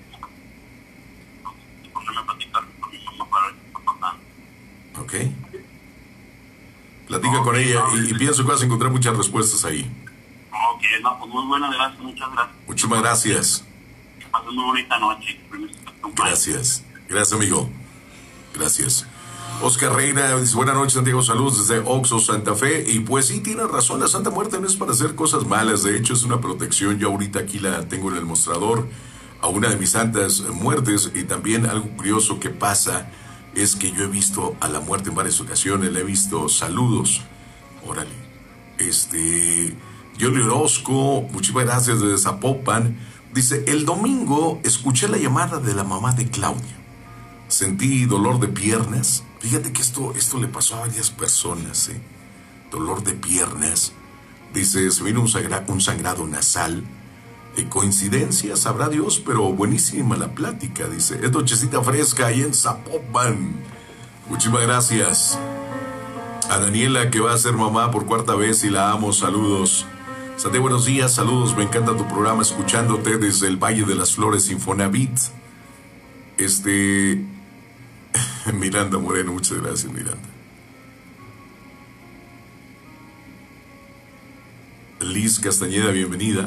Ok. Platica con ella y, y pienso que vas a encontrar muchas respuestas ahí. Ok, no, pues muy buena, gracias, muchas gracias. Muchísimas gracias. Que pasen muy bonita noche. Gracias, gracias amigo. Gracias. Oscar Reina dice, buenas noches, Santiago, saludos desde Oxo, Santa Fe. Y pues sí, tiene razón, la Santa Muerte no es para hacer cosas malas, de hecho es una protección. Yo ahorita aquí la tengo en el mostrador, a una de mis santas muertes. Y también algo curioso que pasa es que yo he visto a la muerte en varias ocasiones, le he visto saludos. Órale. Este, Yoli Orozco, muchísimas gracias desde Zapopan. Dice, el domingo escuché la llamada de la mamá de Claudia. Sentí dolor de piernas. Fíjate que esto, esto le pasó a varias personas, ¿eh? Dolor de piernas. Dice, se vino un, sangra, un sangrado nasal. Eh, coincidencia, sabrá Dios, pero buenísima la plática, dice. Es nochecita fresca ahí en Zapopan. Muchísimas gracias. A Daniela, que va a ser mamá por cuarta vez y la amo, saludos. Santiago, buenos días, saludos, me encanta tu programa, escuchándote desde el Valle de las Flores, Infonavit. Este... Miranda Moreno, muchas gracias, Miranda. Liz Castañeda, bienvenida.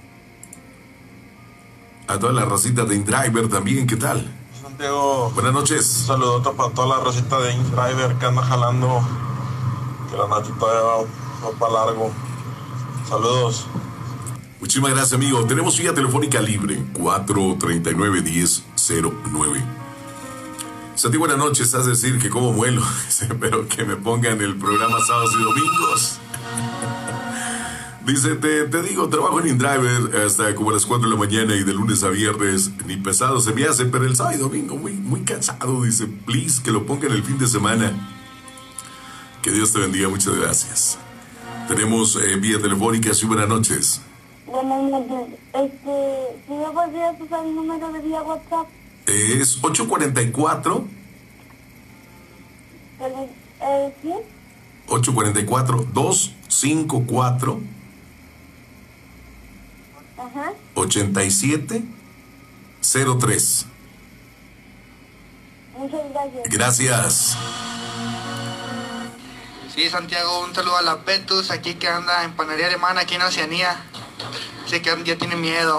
A toda la racita de InDriver también, ¿qué tal? Santiago. Buenas noches. Un saludote para toda la racita de InDriver que anda jalando. Que la noche todavía va, va para largo. Saludos. Muchísimas gracias, amigo. Tenemos vía telefónica libre, cuatro treinta y nueve, diez cero nueve. Santi, buenas noches. Has de decir que como vuelo, pero que me pongan el programa sábados y domingos. Dice, te, te digo, trabajo en InDriver hasta como a las cuatro de la mañana y de lunes a viernes ni pesado se me hace, pero el sábado y domingo muy, muy cansado. Dice, please, que lo pongan el fin de semana. Que Dios te bendiga, muchas gracias. Tenemos eh, vía telefónica, sí, buenas noches. Buenas noches. Este, si me podrías usar el número de vía WhatsApp. Es ocho cuarenta y cuatro. Eh, ¿sí? ocho cuarenta y cuatro, doscientos cincuenta y cuatro. Ajá. ochenta y siete cero tres. Muchas gracias. Gracias. Sí, Santiago, un saludo a la Petus, aquí que anda en panadería alemana, aquí en Oceanía. Sé que ya tiene miedo.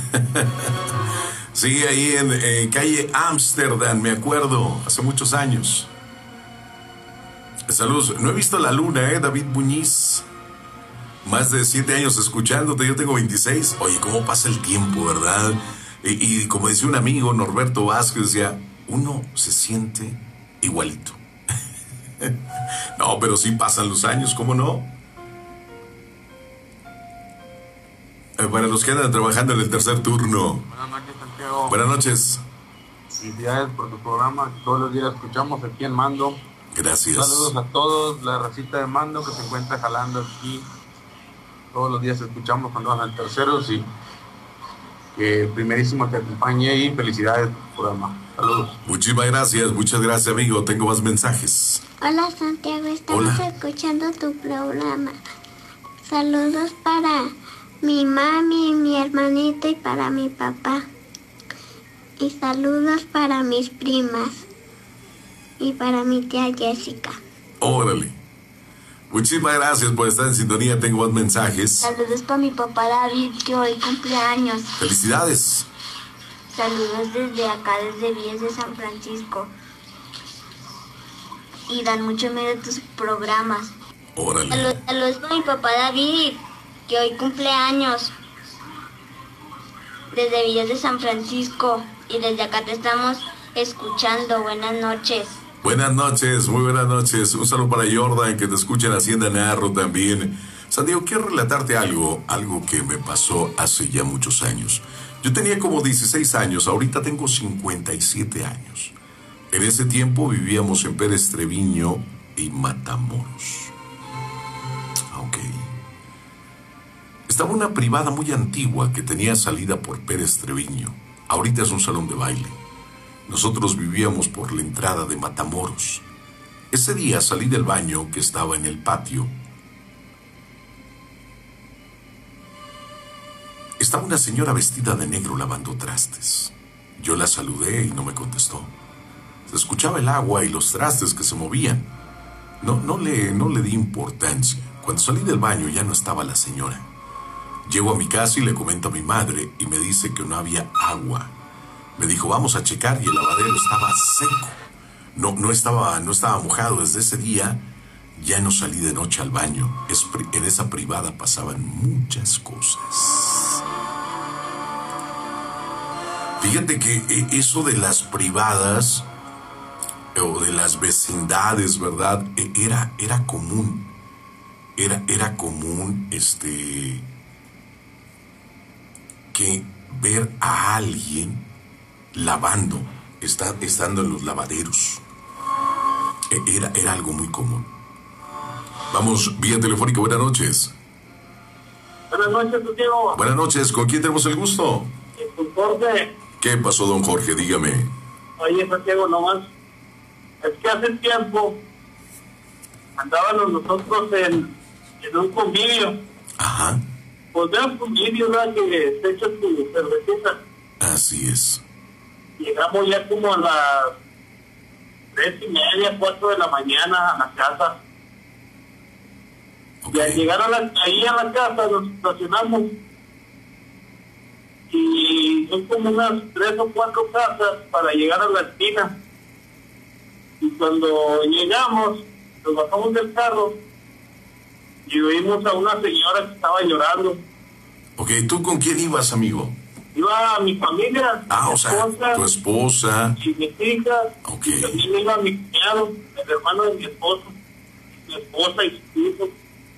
Sí, ahí en eh, calle Ámsterdam, me acuerdo, hace muchos años. Saludos. No he visto la luna, ¿eh, David Muñiz? Más de siete años escuchándote, yo tengo veintiséis. Oye, cómo pasa el tiempo, ¿verdad? Y, y como decía un amigo, Norberto Vázquez, decía, uno se siente igualito. No, pero sí pasan los años, ¿cómo no? Eh, para los que andan trabajando en el tercer turno. Buenas noches, Santiago. Buenas noches. Felicidades por tu programa, que todos los días escuchamos aquí en Mando. Gracias. Saludos a todos, la racita de Mando que se encuentra jalando aquí. Todos los días escuchamos cuando van al tercero, sí. Que el primerísimo te acompañe y felicidades por tu programa. Saludos. Muchísimas gracias, muchas gracias, amigo. Tengo más mensajes. Hola, Santiago, estamos Hola. escuchando tu programa. Saludos para mi mami, mi hermanita y para mi papá. Y saludos para mis primas y para mi tía Jessica. Órale. Muchísimas gracias por estar en sintonía. Tengo más mensajes. Saludos para mi papá David, que hoy cumple años. Felicidades. Saludos desde acá, desde Villas de San Francisco. Y dan mucho miedo a tus programas. Órale. Saludos, saludos para mi papá David, que hoy cumple años. Desde Villas de San Francisco. Y desde acá te estamos escuchando. Buenas noches. Buenas noches, muy buenas noches. Un saludo para Jordan, que te escucha en Hacienda Narro también. Santiago, quiero relatarte algo, algo que me pasó hace ya muchos años. Yo tenía como dieciséis años, ahorita tengo cincuenta y siete años. En ese tiempo vivíamos en Pérez Treviño y Matamoros. Ok. Estaba una privada muy antigua que tenía salida por Pérez Treviño. Ahorita es un salón de baile. Nosotros vivíamos por la entrada de Matamoros. Ese día salí del baño que estaba en el patio. Estaba una señora vestida de negro lavando trastes. Yo la saludé y no me contestó. Se escuchaba el agua y los trastes que se movían. No, no le, no le di importancia. Cuando salí del baño ya no estaba la señora. Llego a mi casa y le comento a mi madre y me dice que no había agua. Me dijo, vamos a checar, y el lavadero estaba seco. No, no estaba, no estaba mojado. Desde ese día ya no salí de noche al baño. Es, en esa privada pasaban muchas cosas. Fíjate que eso de las privadas o de las vecindades, ¿verdad? Era, era común. Era, era común este, que ver a alguien lavando, está, estando en los lavaderos. Era, era algo muy común. Vamos, vía telefónica, buenas noches. Buenas noches, Santiago. Buenas noches, ¿con quién tenemos el gusto? Con Jorge. ¿Qué pasó, don Jorge? Dígame. Oye, Santiago, nomás, es que hace tiempo andábamos nosotros en, en un convivio. Ajá. Pues de un convivio, ¿verdad? Que se echa tu cervecita. Así es. Llegamos ya como a las tres y media, cuatro de la mañana a la casa. Okay. Y al llegar a la, ahí a la casa nos estacionamos. Y son como unas tres o cuatro casas para llegar a la esquina. Y cuando llegamos, nos bajamos del carro y vimos a una señora que estaba llorando. Ok, ¿tú con quién ibas, amigo? Iba a mi familia, Ah, mi o sea, esposa, tu esposa. y mis hijas, Ok. y también iba mi cuñado, el hermano de mi esposo, mi esposa y sus hijos.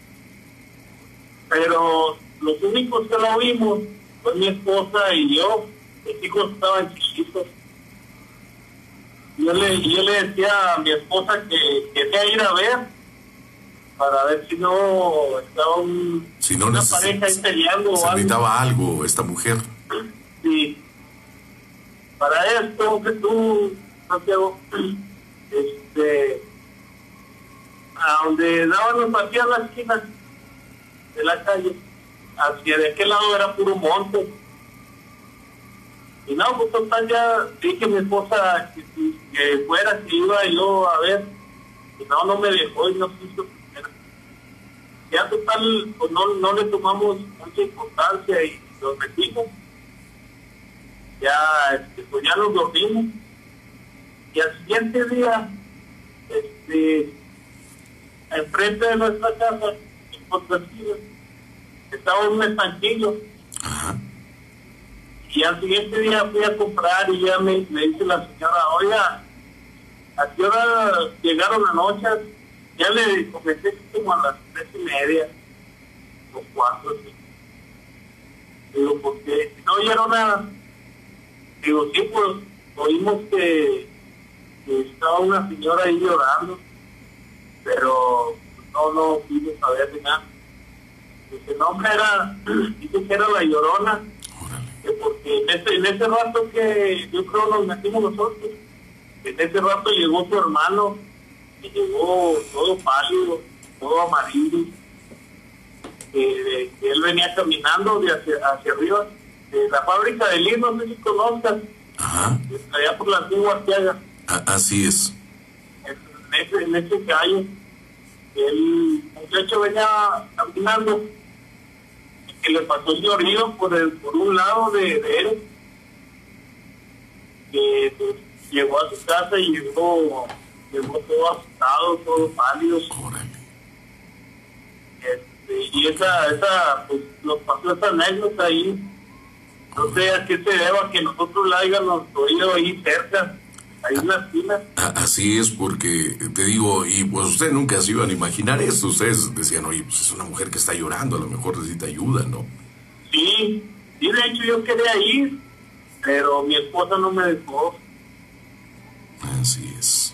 Pero los únicos que lo vimos fue mi esposa y yo. Mis hijos estaban chiquitos. Yo le, yo le decía a mi esposa que quería ir a ver para ver si no estaba un, Si no una neces- pareja ahí peleando o se algo. necesitaba algo esta mujer. Sí. Para esto que tú, Santiago, este, a donde daban los vacíos las esquinas de la calle, hacia de aquel lado era puro monte. Y no, pues total, ya dije a mi esposa que, que, que fuera, que iba yo a ver. Y no, no me dejó y no quiso. Ya total, pues no, no le tomamos mucha importancia y nos metimos. Ya, este, pues ya nos dormimos. Y al siguiente día, este, enfrente de nuestra casa, en Potosí, estaba un estanquillo. Y al siguiente día fui a comprar y ya me, me dice la señora, oiga, ¿a qué hora llegaron anoche? Ya le comenté como a las tres y media, o cuatro, sí. Digo, ¿por qué? No oyeron nada. Digo, sí, pues oímos que, que estaba una señora ahí llorando, pero no, no quiso saber de nada. Dice, no, hombre, era, dice que era la Llorona, que porque en ese, en ese rato que yo creo nos metimos nosotros, en ese rato llegó su hermano, y llegó todo pálido, todo amarillo, que, que él venía caminando de hacia, hacia arriba, de la fábrica de Lir, no sé si conozcas, allá por la antigua Arteaga. Así es. En ese, en ese calle, el muchacho venía caminando, que le pasó el llorido por, el, por un lado de, de él, que pues, llegó a su casa y llegó, llegó todo asustado, todo pálido. Este, y esa, esa, pues nos pasó esa anécdota ahí. No sé a qué se deba que nosotros la hayamos oído ahí cerca, ahí en la esquina. Así es, porque te digo, y pues ustedes nunca se iban a imaginar esto. Ustedes decían, oye, pues es una mujer que está llorando, a lo mejor necesita ayuda, ¿no? Sí, sí, de hecho yo quería ir, pero mi esposa no me dejó. Así es.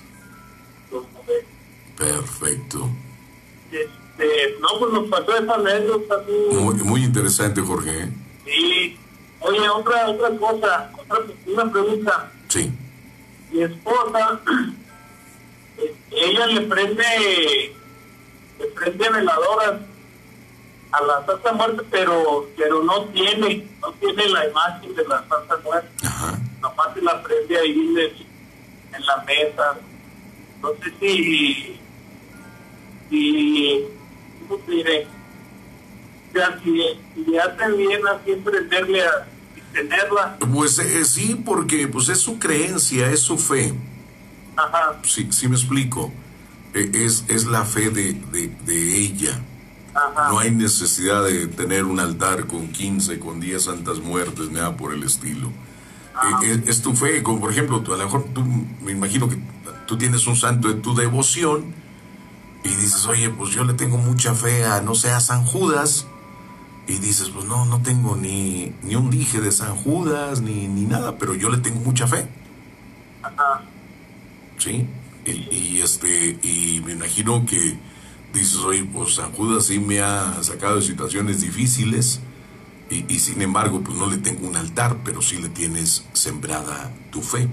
Perfecto. Este, no, pues nos pasó esa anécdota. Sí. Muy, muy interesante, Jorge. ¿eh? Sí. Oye, otra, otra cosa, otra, una pregunta. Sí. Mi esposa, ella le prende, le prende veladoras a la Santa Muerte, pero pero no tiene, no tiene la imagen de la Santa Muerte. Nomás se la prende ahí en, en la mesa. No sé si, si, ¿cómo te diré? O sea, si, si le hace bien así prenderle a tenerla. Pues eh, sí, porque pues es su creencia, es su fe. Ajá. Sí, sí me explico. Eh, es, es la fe de, de, de ella. Ajá. No hay necesidad de tener un altar con quince, con diez santas muertes, nada por el estilo. Eh, es, es tu fe, como por ejemplo, tú, a lo mejor tú, me imagino que tú tienes un santo de tu devoción y dices, oye, pues yo le tengo mucha fe a, no sé, a San Judas. Y dices, pues no, no tengo ni, ni un dije de San Judas, ni, ni nada, pero yo le tengo mucha fe. Ajá. Sí, y, y este, y me imagino que dices, oye, pues San Judas sí me ha sacado de situaciones difíciles, y, y sin embargo, pues no le tengo un altar, pero sí le tienes sembrada tu fe.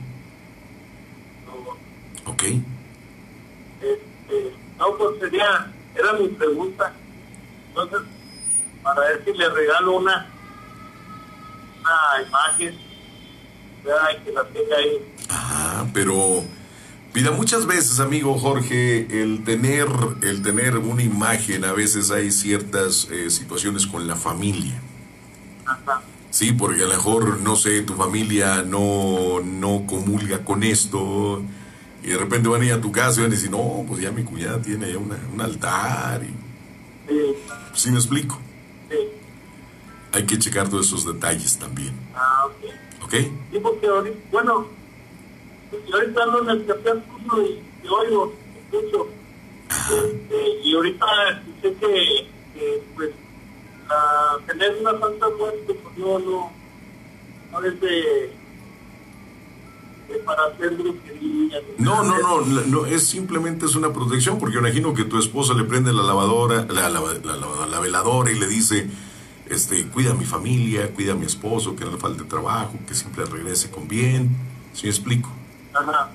¿Ok? Este, no, pues sería, era mi pregunta. Entonces, para ver si le regalo una una imagen, ¿verdad? Que la tenga ahí. Ajá, pero mira, muchas veces, amigo Jorge, el tener el tener una imagen, a veces hay ciertas eh, situaciones con la familia. Ajá. Sí, porque a lo mejor, no sé, tu familia no, no comulga con esto, y de repente van a ir a tu casa y van a decir, no, pues ya mi cuñada tiene ya una, un altar. Y... Sí. ¿Sí me explico? Sí. hay que checar todos esos detalles también. Ah, ok. ¿Ok? Sí, porque ahorita, bueno, yo ahorita ando en el café azul y, y oigo, escucho. Este, y ahorita sé que, que pues, a tener una santa muerte, pues no, no, no es de, de para hacer brujería. No, no, no, no, es simplemente es una protección, porque imagino que tu esposa le prende la lavadora, la, la, la, la, la veladora y le dice, este, cuida a mi familia, cuida a mi esposo, que no le falte trabajo, que siempre regrese con bien. ¿Sí me explico? Ajá.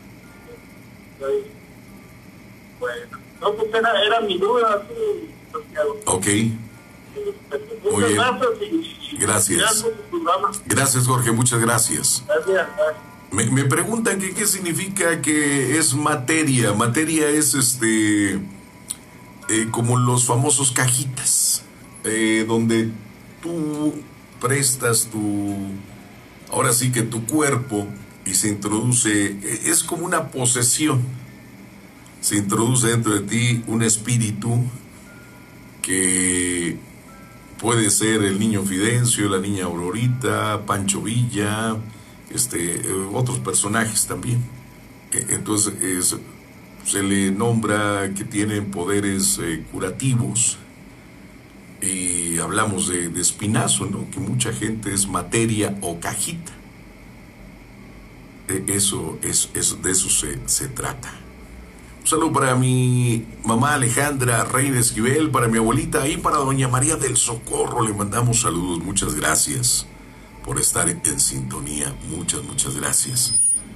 Bueno, no, pues era, era mi duda. Sí, ok. Muchas Muy bien. gracias y, y Gracias. gracias por tu programa. Gracias, Jorge, muchas gracias. Gracias. Me, me preguntan que qué significa que es materia. Materia es este eh, como los famosos cajitas, eh, donde tú prestas tu, ahora sí que tu cuerpo y se introduce, es como una posesión. Se introduce dentro de ti un espíritu que puede ser el niño Fidencio, la niña Aurorita, Pancho Villa, este, otros personajes también. Entonces es, se le nombra que tienen poderes eh, curativos, y hablamos de, de espinazo, ¿no? Que mucha gente es materia o cajita. Eso, es, es, de eso se, se trata. Un saludo para mi mamá Alejandra Reina Esquivel, para mi abuelita y para doña María del Socorro. Le mandamos saludos, muchas gracias por estar en sintonía. Muchas, muchas gracias.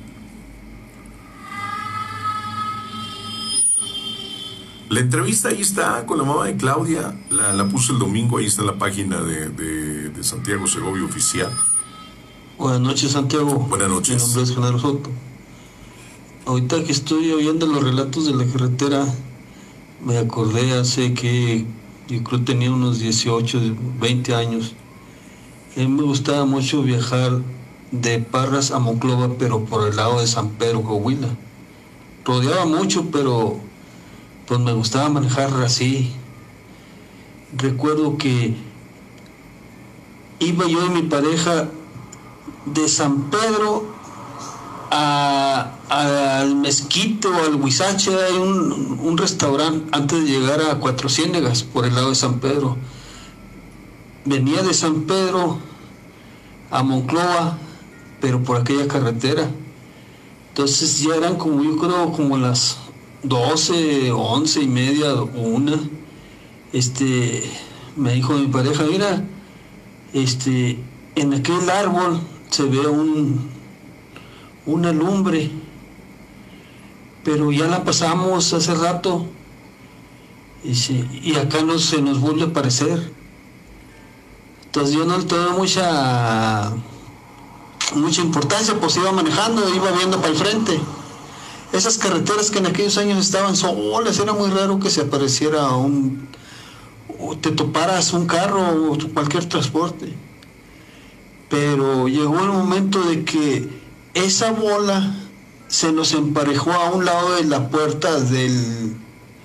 La entrevista ahí está con la mamá de Claudia, la, la puse el domingo, ahí está en la página de, de, de Santiago Segovia Oficial. Buenas noches, Santiago. Buenas noches. Mi nombre es Genaro Soto. Ahorita que estoy oyendo los relatos de la carretera, me acordé hace que yo creo que tenía unos dieciocho, veinte años. A mí me gustaba mucho viajar de Parras a Monclova, pero por el lado de San Pedro, Coahuila. Rodeaba mucho, pero pues me gustaba manejar así. Recuerdo que iba yo y mi pareja de San Pedro a, a, al Mezquite o al Huizache. Hay un, un restaurante antes de llegar a Cuatro Ciénegas por el lado de San Pedro. Venía de San Pedro a Monclova, pero por aquella carretera. Entonces ya eran como, yo creo, como las doce, once y media, una. Este, me dijo mi pareja, mira, este, en aquel árbol se ve un, una lumbre, pero ya la pasamos hace rato, y, se, y acá no se nos vuelve a aparecer. Entonces yo no le tuve mucha, mucha importancia, pues iba manejando, iba viendo para el frente. Esas carreteras que en aquellos años estaban solas, era muy raro que se apareciera un, o te toparas un carro o cualquier transporte. Pero llegó el momento de que esa bola se nos emparejó a un lado de la puerta del,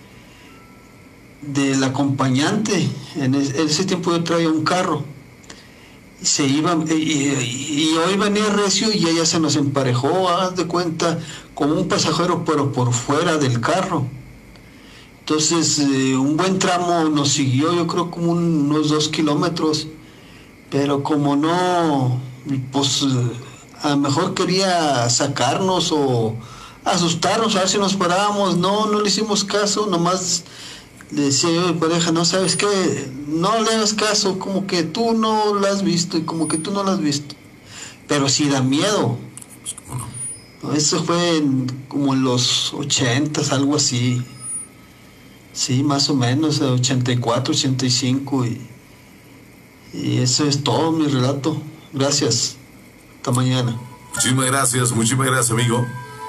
del acompañante. En ese, en ese tiempo yo traía un carro. Se iba, y, y, y hoy venía recio y ella se nos emparejó, haz de cuenta, como un pasajero, pero por fuera del carro. Entonces, eh, un buen tramo nos siguió, yo creo como un, unos dos kilómetros, pero como no, pues a lo mejor quería sacarnos o asustarnos, a ver si nos parábamos. No, no le hicimos caso, nomás le decía yo a mi pareja, no, ¿sabes qué? No le hagas caso, como que tú no la has visto y como que tú no la has visto. Pero sí da miedo. Eso fue en, como en los ochentas, algo así. Sí, más o menos, ochenta y cuatro, ochenta y cinco. Y, y eso es todo mi relato. Gracias. Hasta mañana. Muchísimas gracias, muchísimas gracias, amigo.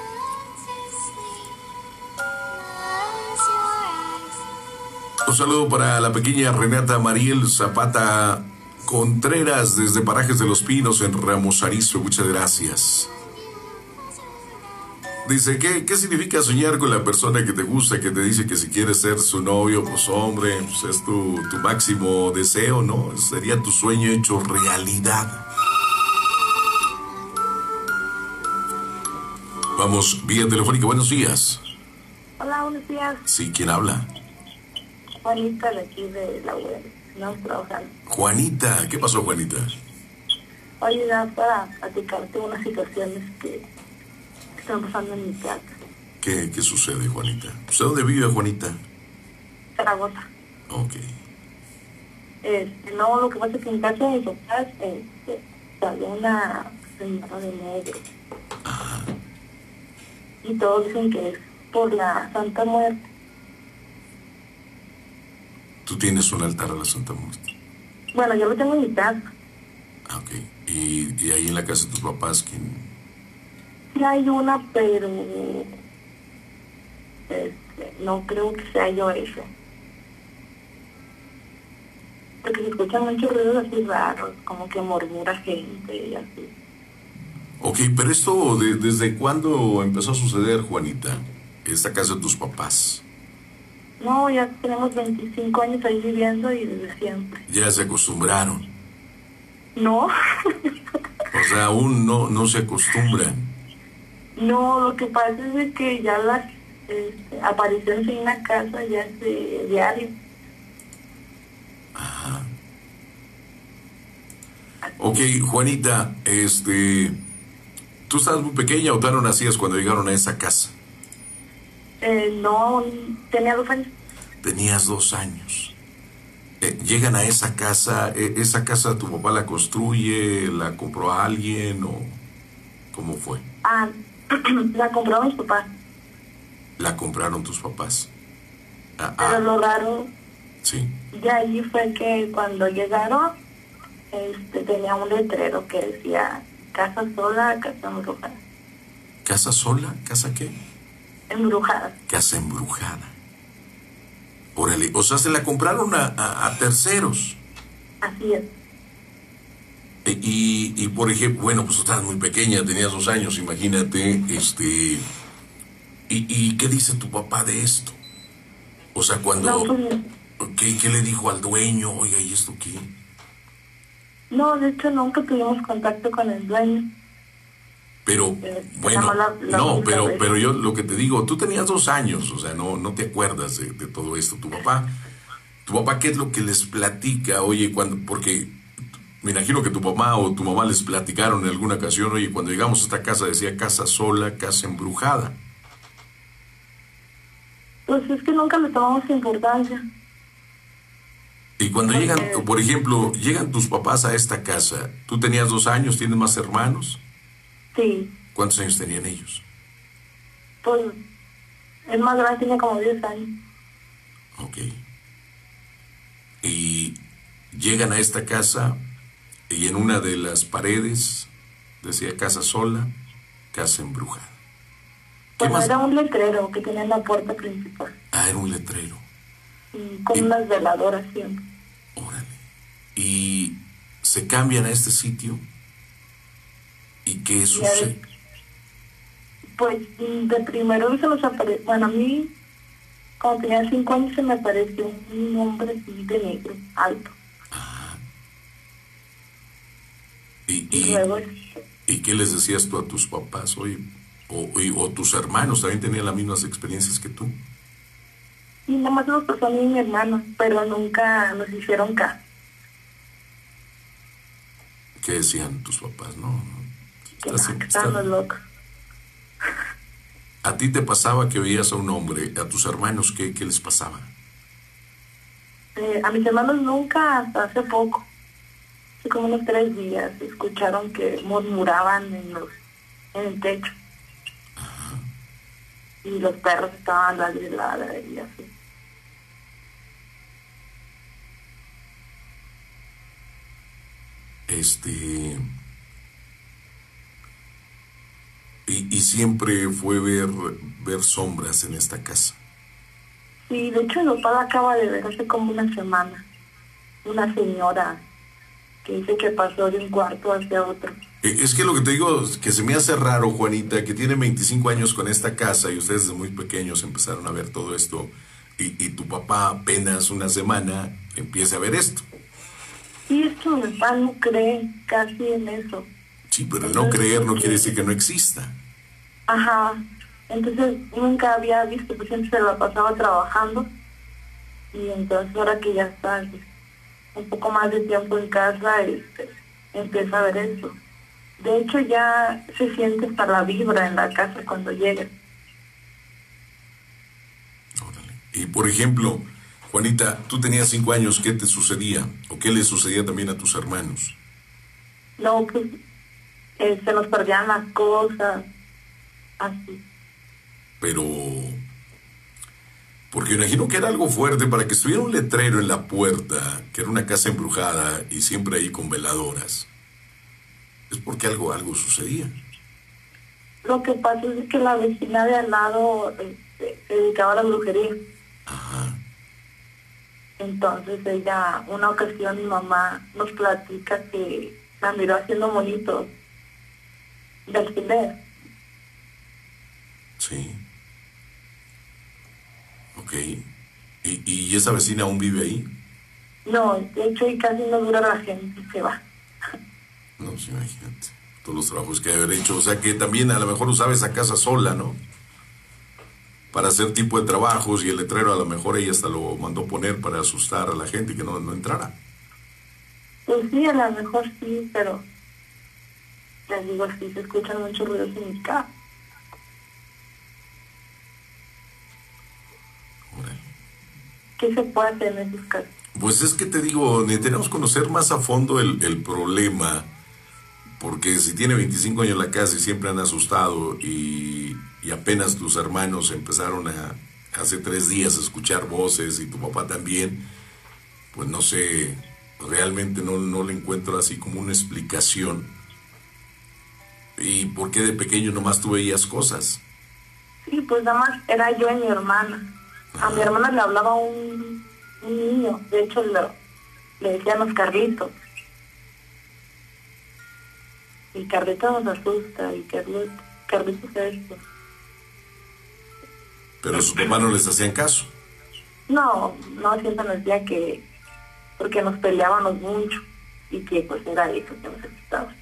Un saludo para la pequeña Renata Mariel Zapata Contreras desde Parajes de los Pinos en Ramos Arizpe. Muchas gracias. Dice, ¿qué, ¿qué significa soñar con la persona que te gusta, que te dice que si quieres ser su novio, pues hombre, pues es tu, tu máximo deseo, ¿no? Sería tu sueño hecho realidad. Vamos, vía telefónica, buenos días. Hola, buenos días. Sí, ¿quién habla? Juanita de aquí de la U E R. No, trabajando. Juanita, ¿qué pasó, Juanita? Oye, ya para platicarte unas situaciones que están pasando en mi casa. ¿Qué, qué sucede, Juanita? ¿Usted dónde vive, Juanita? Zaragoza. Ok. Este, no, lo que pasa es que en casa de mis papás este, salió una señora de negro. Ajá. Y todos dicen que es por la Santa Muerte. ¿Tú tienes un altar a la Santa Muerte? Bueno, yo lo tengo en mi casa. Ah, ok. ¿Y, y ahí en la casa de tus papás quién? Sí hay una, pero este, no creo que sea yo esa. Porque se escuchan muchos ruidos así raros, como que murmura gente y así. Ok, pero esto, de, ¿desde cuándo empezó a suceder, Juanita? Esta casa de tus papás. No, ya tenemos veinticinco años ahí viviendo y desde siempre. Ya se acostumbraron. No. O sea, aún no, no se acostumbran. No, lo que pasa es de que ya las este, apariciones en una casa ya es de diario. Ajá. Ok, Juanita, este... ¿tú estabas muy pequeña o tal no nacías cuando llegaron a esa casa? Eh, no, tenía dos años. Tenías dos años. Eh, llegan a esa casa, eh, ¿esa casa tu papá la construye, la compró a alguien o cómo fue? Ah, la compró mis papás. La compraron tus papás. Ah, Pero ah, lo raro sí. de ahí fue que cuando llegaron, este, tenía un letrero que decía casa sola, casa embrujada. ¿Casa sola? ¿Casa qué? Embrujada. Casa embrujada. Órale, o sea, se la compraron a, a, a terceros. Así es. E- Y, y por ejemplo, bueno, pues tú estabas muy pequeña, tenías dos años, imagínate, este... ¿Y, y qué dice tu papá de esto? O sea, cuando... No, pues, ¿qué, ¿Qué le dijo al dueño? Oiga, ¿y esto qué? no, de hecho nunca tuvimos contacto con el dueño. Pero, Eh, bueno, la- la no, única pero, vez. pero yo lo que te digo, tú tenías dos años, o sea, no, no te acuerdas de, de todo esto. Tu papá, tu papá, ¿qué es lo que les platica? Oye, cuando, porque me imagino que tu papá o tu mamá les platicaron en alguna ocasión, oye, cuando llegamos a esta casa decía casa sola, casa embrujada. Pues es que nunca le tomamos importancia. Y cuando Porque- llegan, por ejemplo, llegan tus papás a esta casa, ¿tú tenías dos años, tienes más hermanos? Sí, ¿Cuántos años tenían ellos? pues el más grande tenía como diez años. Ok. Y llegan a esta casa y en una de las paredes decía casa sola, casa embrujada. ¿Qué Bueno, más? era un letrero que tenía en la puerta principal. Ah, era un letrero. Y con unas veladoras siempre. Y se cambian a este sitio. ¿Y qué Ya sucede? ves. Pues de primero se nos apareció, bueno, a mí cuando tenía cinco años se me apareció un hombre así de negro, alto. ¿Y, Y y, luego, ¿y qué les decías tú a tus papás? Oye, o, y- o tus hermanos también tenían las mismas experiencias que tú. y nada más nos pasó a mí y mi hermano, pero nunca nos hicieron caso. ¿Qué decían tus papás? No, no. Que Estás- no, que estás- estábamos locos. ¿A ti te pasaba que oías a un hombre? ¿A tus hermanos qué, qué les pasaba? Eh, a mis hermanos nunca, hasta hace poco, hace como unos tres días, escucharon que murmuraban en, los, en el techo. Y los perros estaban ladrando y así. Este... Y, y siempre fue ver, ver sombras en esta casa. Sí, de hecho mi papá acaba de ver hace como una semana una señora que dice que pasó de un cuarto hacia otro Es que lo que te digo, que se me hace raro, Juanita, que tiene veinticinco años con esta casa y ustedes desde muy pequeños empezaron a ver todo esto y, y tu papá apenas una semana empieza a ver esto. Sí, es que mi papá no cree casi en eso. Sí, pero el no creer no quiere decir que no exista. Ajá, entonces nunca había visto, pues siempre se la pasaba trabajando y entonces ahora que ya está un poco más de tiempo en casa, este, empieza a ver eso. De hecho ya se siente hasta la vibra en la casa cuando llega. Órale. Y por ejemplo, Juanita, tú tenías cinco años, ¿qué te sucedía? ¿O qué le sucedía también a tus hermanos? No, pues eh, se nos perdían las cosas, así. Pero, porque imagino que era algo fuerte para que estuviera un letrero en la puerta, que era una casa embrujada y siempre ahí con veladoras. Es porque algo, algo sucedía. Lo que pasa es que la vecina de al lado este, se dedicaba a la brujería. Ajá. Entonces ella, una ocasión mi mamá nos platica que la miró haciendo monitos de alquiler. Sí. Ok. ¿Y, ¿Y esa vecina aún vive ahí? No, de hecho ahí casi no dura la gente, se va. No, sí, imagínate. Todos los trabajos que hay haber hecho. O sea que también a lo mejor usaba esa casa sola, ¿no? Para hacer tipo de trabajos y el letrero a lo mejor ella hasta lo mandó poner para asustar a la gente y que no, no entrara. Pues sí, a lo mejor sí, pero les digo, sí se escuchan muchos ruidos en mi casa. ¿Qué se puede hacer en esos casos? Pues es que te digo, necesitamos conocer más a fondo el, el problema, porque si tiene veinticinco años la casa y siempre han asustado y, y apenas tus hermanos empezaron a, hace tres días a escuchar voces y tu papá también, pues no sé, realmente no, no le encuentro así como una explicación. ¿Y por qué de pequeño nomás tú veías cosas? Sí, pues nada más era yo y mi hermana. A mi hermana le hablaba un, un niño, de hecho le, le decíamos Carlitos. Y Carlitos nos asusta, y Carlitos, Carlitos es esto. Pero sus papás no les hacían caso. No, no, siempre nos decía que, porque nos peleábamos mucho, y que pues era eso que nos asustaba.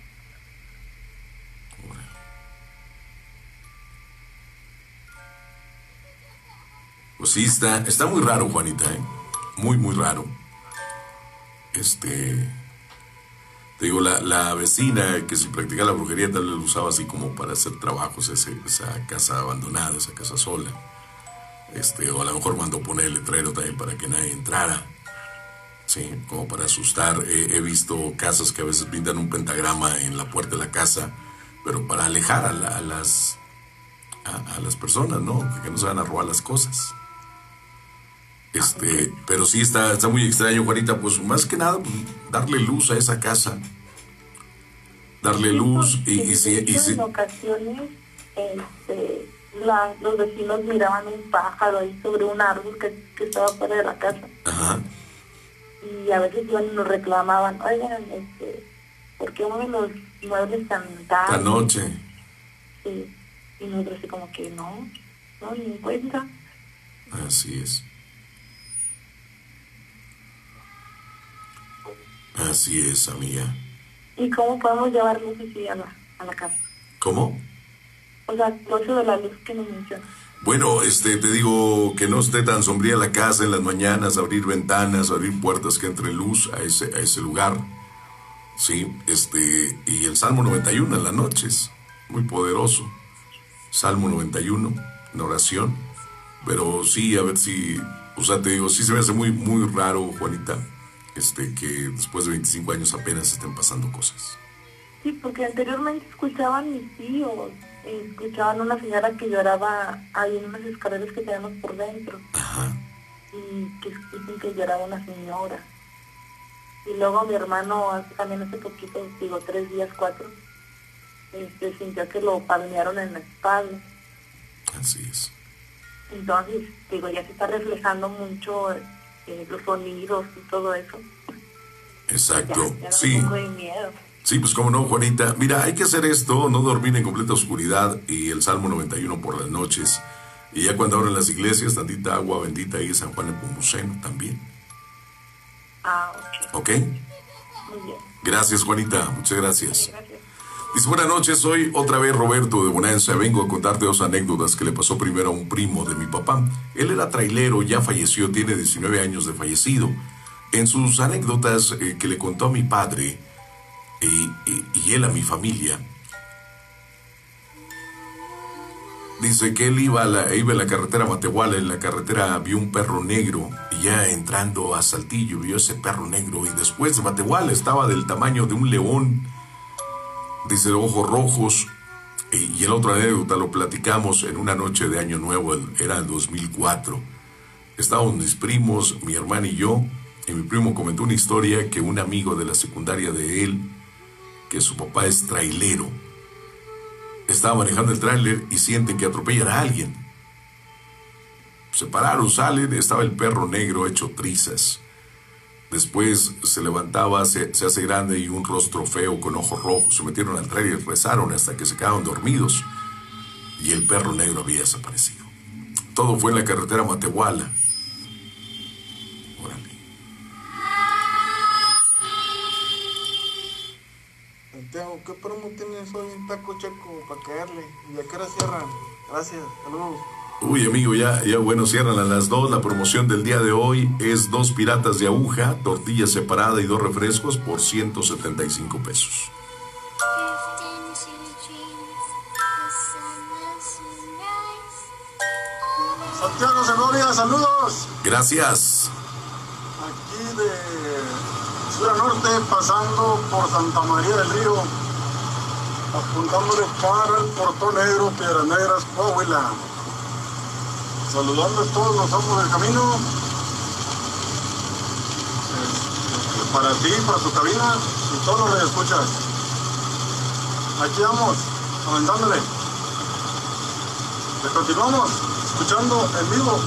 Pues sí, está, está muy raro, Juanita, ¿eh? Muy, muy raro. Este... Te digo, la, la vecina que si practicaba la brujería tal vez lo usaba así como para hacer trabajos, ese, esa casa abandonada, esa casa sola. Este, o a lo mejor mandó poner el letrero también para que nadie entrara. Sí, como para asustar. He, he visto casas que a veces pintan un pentagrama en la puerta de la casa, pero para alejar a, la, a las a, a las personas, ¿no? Que, que no se van a robar las cosas. Este, pero sí está, está muy extraño, Juanita. Pues más que nada, pues, darle luz a esa casa. Darle luz y, y, si, y si... En ocasiones, este, la, los vecinos miraban un pájaro ahí sobre un árbol que, que estaba fuera de la casa. Ajá. Y a veces iban y nos reclamaban, oigan, este, ¿por qué mueven los muebles tan tarde? La noche. Sí. Y nosotros así como que no, no, ni en cuenta. Así es. Así es, amiga. ¿Y cómo podemos llevar luz así a la, a la casa? ¿Cómo? O sea, todo de la luz que nos menciona. Bueno, este, te digo que no esté tan sombría la casa en las mañanas, abrir ventanas, abrir puertas que entre luz a ese, a ese lugar. Sí, este, y el Salmo noventa y uno en las noches, muy poderoso. Salmo noventa y uno, en oración. Pero sí, a ver si, o sea, te digo, sí se me hace muy, muy raro, Juanita, este, que después de veinticinco años apenas estén pasando cosas. Sí, porque anteriormente escuchaban mis tíos, escuchaban una señora que lloraba ahí en unas escaleras que tenemos por dentro. Ajá. Y que dicen que lloraba una señora. Y luego mi hermano también hace poquito, digo, tres días, cuatro, este, sintió que lo palmearon en la espalda. Así es. Entonces, digo, ya se está reflejando mucho eh, los sonidos y todo eso. Exacto. Ya, ya da sí. un poco de miedo. Sí, pues cómo no, Juanita. Mira, hay que hacer esto, no dormir en completa oscuridad y el Salmo noventa y uno por las noches. Y ya cuando abren las iglesias, tantita agua bendita ahí, San Juan Nepomuceno también. Ah, ok. ¿Ok? Muy bien. Gracias, Juanita. Muchas gracias. Sí, gracias. Dice, buenas noches, soy otra vez Roberto de Bonanza. Vengo a contarte dos anécdotas que le pasó primero a un primo de mi papá. Él era trailero, ya falleció, tiene diecinueve años de fallecido. En sus anécdotas eh, que le contó a mi padre y, y, y él a mi familia, dice que él iba a, la, iba a la carretera Matehuala. En la carretera vio un perro negro y ya entrando a Saltillo vio ese perro negro y después de Matehuala estaba del tamaño de un león, dice, ojos rojos. Y, y el otro anécdota lo platicamos en una noche de Año Nuevo, el, era el dos mil cuatro. Estábamos mis primos, mi hermana y yo, y mi primo comentó una historia que un amigo de la secundaria de él, que su papá es trailero, estaba manejando el tráiler y sienten que atropellan a alguien. Se pararon, salen, estaba el perro negro hecho trizas. Después se levantaba, se, se hace grande y un rostro feo con ojos rojos. Se metieron al tráiler, rezaron hasta que se quedaron dormidos y el perro negro había desaparecido. Todo fue en la carretera Matehuala. Santiago, ¿qué promo tienes hoy en Taco Checo para caerle? ¿Y a qué hora cierran? Gracias, saludos. Uy, amigo, ya, ya bueno, cierran a las dos. La promoción del día de hoy es dos piratas de aguja, tortilla separada y dos refrescos por ciento setenta y cinco pesos. Santiago Segovia, saludos. Gracias. Aquí de sur a norte, pasando por Santa María del Río, apuntándole para el Portón Negro, Piedras Negras, Coahuila. Saludando a todos los ojos del camino. Este, para ti, para tu cabina y todos los que escuchas. Aquí vamos, comentándole. Le continuamos escuchando en vivo.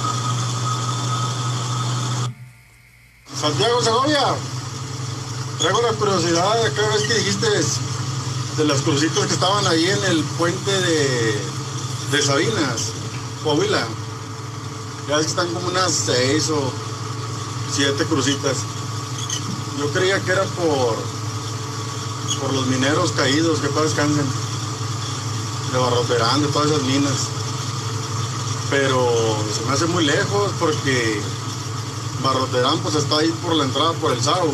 Santiago Segovia, traigo la curiosidad de cada vez que dijiste de las crucitas que estaban ahí en el puente de, de Sabinas, Coahuila. Ya ves que están como unas seis o siete crucitas. Yo creía que era por, por los mineros caídos, que todos descansen, de Barroterán, de todas esas minas. Pero se me hace muy lejos porque Barroterán pues está ahí por la entrada, por el Saus.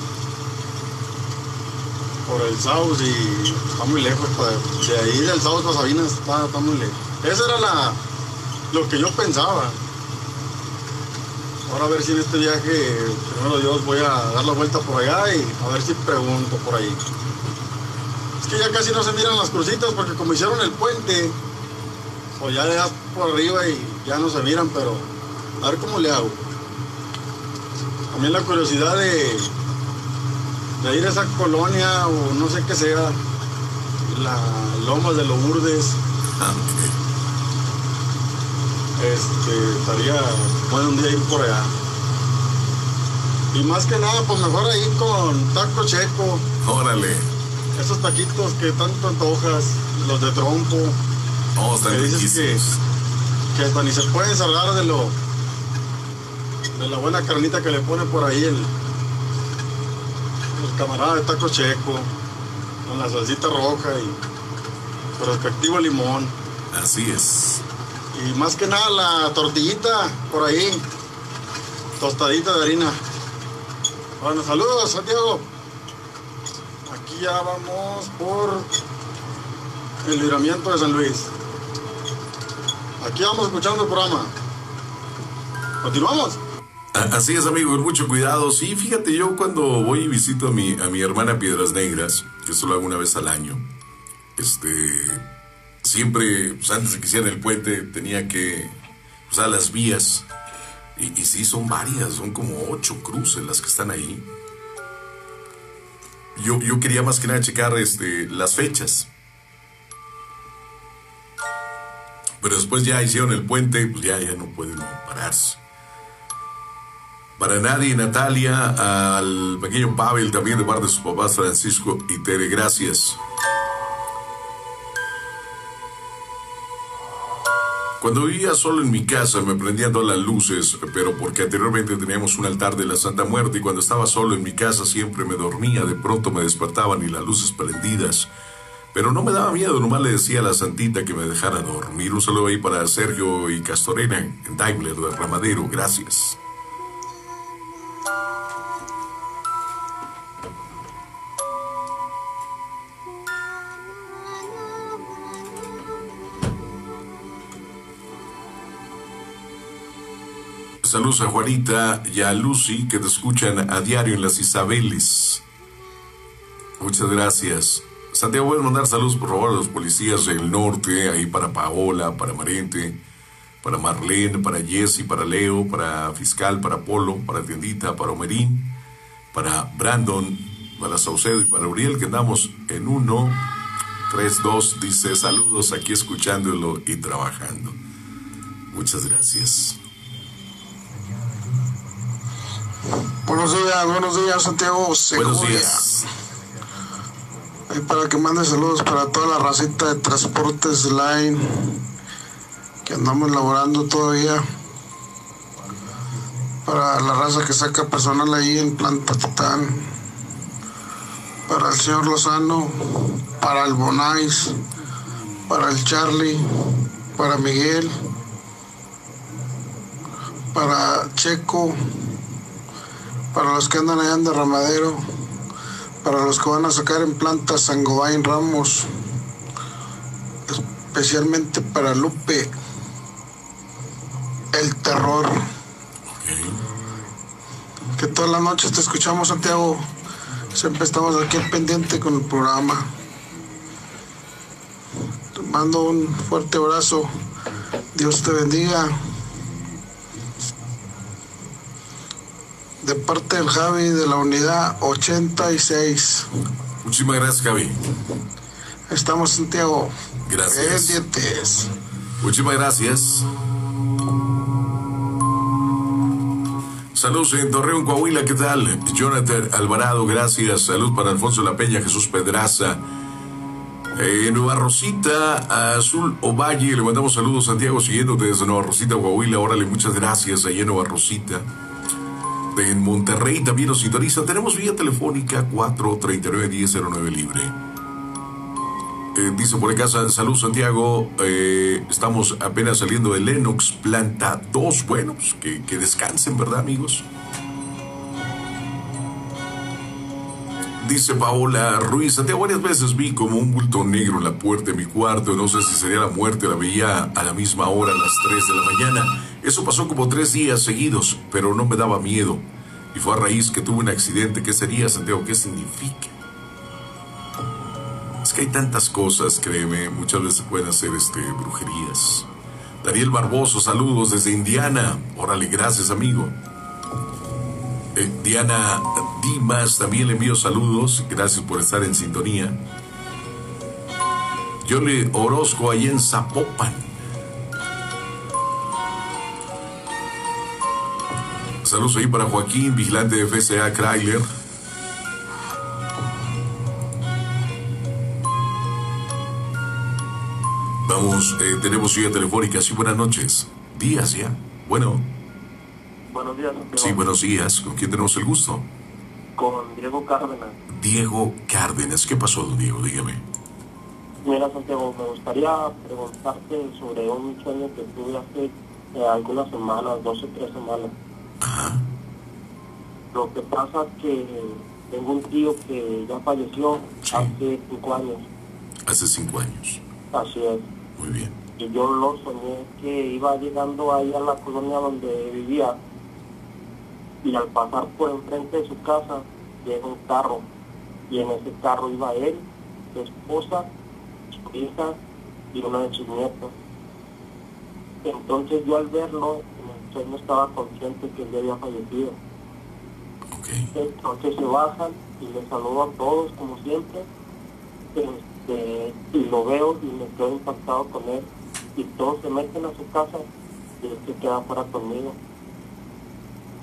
Por el Saus y está muy lejos. Pues, de ahí del Saus para Sabinas está, está muy lejos. Esa era la, lo que yo pensaba. Ahora a ver si en este viaje, primero Dios, voy a dar la vuelta por allá y a ver si pregunto por ahí. Es que ya casi no se miran las crucitas porque como hicieron el puente, o ya le das por arriba y ya no se miran, pero a ver cómo le hago. También la curiosidad de, de ir a esa colonia o no sé qué sea, la Lomas de Lourdes. Este, estaría bueno un día ir por allá. Y más que nada, pues mejor ahí con Taco Checo. Órale. Esos taquitos que tanto antojas, los de trompo. Oh, están que dices que, que hasta ni se pueden salvar de lo de la buena carnita que le pone por ahí el, el camarada de Taco Checo, con la salsita roja y su respectivo limón. Así es. Y más que nada la tortillita por ahí, tostadita de harina. Bueno, saludos, Santiago. Aquí ya vamos por el libramiento de San Luis. Aquí vamos escuchando el programa. ¿Continuamos? Así es, amigo, con mucho cuidado. Sí, fíjate, yo cuando voy y visito a mi, a mi hermana Piedras Negras, que solo hago una vez al año, este, siempre, pues, antes de que hicieran el puente, tenía que usar las vías. Y, y sí, son varias, son como ocho cruces las que están ahí. Yo, yo quería más que nada checar este, las fechas. Pero después ya hicieron el puente, pues ya, ya no pueden pararse. Para Nadia y Natalia, al pequeño Pavel, también de parte de sus papás Francisco y Tere, gracias. Cuando vivía solo en mi casa me prendían todas las luces, pero porque anteriormente teníamos un altar de la Santa Muerte y cuando estaba solo en mi casa siempre me dormía, de pronto me despertaban y las luces prendidas. Pero no me daba miedo, nomás le decía a la santita que me dejara dormir. Un saludo ahí para Sergio y Castorena en Daimler de Ramadero, gracias. Saludos a Juanita y a Lucy que te escuchan a diario en las Isabeles. Muchas gracias. Santiago, voy a mandar saludos por favor a los policías del norte, ahí para Paola, para Mariente, para Marlene, para Jessy, para Leo, para Fiscal, para Polo, para Tiendita, para Omerín, para Brandon, para Saucedo y para Uriel, que andamos en uno, tres, dos, dice saludos aquí escuchándolo y trabajando. Muchas gracias. Buenos días, buenos días, Santiago Segovia. Buenos días. Y para que mande saludos para toda la racita de Transportes Line que andamos laborando todavía. Para la raza que saca personal ahí en Planta Titán. Para el señor Lozano, para el Bonais, para el Charlie, para Miguel, para Checo, para los que andan allá en Derramadero, para los que van a sacar en Planta Sangobain Ramos, especialmente para Lupe, el terror. Okay. Que todas las noches te escuchamos, Santiago. Siempre estamos aquí al pendiente con el programa. Te mando un fuerte abrazo. Dios te bendiga. De parte del Javi de la unidad ochenta y seis. Muchísimas gracias, Javi. Estamos, Santiago. Gracias. Pendientes. Muchísimas gracias. Saludos en Torreón, Coahuila, ¿qué tal? Jonathan Alvarado, gracias. Salud para Alfonso La Peña, Jesús Pedraza. Eh, Nueva Rosita, Azul Ovalle, le mandamos saludos, Santiago, siguiéndote desde Nueva Rosita, Coahuila. Órale, muchas gracias, allá en Nueva Rosita. En Monterrey también nos sintoniza. Tenemos vía telefónica cuatro treinta y nueve, diez cero nueve libre. Eh, dice por acá, salud Santiago, eh, estamos apenas saliendo de Lennox, planta dos. Bueno, pues que, que descansen, ¿verdad, amigos? Dice Paola Ruiz, Santiago, varias veces vi como un bulto negro en la puerta de mi cuarto. No sé si sería la muerte, la veía a la misma hora, a las tres de la mañana. Eso pasó como tres días seguidos, pero no me daba miedo. Y fue a raíz que tuve un accidente. ¿Qué sería, Santiago? ¿Qué significa? Es que hay tantas cosas, créeme. Muchas veces pueden hacer este, brujerías. Daniel Barboso, saludos desde Indiana. Órale, gracias, amigo. Eh, Diana Dimas, también le envío saludos. Gracias por estar en sintonía. Yoli Orozco, ahí en Zapopan. Saludos ahí para Joaquín, vigilante de F C A Chrysler. Vamos, eh, tenemos vía telefónica. Sí, buenas noches. Días ya. Bueno. Buenos días, Santiago. Sí, buenos días. ¿Con quién tenemos el gusto? Con Diego Cárdenas. Diego Cárdenas. ¿Qué pasó, don Diego? Dígame. Mira, Santiago, me gustaría preguntarte sobre un sueño que tuve hace eh, algunas semanas, dos o tres semanas. Ajá. Lo que pasa es que tengo un tío que ya falleció sí. hace cinco años. Hace cinco años. Así es. Muy bien. Y yo lo soñé que iba llegando ahí a la colonia donde vivía y al pasar por enfrente de su casa llega un carro y en ese carro iba él, su esposa, su hija y uno de sus nietos. Entonces yo al verlo, en el sueño estaba consciente que él ya había fallecido. Okay. Entonces se bajan y les saludo a todos como siempre. Este, y lo veo y me quedo impactado con él. Y todos se meten a su casa y él se queda fuera conmigo.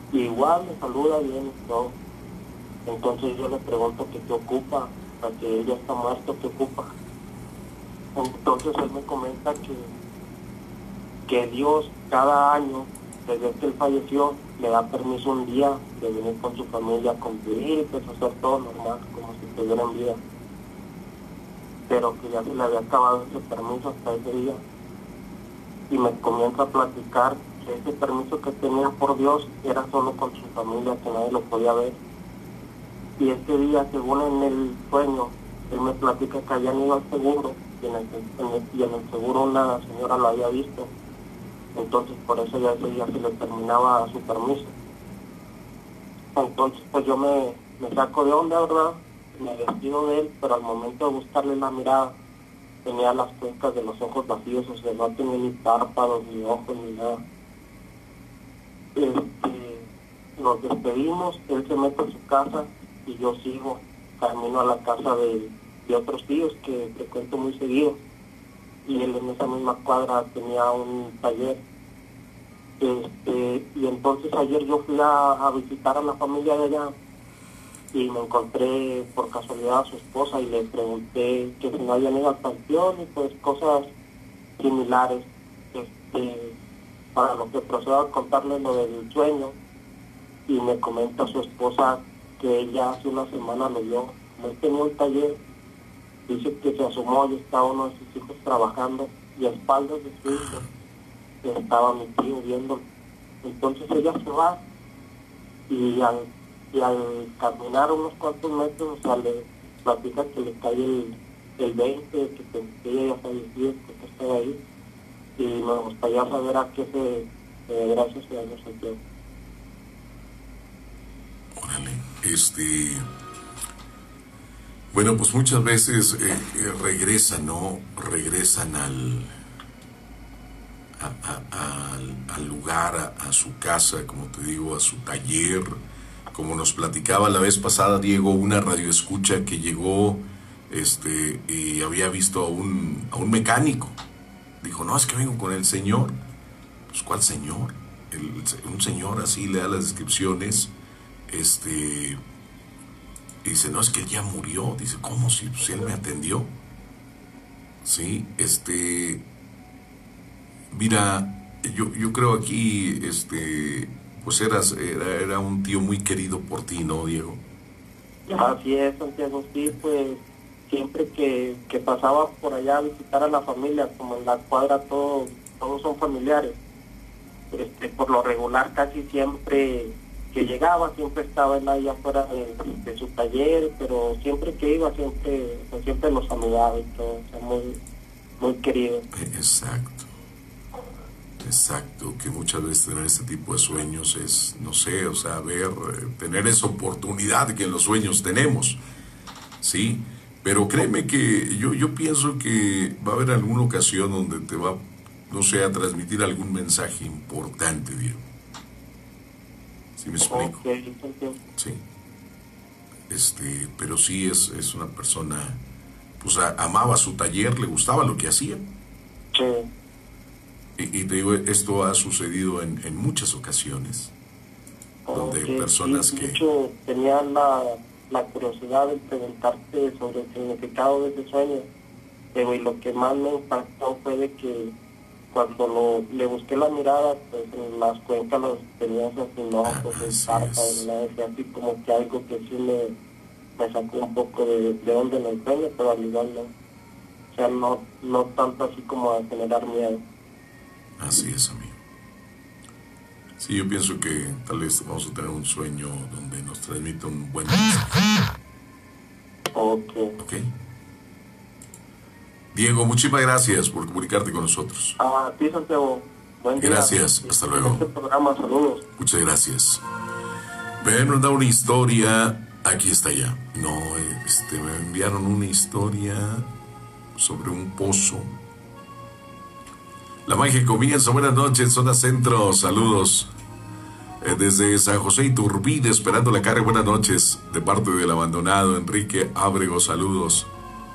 Y igual me saluda bien y todo. Entonces yo le pregunto que qué ocupa, para que él ya está muerto, qué ocupa. Entonces él me comenta que, que Dios cada año, desde que él falleció, le da permiso un día de venir con su familia a convivir y pues hacer todo normal, como si estuviera en vida. Pero que ya se le había acabado ese permiso hasta ese día. Y me comienza a platicar que ese permiso que tenía por Dios era solo con su familia, que nadie lo podía ver. Y ese día, según en el sueño, él me platica que habían ido al seguro y en el, en el, y en el seguro una señora lo había visto. Entonces por eso ya ese día se le terminaba su permiso. Entonces pues yo me, me saco de onda, ¿verdad? Me despido de él, pero al momento de buscarle la mirada tenía las cuencas de los ojos vacíos, o sea, no tenía ni párpados, ni ojos, ni nada. Este, nos despedimos, él se mete a su casa y yo sigo camino a la casa de, de otros tíos que frecuento muy seguido. Y él en esa misma cuadra tenía un taller. Este, y entonces ayer yo fui a, a visitar a la familia de allá y me encontré por casualidad a su esposa y le pregunté que si no habían ido al panteón y pues cosas similares. Este, para lo que procedo a contarle lo del sueño, y me comenta su esposa que ella hace una semana lo vio. Como él tenía un taller, dice que se asomó y estaba uno de sus hijos trabajando y a espaldas de su hijo estaba mi tío viendo. Entonces ella se va y al, y al caminar unos cuantos metros, o sea, le platica que le cae el, el veinte, que, que ella ya falleció, que estaba ahí. Y me gustaría saber a qué se eh, gracias a Dios Santiago. Órale, este... Bueno, pues muchas veces eh, eh, regresan, ¿no? Regresan al, a, a, a, al, al lugar, a, a su casa, como te digo, a su taller. Como nos platicaba la vez pasada, Diego, una radioescucha que llegó este, y había visto a un, a un mecánico. Dijo, no, es que vengo con el señor. Pues, ¿cuál señor? El, un señor así le da las descripciones. Este... Y dice, no, es que él ya murió. Dice, ¿cómo? Si pues, él me atendió. Sí, este... Mira, yo, yo creo aquí, este... Pues eras, era, era un tío muy querido por ti, ¿no, Diego? Así es, Santiago, sí, pues... Siempre que, que pasaba por allá a visitar a la familia, como en la cuadra todos, todos son familiares. Este, por lo regular, casi siempre... que llegaba, siempre estaba él ahí afuera de, de su taller, pero siempre que iba, siempre, o sea, siempre los saludaba y todo, o sea, muy, muy querido. Exacto, exacto, que muchas veces tener este tipo de sueños es, no sé, o sea, ver, tener esa oportunidad que en los sueños tenemos, ¿sí? Pero créeme que yo, yo pienso que va a haber alguna ocasión donde te va, no sé, a transmitir algún mensaje importante, Diego. ¿Sí me explico? Okay, sí. Este, pero sí es, es una persona, pues a, amaba su taller, le gustaba lo que hacía. Sí. Y, y te digo, esto ha sucedido en, en muchas ocasiones, donde okay, personas sí, que... De hecho, tenía la, la curiosidad de preguntarte sobre el significado de ese sueño, pero y lo que más me impactó fue de que cuando lo, le busqué la mirada, pues en las cuencas los tenía sin ojos, sin párpados, así como que algo que sí me, me sacó un poco de, de onda en el sueño, pero al igual no. O sea, no, no tanto así como a generar miedo. Así es, amigo. Sí, yo pienso que tal vez vamos a tener un sueño donde nos transmita un buen mensaje. Ok. Ok. Diego, muchísimas gracias por comunicarte con nosotros. A ti, Santiago. Buen día. Gracias, hasta luego. Este programa, saludos. Muchas gracias. Me han mandado una historia, aquí está ya. No, este, me enviaron una historia sobre un pozo. La magia comienza. Buenas noches, zona centro, saludos. Eh, desde San José Iturbide, esperando la carga. Buenas noches, de parte del abandonado Enrique Ábrego, saludos.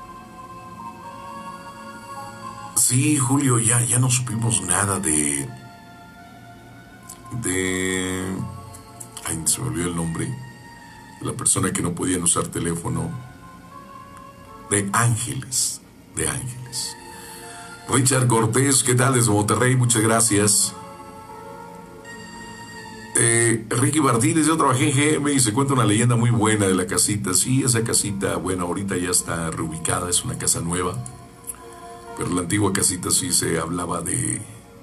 Sí, Julio, ya, ya no supimos nada de... de... ay, se me olvidó el nombre, de la persona que no podían usar teléfono, de Ángeles, de Ángeles. Richard Cortés, ¿qué tal? Desde Monterrey, muchas gracias. Eh, Ricky Martínez, yo trabajé en G M y se cuenta una leyenda muy buena de la casita. Sí, esa casita, bueno, ahorita ya está reubicada, es una casa nueva, pero la antigua casita sí se hablaba de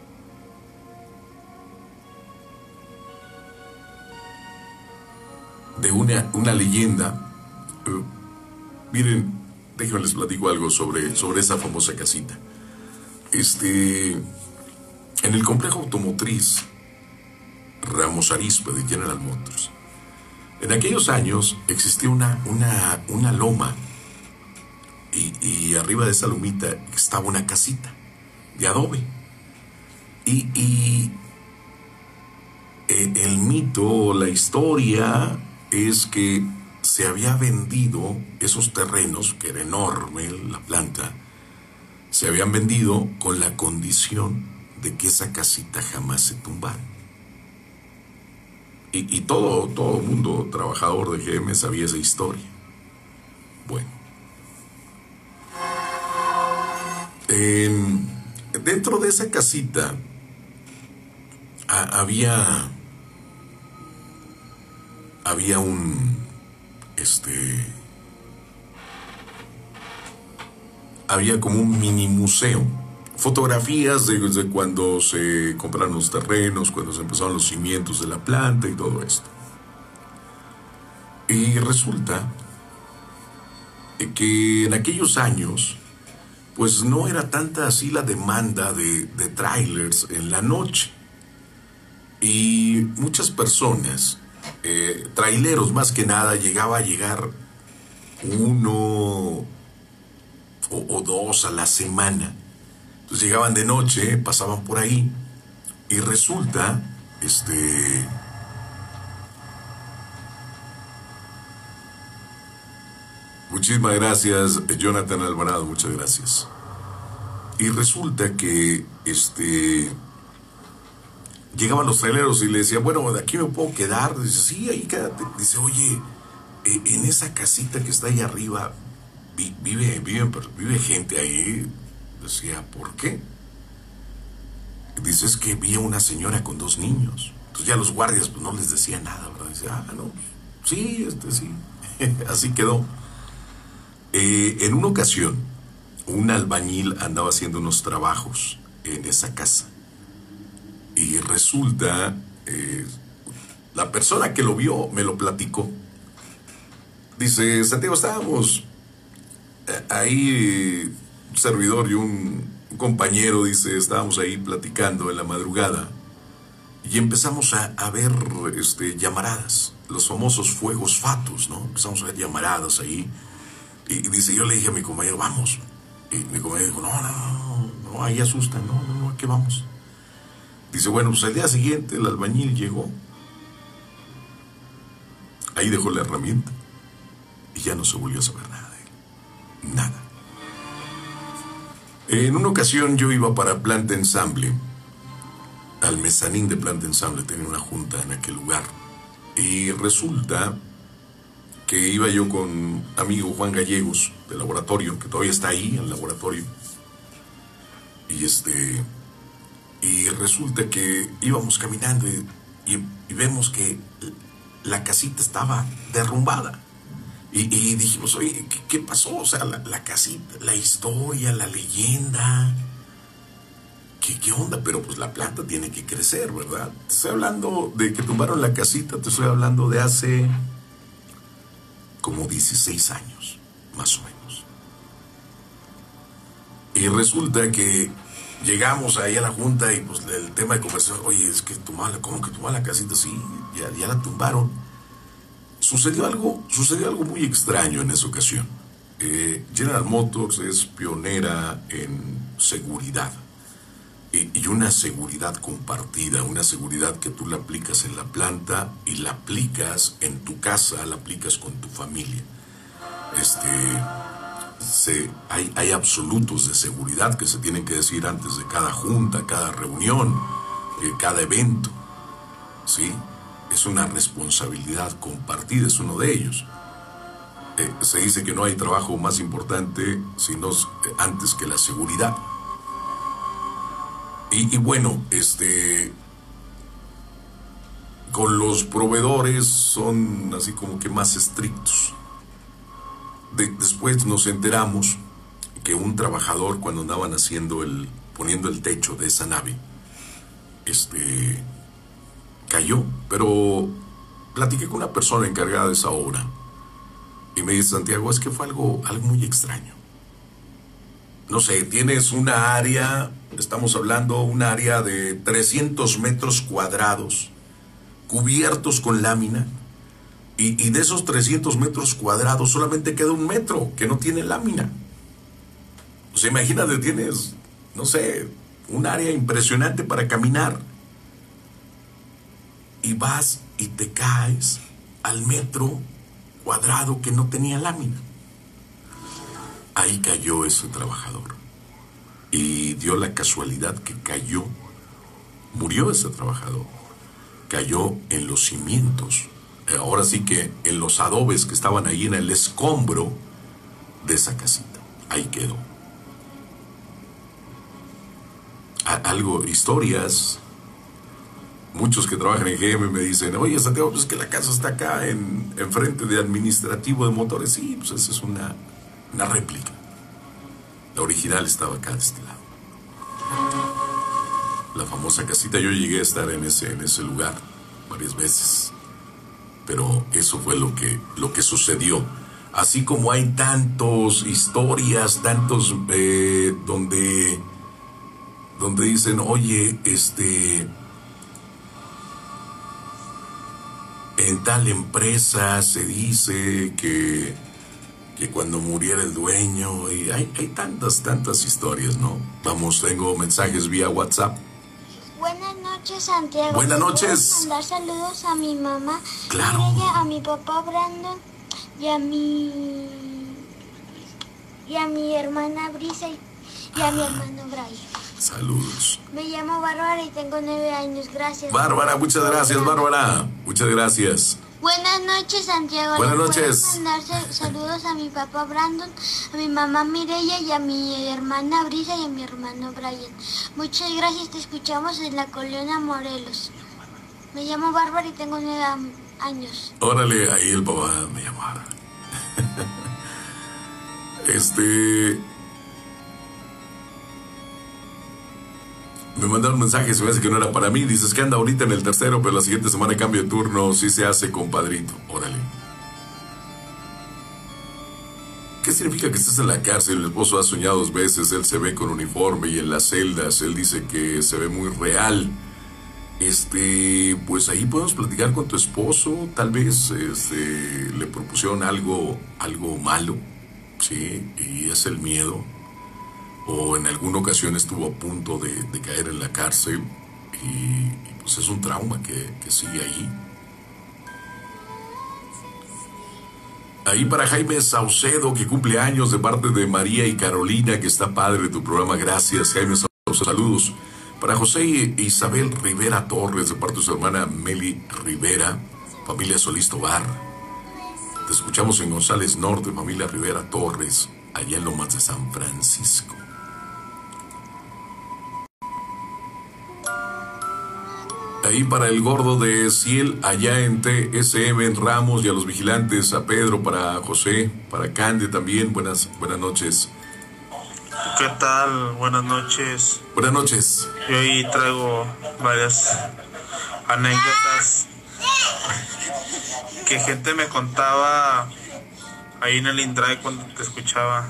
de una, una leyenda. Uh, miren, déjenme les platico algo sobre, sobre esa famosa casita. Este, en el complejo automotriz Ramos Arizpe de General Motors, en aquellos años existía una, una, una loma y, y arriba de esa lomita estaba una casita de adobe y, y eh, el mito, la historia es que se había vendido esos terrenos, que era enorme la planta, se habían vendido con la condición de que esa casita jamás se tumbara. Y, y todo, todo mundo trabajador de G M sabía esa historia. Bueno. Eh, dentro de esa casita a, había... Había un... Este... Había como un mini museo. Fotografías de, de cuando se compraron los terrenos, cuando se empezaron los cimientos de la planta y todo esto. Y resulta que en aquellos años, pues no era tanta así la demanda de, de trailers en la noche. Y muchas personas, eh, traileros más que nada, llegaba a llegar uno o, o dos a la semana. Entonces llegaban de noche, pasaban por ahí y resulta, este, muchísimas gracias, Jonathan Alvarado, muchas gracias. Y resulta que, este, llegaban los traileros y le decían, bueno, de aquí me puedo quedar. Dice, sí, ahí quédate. Dice, oye, en esa casita que está ahí arriba, vive, vive, vive gente ahí. Decía, ¿por qué? Dice, es que vi a una señora con dos niños. Entonces ya los guardias pues no les decía nada, ¿verdad? Dice, ah, no, sí, este sí. Así quedó. Eh, en una ocasión, un albañil andaba haciendo unos trabajos en esa casa. Y resulta, eh, la persona que lo vio me lo platicó. Dice, Santiago, estábamos ahí... un servidor y un, un compañero, dice, estábamos ahí platicando en la madrugada y empezamos a, a ver este, llamaradas, los famosos fuegos fatos, ¿no? Empezamos a ver llamaradas ahí y, y dice, yo le dije a mi compañero, vamos. Y mi compañero dijo, no, no, no, no, ahí asustan, no, no, no, ¿a qué vamos? Dice, bueno, pues al día siguiente el albañil llegó, ahí dejó la herramienta y ya no se volvió a saber nada de él, nada. En una ocasión yo iba para Planta Ensamble, al mezanín de Planta Ensamble, tenía una junta en aquel lugar. Y resulta que iba yo con amigo Juan Gallegos, del laboratorio, que todavía está ahí, en el laboratorio. Y este y resulta que íbamos caminando y, y, y vemos que la casita estaba derrumbada. Y, y dijimos, oye, ¿qué, qué pasó? O sea, la, la casita, la historia, la leyenda. ¿Qué, ¿Qué onda? Pero pues la planta tiene que crecer, ¿verdad? Te estoy hablando de que tumbaron la casita, te estoy hablando de hace como dieciséis años, más o menos. Y resulta que llegamos ahí a la junta y pues el tema de conversación, oye, es que tumbaron, ¿cómo que tumbaron la casita? Sí, ya, ya la tumbaron. Sucedió algo, sucedió algo muy extraño en esa ocasión. Eh, General Motors es pionera en seguridad y, y una seguridad compartida, una seguridad que tú la aplicas en la planta y la aplicas en tu casa, la aplicas con tu familia. Este, se, hay, hay absolutos de seguridad que se tienen que decir antes de cada junta, cada reunión, eh, cada evento, ¿sí? es una responsabilidad compartida, es uno de ellos. Eh, se dice que no hay trabajo más importante sino eh, antes que la seguridad. Y, y bueno, este, con los proveedores son así como que más estrictos. De, después nos enteramos que un trabajador, cuando andaban haciendo el, poniendo el techo de esa nave, este, cayó. Pero platiqué con una persona encargada de esa obra y me dice: Santiago, es que fue algo, algo muy extraño. No sé, tienes una área, estamos hablando un área de trescientos metros cuadrados cubiertos con lámina, y, y de esos trescientos metros cuadrados solamente queda un metro que no tiene lámina. O sea, imagínate, tienes, no sé, un área impresionante para caminar, y vas y te caes al metro cuadrado que no tenía lámina. Ahí cayó ese trabajador y dio la casualidad que cayó, murió ese trabajador, cayó en los cimientos, ahora sí que en los adobes que estaban ahí en el escombro de esa casita. Ahí quedó. A- algo, historias. Muchos que trabajan en G M me dicen: oye, Santiago, pues es que la casa está acá en, en frente de administrativo de motores. Sí, pues esa es una, una réplica. La original estaba acá de este lado. La famosa casita. Yo llegué a estar en ese, en ese lugar varias veces. Pero eso fue lo que, lo que sucedió. Así como hay tantos historias, tantos eh, donde, donde dicen: oye, este... en tal empresa se dice que, que cuando muriera el dueño, y hay, hay tantas, tantas historias, ¿no? Vamos, tengo mensajes vía WhatsApp. Buenas noches, Santiago. Buenas noches. ¿Puedes mandar saludos a mi mamá, Claro. a mi papá Brandon y a mi y a mi hermana Brisa y, y a mi hermano Brian? Saludos. Me llamo Bárbara y tengo nueve años. Gracias. Bárbara, muchas gracias, Bárbara. Muchas gracias. Buenas noches, Santiago. Buenas ¿Le noches. puedes mandar sal- saludos a mi papá Brandon, a mi mamá Mireya y a mi hermana Brisa y a mi hermano Brian? Muchas gracias, te escuchamos en la Colonia Morelos. Me llamo Bárbara y tengo nueve am- años. Órale, ahí el papá me llamó. Este... Me mandaron un mensaje, se me hace que no era para mí. Dices que anda ahorita en el tercero, pero la siguiente semana cambio de turno. Sí se hace, compadrito. Órale. ¿Qué significa que estés en la cárcel? El esposo ha soñado dos veces, él se ve con uniforme y en las celdas. Él dice que se ve muy real. Este, pues ahí podemos platicar con tu esposo. Tal vez este, le propusieron algo, algo malo, ¿sí? Y es el miedo. O en alguna ocasión estuvo a punto de, de caer en la cárcel y, y pues es un trauma que, que sigue ahí. Ahí para Jaime Saucedo, que cumple años, de parte de María y Carolina, que está padre de tu programa. Gracias, Jaime Saucedo. Saludos. Para José y Isabel Rivera Torres, de parte de su hermana Meli Rivera, familia Solís Tobar. Te escuchamos en González Norte, familia Rivera Torres, allá en Lomas de San Francisco. Ahí para el gordo de Ciel, allá en T S M en Ramos, y a los vigilantes, a Pedro, para José, para Cande también. Buenas, buenas noches. ¿Qué tal? Buenas noches. Buenas noches. Yo hoy traigo varias anécdotas que gente me contaba ahí en el Indrive cuando te escuchaba.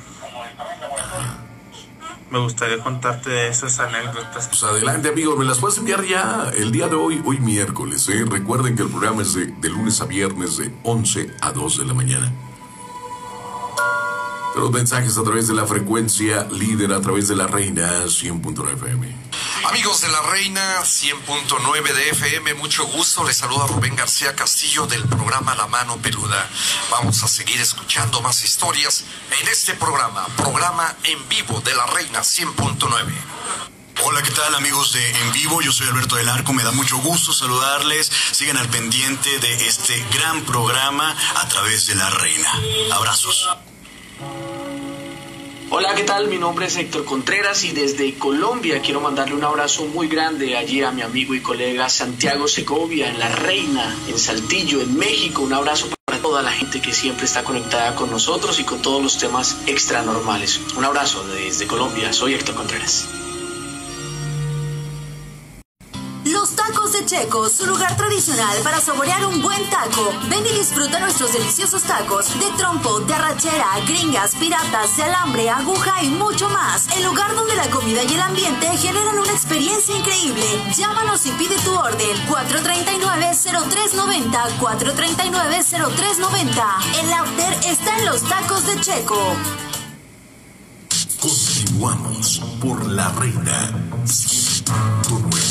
Me gustaría contarte de esas anécdotas. Pues adelante, amigos, me las puedes enviar ya el día de hoy, hoy miércoles, ¿eh? Recuerden que el programa es de, de lunes a viernes de once a dos de la mañana. Los mensajes a través de la frecuencia líder, a través de la Reina cien punto nueve F M. Amigos de la Reina cien punto nueve de F M, mucho gusto. Les saluda Rubén García Castillo del programa La Mano Peluda. Vamos a seguir escuchando más historias en este programa, programa en vivo de la Reina cien punto nueve. Hola, ¿qué tal amigos de En Vivo? Yo soy Alberto del Arco, me da mucho gusto saludarles. Sigan al pendiente de este gran programa a través de La Reina. Abrazos. Hola, ¿qué tal? Mi nombre es Héctor Contreras y desde Colombia quiero mandarle un abrazo muy grande allí a mi amigo y colega Santiago Segovia en La Reina, en Saltillo, en México. Un abrazo para toda la gente que siempre está conectada con nosotros y con todos los temas extranormales. Un abrazo desde Colombia, soy Héctor Contreras. Los Tacos de Checo, su lugar tradicional para saborear un buen taco. Ven y disfruta nuestros deliciosos tacos de trompo, de arrachera, gringas, piratas, de alambre, aguja y mucho más. El lugar donde la comida y el ambiente generan una experiencia increíble. Llámanos y pide tu orden. cuatro tres nueve, cero tres nueve cero, cuatro tres nueve, cero tres nueve cero. El after está en Los Tacos de Checo. Continuamos por La Reina ciento nueve.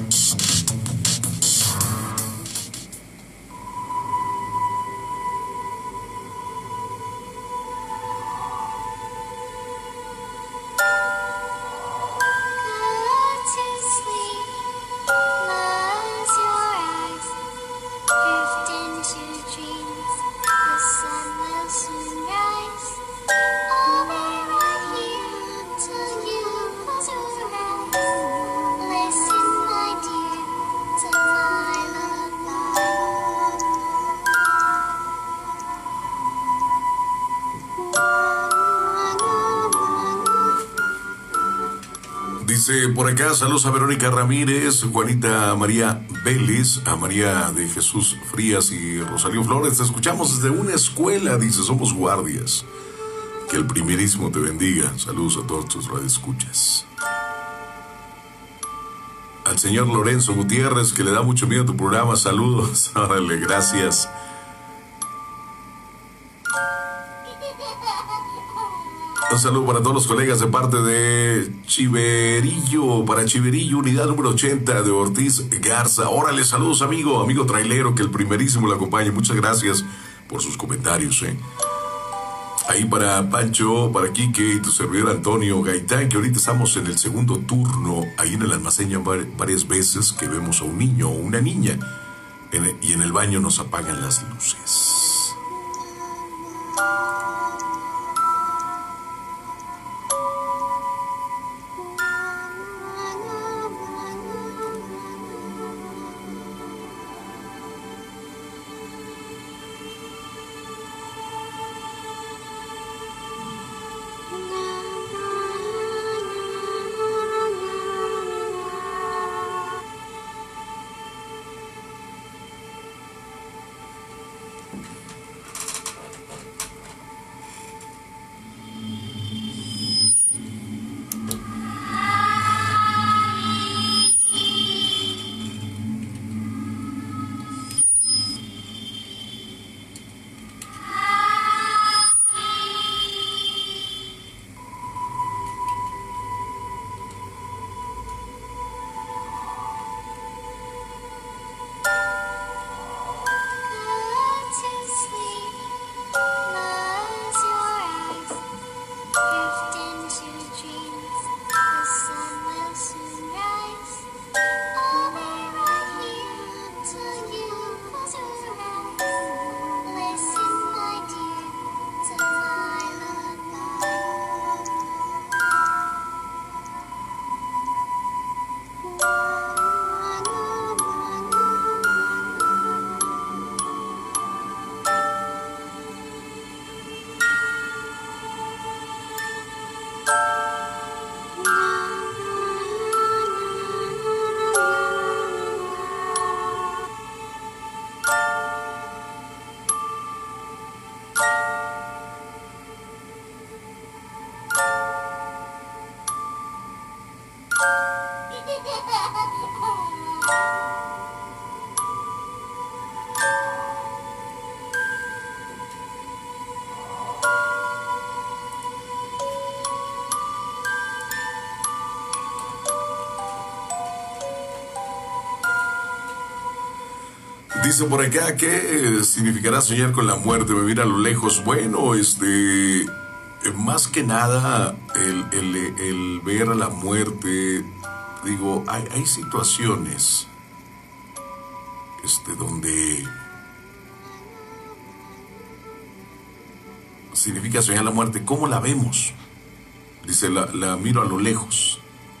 Dice por acá, saludos a Verónica Ramírez, Juanita María Vélez, a María de Jesús Frías y Rosario Flores. Te escuchamos desde una escuela, dice, somos guardias. Que el primerísimo te bendiga. Saludos a todos tus radioescuchas. Al señor Lorenzo Gutiérrez, que le da mucho miedo a tu programa, saludos. Órale, gracias. Un saludo para todos los colegas de parte de Chiverillo, para Chiverillo, unidad número ochenta de Ortiz Garza. Órale, saludos amigo, amigo trailero, que el primerísimo le acompañe. Muchas gracias por sus comentarios, eh. Ahí para Pancho, para Quique y tu servidor Antonio Gaitán, que ahorita estamos en el segundo turno, ahí en el almacén ya varias veces que vemos a un niño o una niña, en el, y en el baño nos apagan las luces. Dice por acá, ¿qué significará soñar con la muerte? Vivir a lo lejos. Bueno, este, más que nada, el, el, el ver a la muerte digo, hay, hay situaciones este, donde significa soñar la muerte. ¿Cómo la vemos? Dice, la, la miro a lo lejos.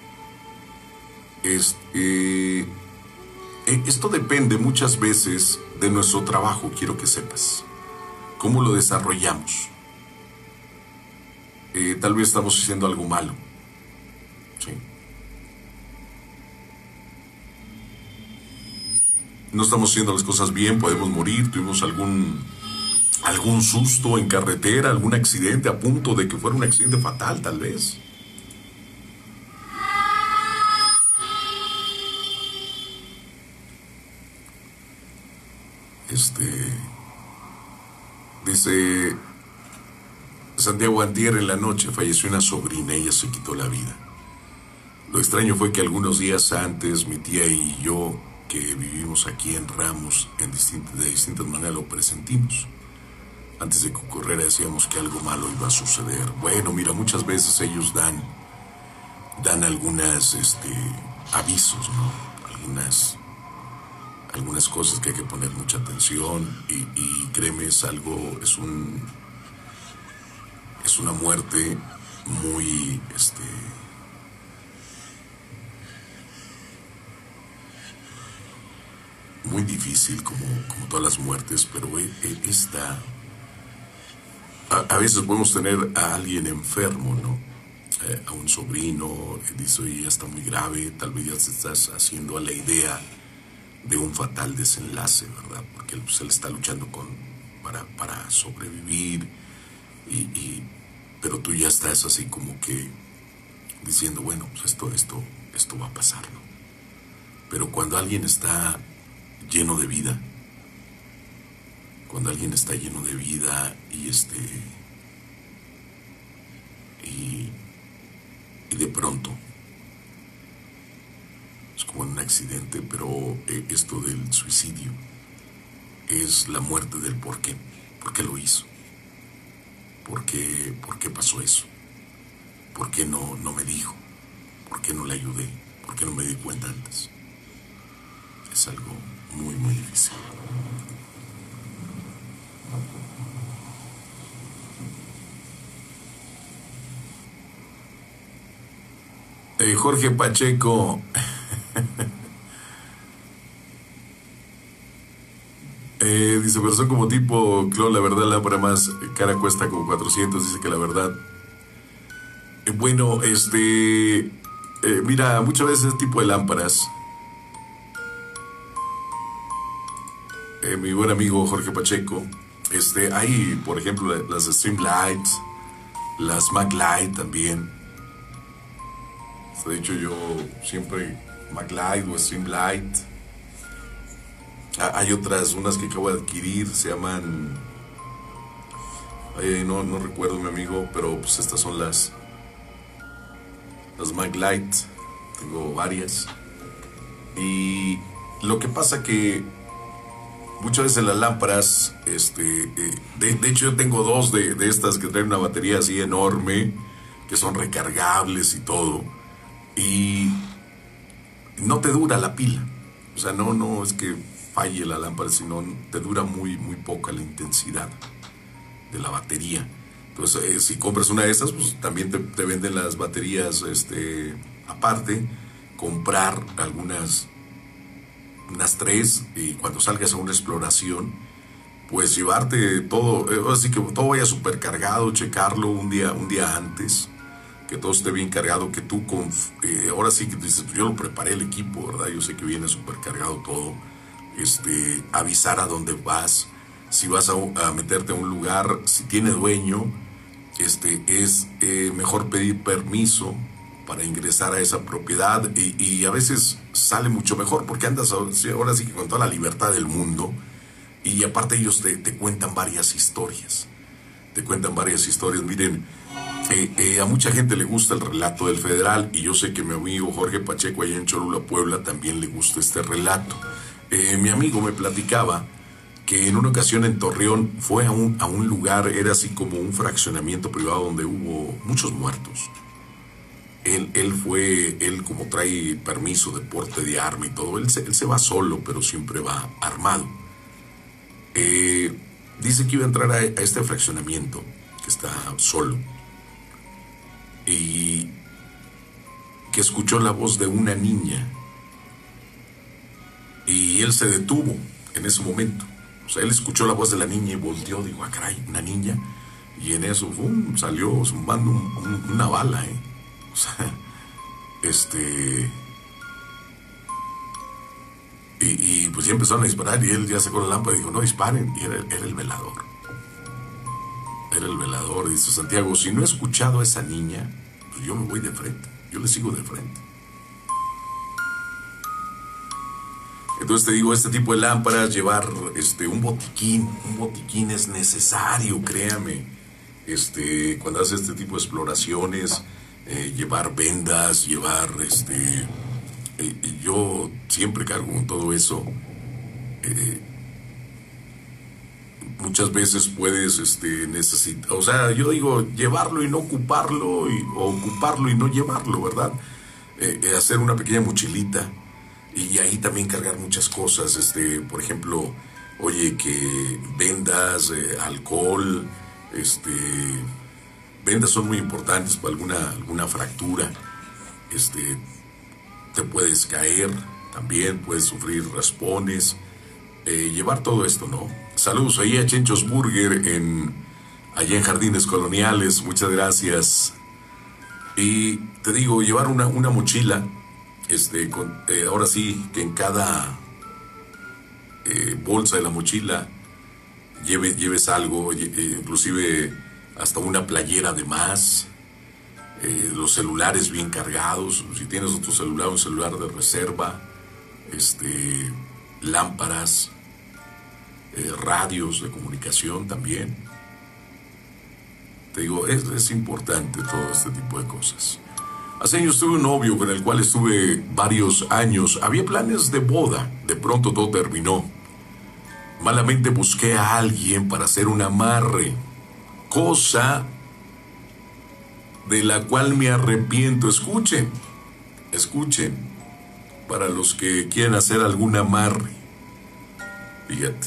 Este, esto depende muchas veces de nuestro trabajo, quiero que sepas. ¿Cómo lo desarrollamos? Eh, tal vez estamos haciendo algo malo. ¿Sí? No estamos haciendo las cosas bien, podemos morir, tuvimos algún, algún susto en carretera, algún accidente a punto de que fuera un accidente fatal, tal vez. Este, dice Santiago, antier en la noche falleció una sobrina, ella se quitó la vida. Lo extraño fue que algunos días antes mi tía y yo, que vivimos aquí en Ramos, en distintas, de distintas maneras lo presentimos. Antes de que ocurriera decíamos que algo malo iba a suceder. Bueno, mira, muchas veces ellos dan, dan algunas este, avisos, ¿no? Algunas... algunas cosas que hay que poner mucha atención y, y créeme, es algo, es un, es una muerte muy, este, muy difícil como, como todas las muertes, pero esta, a, a veces podemos tener a alguien enfermo, ¿no? Eh, a un sobrino, dice, oye, ya está muy grave, tal vez ya te estás haciendo a la idea de un fatal desenlace, ¿verdad? Porque pues, él está luchando con, para, para sobrevivir, y, y, pero tú ya estás así como que diciendo, bueno, pues esto, esto, esto va a pasar, ¿no? Pero cuando alguien está lleno de vida, cuando alguien está lleno de vida y este, y, y de pronto, como en un accidente, pero eh, esto del suicidio es la muerte del por qué. ¿Por qué lo hizo? ¿Por qué, por qué pasó eso? ¿Por qué no, no me dijo? ¿Por qué no le ayudé? ¿Por qué no me di cuenta antes? Es algo muy, muy difícil. Eh, Jorge Pacheco... Eh, dice, pero son como tipo, Clo, la verdad, la lámpara más cara cuesta como cuatrocientos, dice que la verdad. Eh, bueno, este, eh, mira, muchas veces ese tipo de lámparas, eh, mi buen amigo Jorge Pacheco, este, hay, por ejemplo, las Streamlight, las MacLight también. De hecho, yo siempre MacLight o Streamlight. Hay otras, unas que acabo de adquirir, se llaman, ay, no, no recuerdo, mi amigo, pero pues estas son las las MacLight. Tengo varias, y lo que pasa que muchas veces las lámparas, este, eh, de, de hecho yo tengo dos de, de estas que traen una batería así enorme, que son recargables y todo, y no te dura la pila. O sea, no, no es que falle la lámpara, sino te dura muy, muy poca la intensidad de la batería. Entonces, eh, si compras una de esas, pues también te, te venden las baterías este, aparte. Comprar algunas, unas tres, y cuando salgas a una exploración, pues llevarte todo, eh, así que todo vaya supercargado, checarlo un día, un día antes, que todo esté bien cargado, que tú, con, eh, ahora sí que dices, yo lo preparé el equipo, ¿verdad? Yo sé que viene supercargado todo. Este, avisar a dónde vas, si vas a, a meterte a un lugar, si tiene dueño, este, es eh, mejor pedir permiso para ingresar a esa propiedad, y, y a veces sale mucho mejor porque andas ahora sí que con toda la libertad del mundo, y aparte ellos te, te cuentan varias historias, te cuentan varias historias. Miren, eh, eh, a mucha gente le gusta el relato del Federal, y yo sé que mi amigo Jorge Pacheco allá en Cholula, Puebla, también le gusta este relato. Eh, mi amigo me platicaba que en una ocasión en Torreón fue a un, a un lugar, era así como un fraccionamiento privado donde hubo muchos muertos. Él, él fue, él como trae permiso de porte de arma y todo, él se, él se va solo, pero siempre va armado. Eh, dice que iba a entrar a, a este fraccionamiento, que está solo, y que escuchó la voz de una niña, y él se detuvo en ese momento. O sea, él escuchó la voz de la niña y volteó, digo, ah, caray, una niña, y en eso, ¡fum!, salió zumbando un, un, una bala, ¿eh? O sea, este... Y, y pues ya empezaron a disparar y él ya sacó la lámpara y dijo, no disparen, y era, era el velador. Era el velador, dice Santiago, si no he escuchado a esa niña, pues yo me voy de frente, yo le sigo de frente. Entonces te digo, este tipo de lámparas, llevar este, un botiquín, un botiquín es necesario, créame. Este, cuando haces este tipo de exploraciones, eh, llevar vendas, llevar, este, eh, yo siempre cargo con todo eso. Eh, muchas veces puedes, este, necesitar, o sea, yo digo, llevarlo y no ocuparlo, y, o ocuparlo y no llevarlo, ¿verdad? Eh, eh, hacer una pequeña mochilita. Y ahí también cargar muchas cosas, este, por ejemplo, oye, que vendas, eh, alcohol, este, vendas son muy importantes para alguna, alguna fractura, este, te puedes caer, también puedes sufrir raspones, eh, llevar todo esto, ¿no? Saludos ahí a Chenchos Burger, en, allá en Jardines Coloniales, muchas gracias. Y te digo, llevar una, una mochila, Este, con, eh, ahora sí, que en cada eh, bolsa de la mochila lleve, lleves algo, eh, inclusive hasta una playera de más, eh, los celulares bien cargados, si tienes otro celular, un celular de reserva, este, lámparas, eh, radios de comunicación también. Te digo, es, es importante todo este tipo de cosas. Hace años tuve un novio con el cual estuve varios años. Había planes de boda. De pronto todo terminó. Malamente busqué a alguien para hacer un amarre. Cosa de la cual me arrepiento. Escuchen. Escuchen. Para los que quieren hacer algún amarre. Fíjate.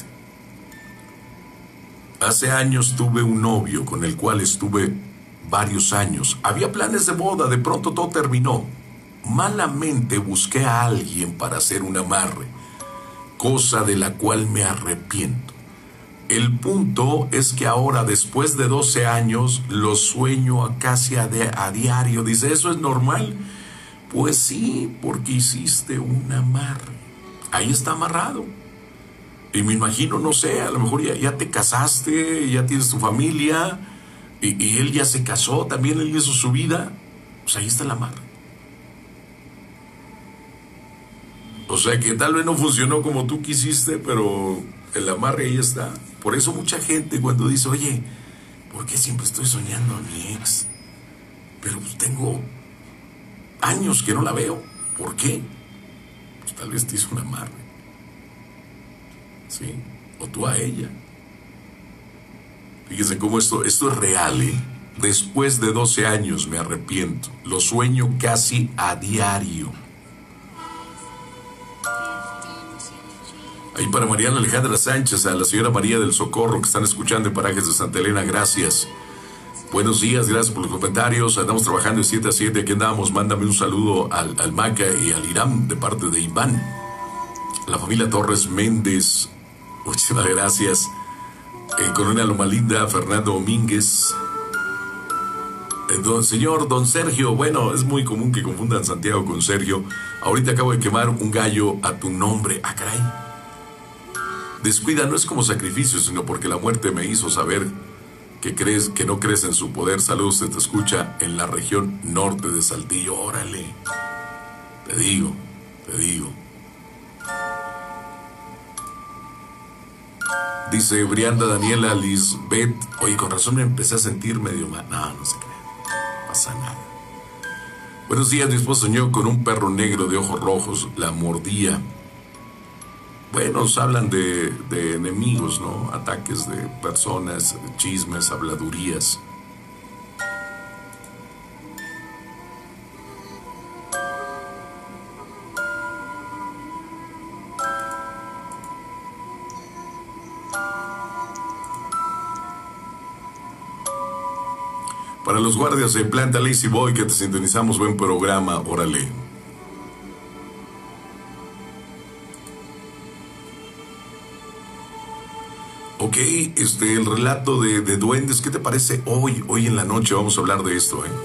Hace años tuve un novio con el cual estuve varios años. Había planes de boda, de pronto todo terminó. Malamente busqué a alguien para hacer un amarre, cosa de la cual me arrepiento. El punto es que ahora, después de doce años, lo sueño a casi a, de, a diario. Dice, ¿eso es normal? Pues sí, porque hiciste un amarre. Ahí está amarrado. Y me imagino, no sé, a lo mejor ya, ya te casaste, ya tienes tu familia, Y, y él ya se casó, también él hizo su vida. Pues ahí está el amarre. O sea que tal vez no funcionó como tú quisiste, pero el amarre ahí está. Por eso mucha gente cuando dice, oye, ¿por qué siempre estoy soñando a mi ex? Pero pues tengo años que no la veo. ¿Por qué? Pues tal vez te hizo un amarre. ¿Sí? O tú a ella. Fíjense cómo esto, esto es real, ¿eh? Después de doce años me arrepiento. Lo sueño casi a diario. Ahí para Mariana Alejandra Sánchez, a la señora María del Socorro, que están escuchando en Parajes de Santa Elena, gracias. Buenos días, gracias por los comentarios. Andamos trabajando de siete a siete, aquí andamos. Mándame un saludo al, al Maca y al Irán de parte de Iván. La familia Torres Méndez, muchísimas gracias. Eh, Corona Loma Linda, Fernando Domínguez. Eh, don, señor Don Sergio, bueno, es muy común que confundan Santiago con Sergio. Ahorita acabo de quemar un gallo a tu nombre. Ah, caray. Descuida, no es como sacrificio, sino porque la muerte me hizo saber que crees, que no crees en su poder. Saludos, se te escucha en la región norte de Saltillo. Órale. Te digo, te digo. Dice Brianda Daniela Lisbeth, oye, con razón me empecé a sentir medio mal. No, no se crean, no pasa nada. Buenos días, mi esposo soñó con un perro negro de ojos rojos, la mordía. Bueno, nos hablan de, de enemigos, ¿no? Ataques de personas, chismes, habladurías. Para los guardias de Planta Lazy Boy que te sintonizamos, buen programa, órale. Ok, este, el relato de, de duendes, ¿qué te parece hoy? Hoy en la noche vamos a hablar de esto, ¿eh?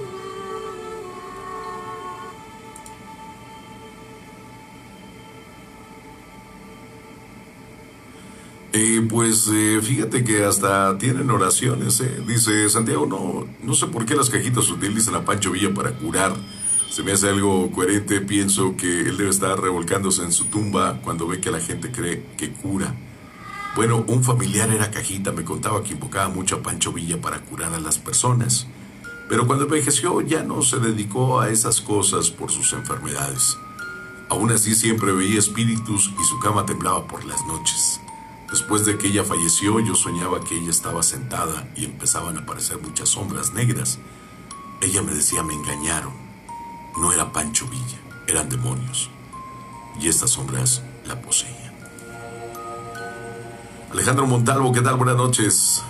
Eh, pues eh, fíjate que hasta tienen oraciones, ¿eh? Dice Santiago, no, no sé por qué las cajitas utilizan a Pancho Villa para curar. Se me hace algo coherente, pienso que él debe estar revolcándose en su tumba cuando ve que la gente cree que cura. Bueno, un familiar era cajita, me contaba que invocaba mucho a Pancho Villa para curar a las personas. Pero cuando envejeció ya no se dedicó a esas cosas por sus enfermedades. Aún así siempre veía espíritus y su cama temblaba por las noches. Después de que ella falleció, yo soñaba que ella estaba sentada y empezaban a aparecer muchas sombras negras. Ella me decía, me engañaron. No era Pancho Villa, eran demonios. Y estas sombras la poseían. Alejandro Montalvo, ¿qué tal? Buenas noches.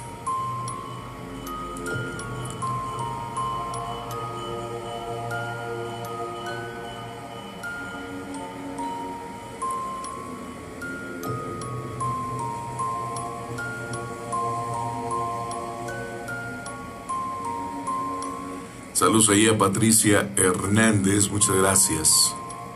Saludos ahí a Patricia Hernández, muchas gracias.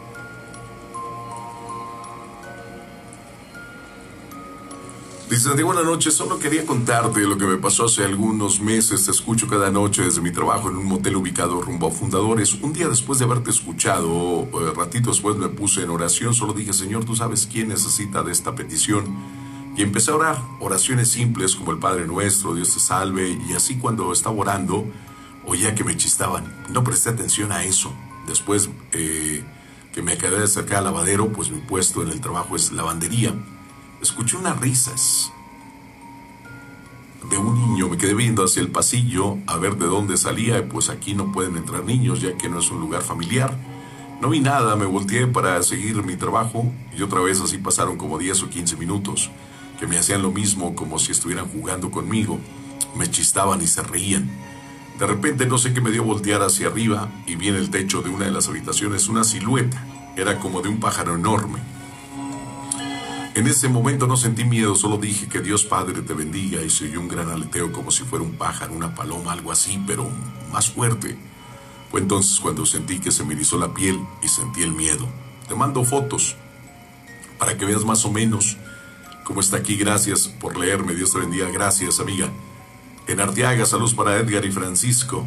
Dice Santiago, buenas noches, solo quería contarte lo que me pasó hace algunos meses. Te escucho cada noche desde mi trabajo en un motel ubicado rumbo a Fundadores. Un día después de haberte escuchado, eh, ratito después me puse en oración, solo dije, Señor, tú sabes quién necesita de esta petición. Y empecé a orar, oraciones simples como el Padre Nuestro, Dios te salve, y así cuando estaba orando, oía que me chistaban. No presté atención a eso. Después eh, que me acabé de acercar al lavadero, pues mi puesto en el trabajo es lavandería. Escuché unas risas de un niño. Me quedé viendo hacia el pasillo a ver de dónde salía. Y pues aquí no pueden entrar niños ya que no es un lugar familiar. No vi nada, me volteé para seguir mi trabajo. Y otra vez así pasaron como diez o quince minutos, que me hacían lo mismo, como si estuvieran jugando conmigo. Me chistaban y se reían. De repente no sé qué me dio voltear hacia arriba y vi en el techo de una de las habitaciones una silueta. Era como de un pájaro enorme. En ese momento no sentí miedo, solo dije que Dios Padre te bendiga, y se oyó un gran aleteo como si fuera un pájaro, una paloma, algo así, pero más fuerte. Fue entonces cuando sentí que se me erizó la piel y sentí el miedo. Te mando fotos para que veas más o menos cómo está aquí. Gracias por leerme, Dios te bendiga. Gracias, amiga. En Arteaga, saludos para Edgar y Francisco.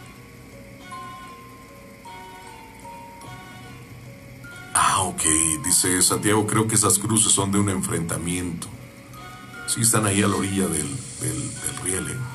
Ah, ok, dice Santiago, creo que esas cruces son de un enfrentamiento. Sí, están ahí a la orilla del, del, del riel. ¿eh?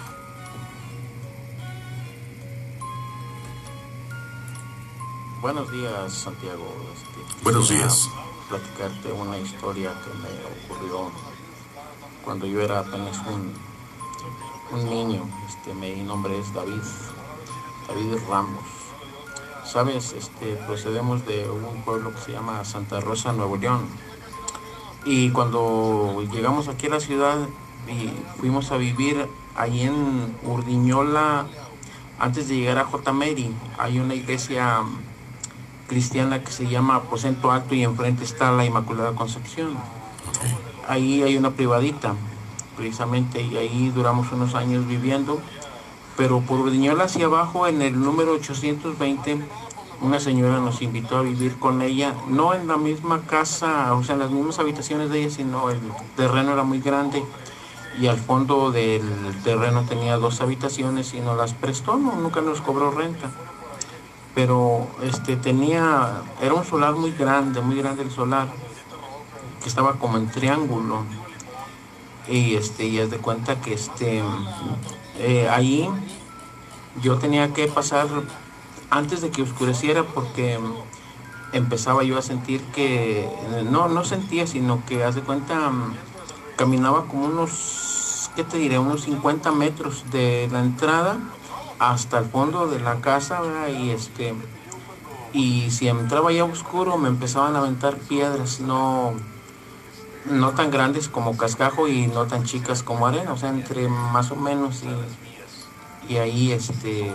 Buenos días, Santiago. Este, Buenos días. Platicarte una historia que me ocurrió cuando yo era apenas un... un niño. Este, mi nombre es David, David Ramos. Sabes, este, procedemos de un pueblo que se llama Santa Rosa, Nuevo León. Y cuando llegamos aquí a la ciudad y fuimos a vivir ahí en Urdiñola, antes de llegar a J. Mary, hay una iglesia cristiana que se llama Aposento Alto y enfrente está la Inmaculada Concepción. Ahí hay una privadita, precisamente, y ahí duramos unos años viviendo, pero por Urdiñola hacia abajo, en el número ochocientos veinte, una señora nos invitó a vivir con ella, no en la misma casa, o sea, en las mismas habitaciones de ella, sino el terreno era muy grande y al fondo del terreno tenía dos habitaciones y nos las prestó, no, nunca nos cobró renta, pero este tenía, era un solar muy grande, muy grande el solar, que estaba como en triángulo. Y este, y haz de cuenta que este, eh, ahí yo tenía que pasar antes de que oscureciera, porque empezaba yo a sentir que, no, no sentía, sino que haz de cuenta, caminaba como unos, ¿qué te diré? Unos cincuenta metros de la entrada hasta el fondo de la casa, ¿verdad? Y este, y si entraba ya oscuro me empezaban a aventar piedras, no... no tan grandes como cascajo y no tan chicas como arena, o sea, entre más o menos, y ahí este,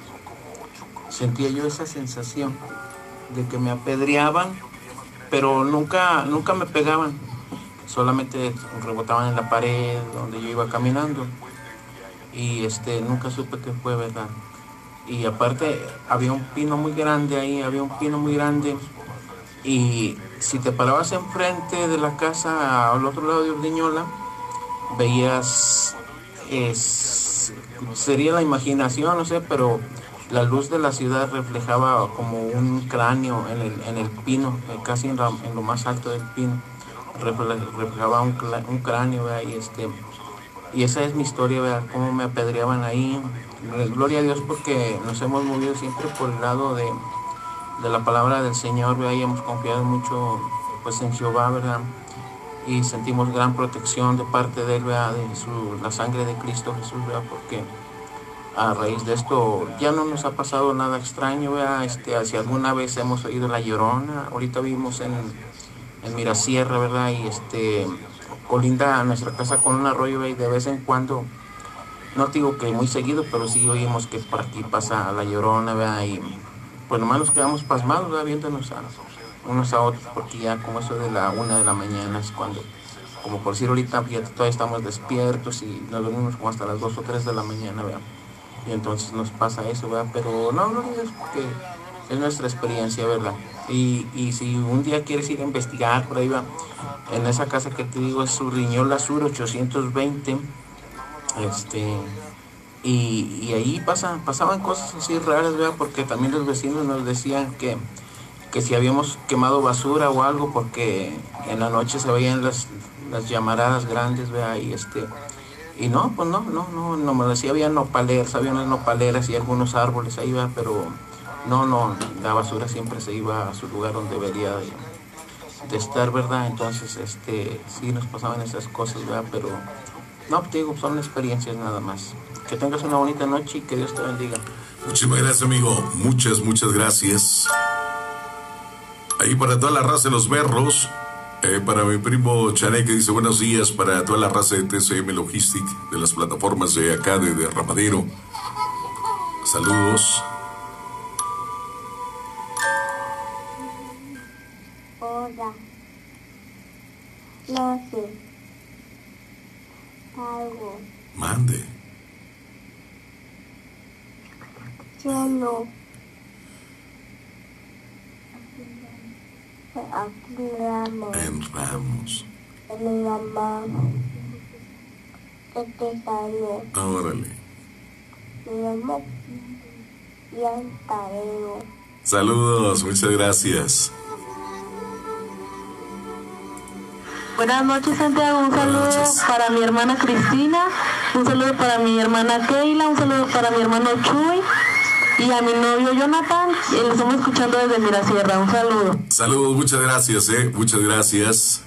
sentía yo esa sensación de que me apedreaban, pero nunca, nunca me pegaban, solamente rebotaban en la pared donde yo iba caminando, y este, nunca supe qué fue, ¿verdad? Y aparte había un pino muy grande ahí, había un pino muy grande, y si te parabas enfrente de la casa al otro lado de Urdiñola, veías, es, sería la imaginación, no sé, pero la luz de la ciudad reflejaba como un cráneo en el, en el pino, casi en, la, en lo más alto del pino, reflejaba un, un cráneo, ¿verdad? Y, este, y esa es mi historia, ¿verdad? Cómo me apedreaban ahí. Gloria a Dios porque nos hemos movido siempre por el lado de, de la palabra del Señor, ¿verdad? Y hemos confiado mucho pues, en Jehová, ¿verdad? Y sentimos gran protección de parte de Él, ¿verdad? De su, la sangre de Cristo Jesús, ¿verdad? Porque a raíz de esto ya no nos ha pasado nada extraño, ¿verdad? Este, si alguna vez hemos oído la Llorona, ahorita vivimos en, en Mirasierra, ¿verdad? Y este, colinda a nuestra casa con un arroyo, ¿verdad? Y de vez en cuando, no digo que muy seguido, pero sí oímos que por aquí pasa la Llorona, ¿verdad? Y pues nomás nos quedamos pasmados, ¿verdad? Viéndonos a unos a otros, porque ya como eso de la una de la mañana es cuando, como por decir ahorita, fíjate, todavía estamos despiertos y nos dormimos como hasta las dos o tres de la mañana, ¿verdad? Y entonces nos pasa eso, ¿verdad? Pero no, no es porque es nuestra experiencia, ¿verdad? Y, y si un día quieres ir a investigar por ahí, ¿verdad? En esa casa que te digo es Urdiñola Sur ochocientos veinte, este, y, y ahí pasan, pasaban cosas así raras, ¿verdad? Porque también los vecinos nos decían que, que si habíamos quemado basura o algo, porque en la noche se veían las, las llamaradas grandes, ¿verdad? Y este... Y no, pues no, no, no, no me decía, había nopaleras, había unas nopaleras y algunos árboles ahí, ¿verdad? Pero no, no, la basura siempre se iba a su lugar donde debería de, de estar, ¿verdad? Entonces, este, sí nos pasaban esas cosas, ¿verdad? Pero, no, te digo, son experiencias nada más. Que tengas una bonita noche y que Dios te bendiga. Muchísimas gracias, amigo. Muchas, muchas gracias. Ahí para toda la raza de los berros. Eh, para mi primo Chané, que dice buenos días, para toda la raza de T C M Logistic, de las plataformas de acá de Derramadero. Saludos. Hola. No sé. Algo. Mande. Cielo. Aquí Ramos. En Ramos. En mi mamá. Este años. Órale. Mi mamá. Y Antareo. Saludos, muchas gracias. Buenas noches, Santiago. Un saludo para mi hermana Cristina, un saludo para mi hermana Keila, un saludo para mi hermano Chuy y a mi novio Jonathan. Y lo estamos escuchando desde Mirasierra. Un saludo. Saludos, muchas gracias, eh. Muchas gracias.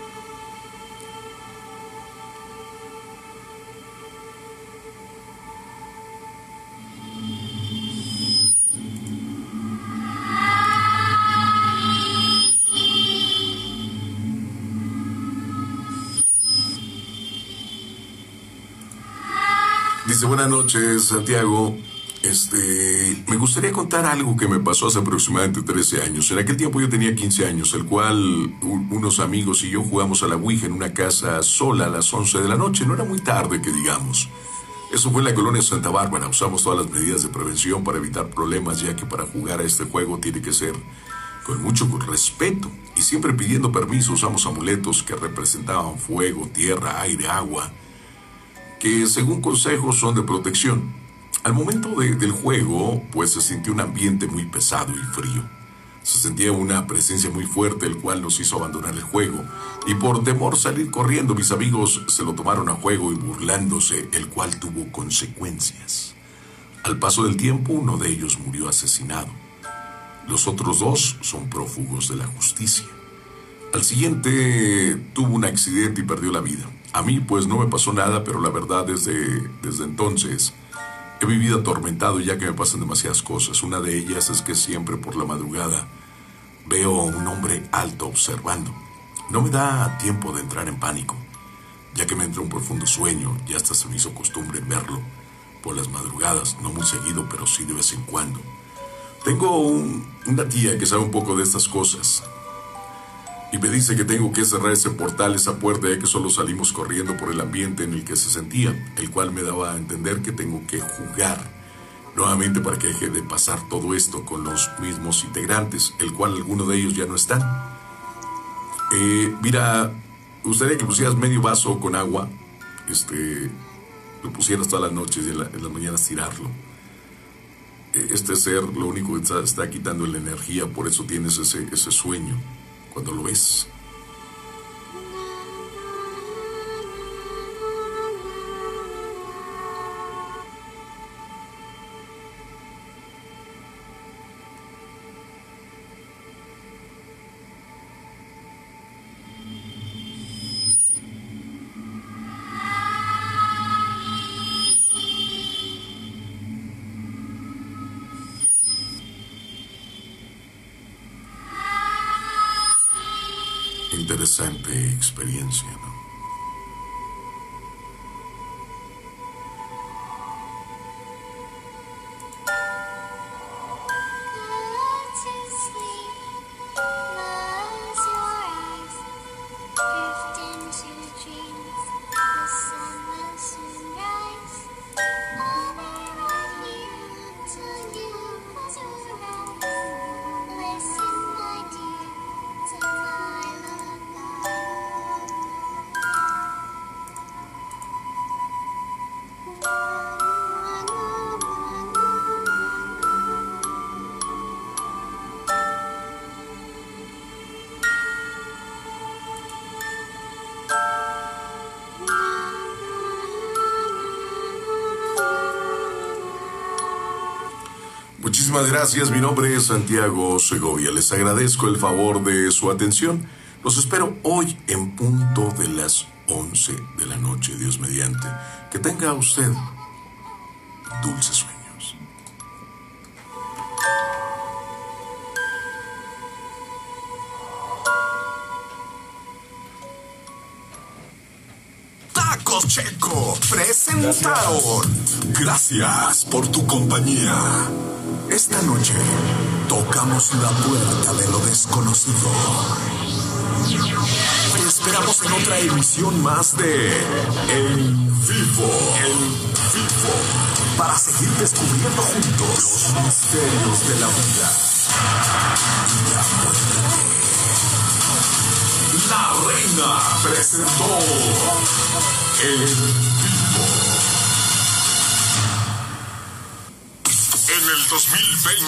Dice, buenas noches, Santiago. Este, me gustaría contar algo que me pasó hace aproximadamente trece años. En aquel tiempo yo tenía quince años, el cual un, unos amigos y yo jugamos a la Ouija en una casa sola a las once de la noche. No era muy tarde, que digamos. Eso fue en la colonia Santa Bárbara. Usamos todas las medidas de prevención para evitar problemas, ya que para jugar a este juego tiene que ser con mucho respeto y siempre pidiendo permiso. Usamos amuletos que representaban fuego, tierra, aire, agua, que según consejos son de protección. Al momento de, del juego, pues se sintió un ambiente muy pesado y frío. Se sentía una presencia muy fuerte, el cual nos hizo abandonar el juego. Y por temor salir corriendo, mis amigos se lo tomaron a juego y burlándose, el cual tuvo consecuencias. Al paso del tiempo, uno de ellos murió asesinado. Los otros dos son prófugos de la justicia. Al siguiente tuvo un accidente y perdió la vida. A mí pues no me pasó nada, pero la verdad desde, desde entonces he vivido atormentado ya que me pasan demasiadas cosas. Una de ellas es que siempre por la madrugada veo a un hombre alto observando. No me da tiempo de entrar en pánico, ya que me entra un profundo sueño y hasta se me hizo costumbre verlo, por las madrugadas, no muy seguido, pero sí de vez en cuando. Tengo un, una tía que sabe un poco de estas cosas y me dice que tengo que cerrar ese portal, esa puerta, ya que solo salimos corriendo por el ambiente en el que se sentía, el cual me daba a entender que tengo que jugar nuevamente para que deje de pasar todo esto con los mismos integrantes, el cual algunos de ellos ya no están. Eh, mira, me gustaría que pusieras medio vaso con agua, este, lo pusieras todas las noches y en, la, en las mañanas tirarlo. Eh, este ser lo único que está, está quitando la energía, por eso tienes ese, ese sueño cuando lo ves. Interesante experiencia, ¿no? Muchísimas gracias, mi nombre es Santiago Segovia, les agradezco el favor de su atención, los espero hoy en punto de las once de la noche, Dios mediante, que tenga usted dulces sueños. Tacos Checo presentaron. Gracias por tu compañía. Esta noche tocamos la puerta de lo desconocido. Te esperamos en otra emisión más de En Vivo. En Vivo. Para seguir descubriendo juntos los misterios de la vida y la muerte. La Reina presentó En Vivo. En el dos mil veinte.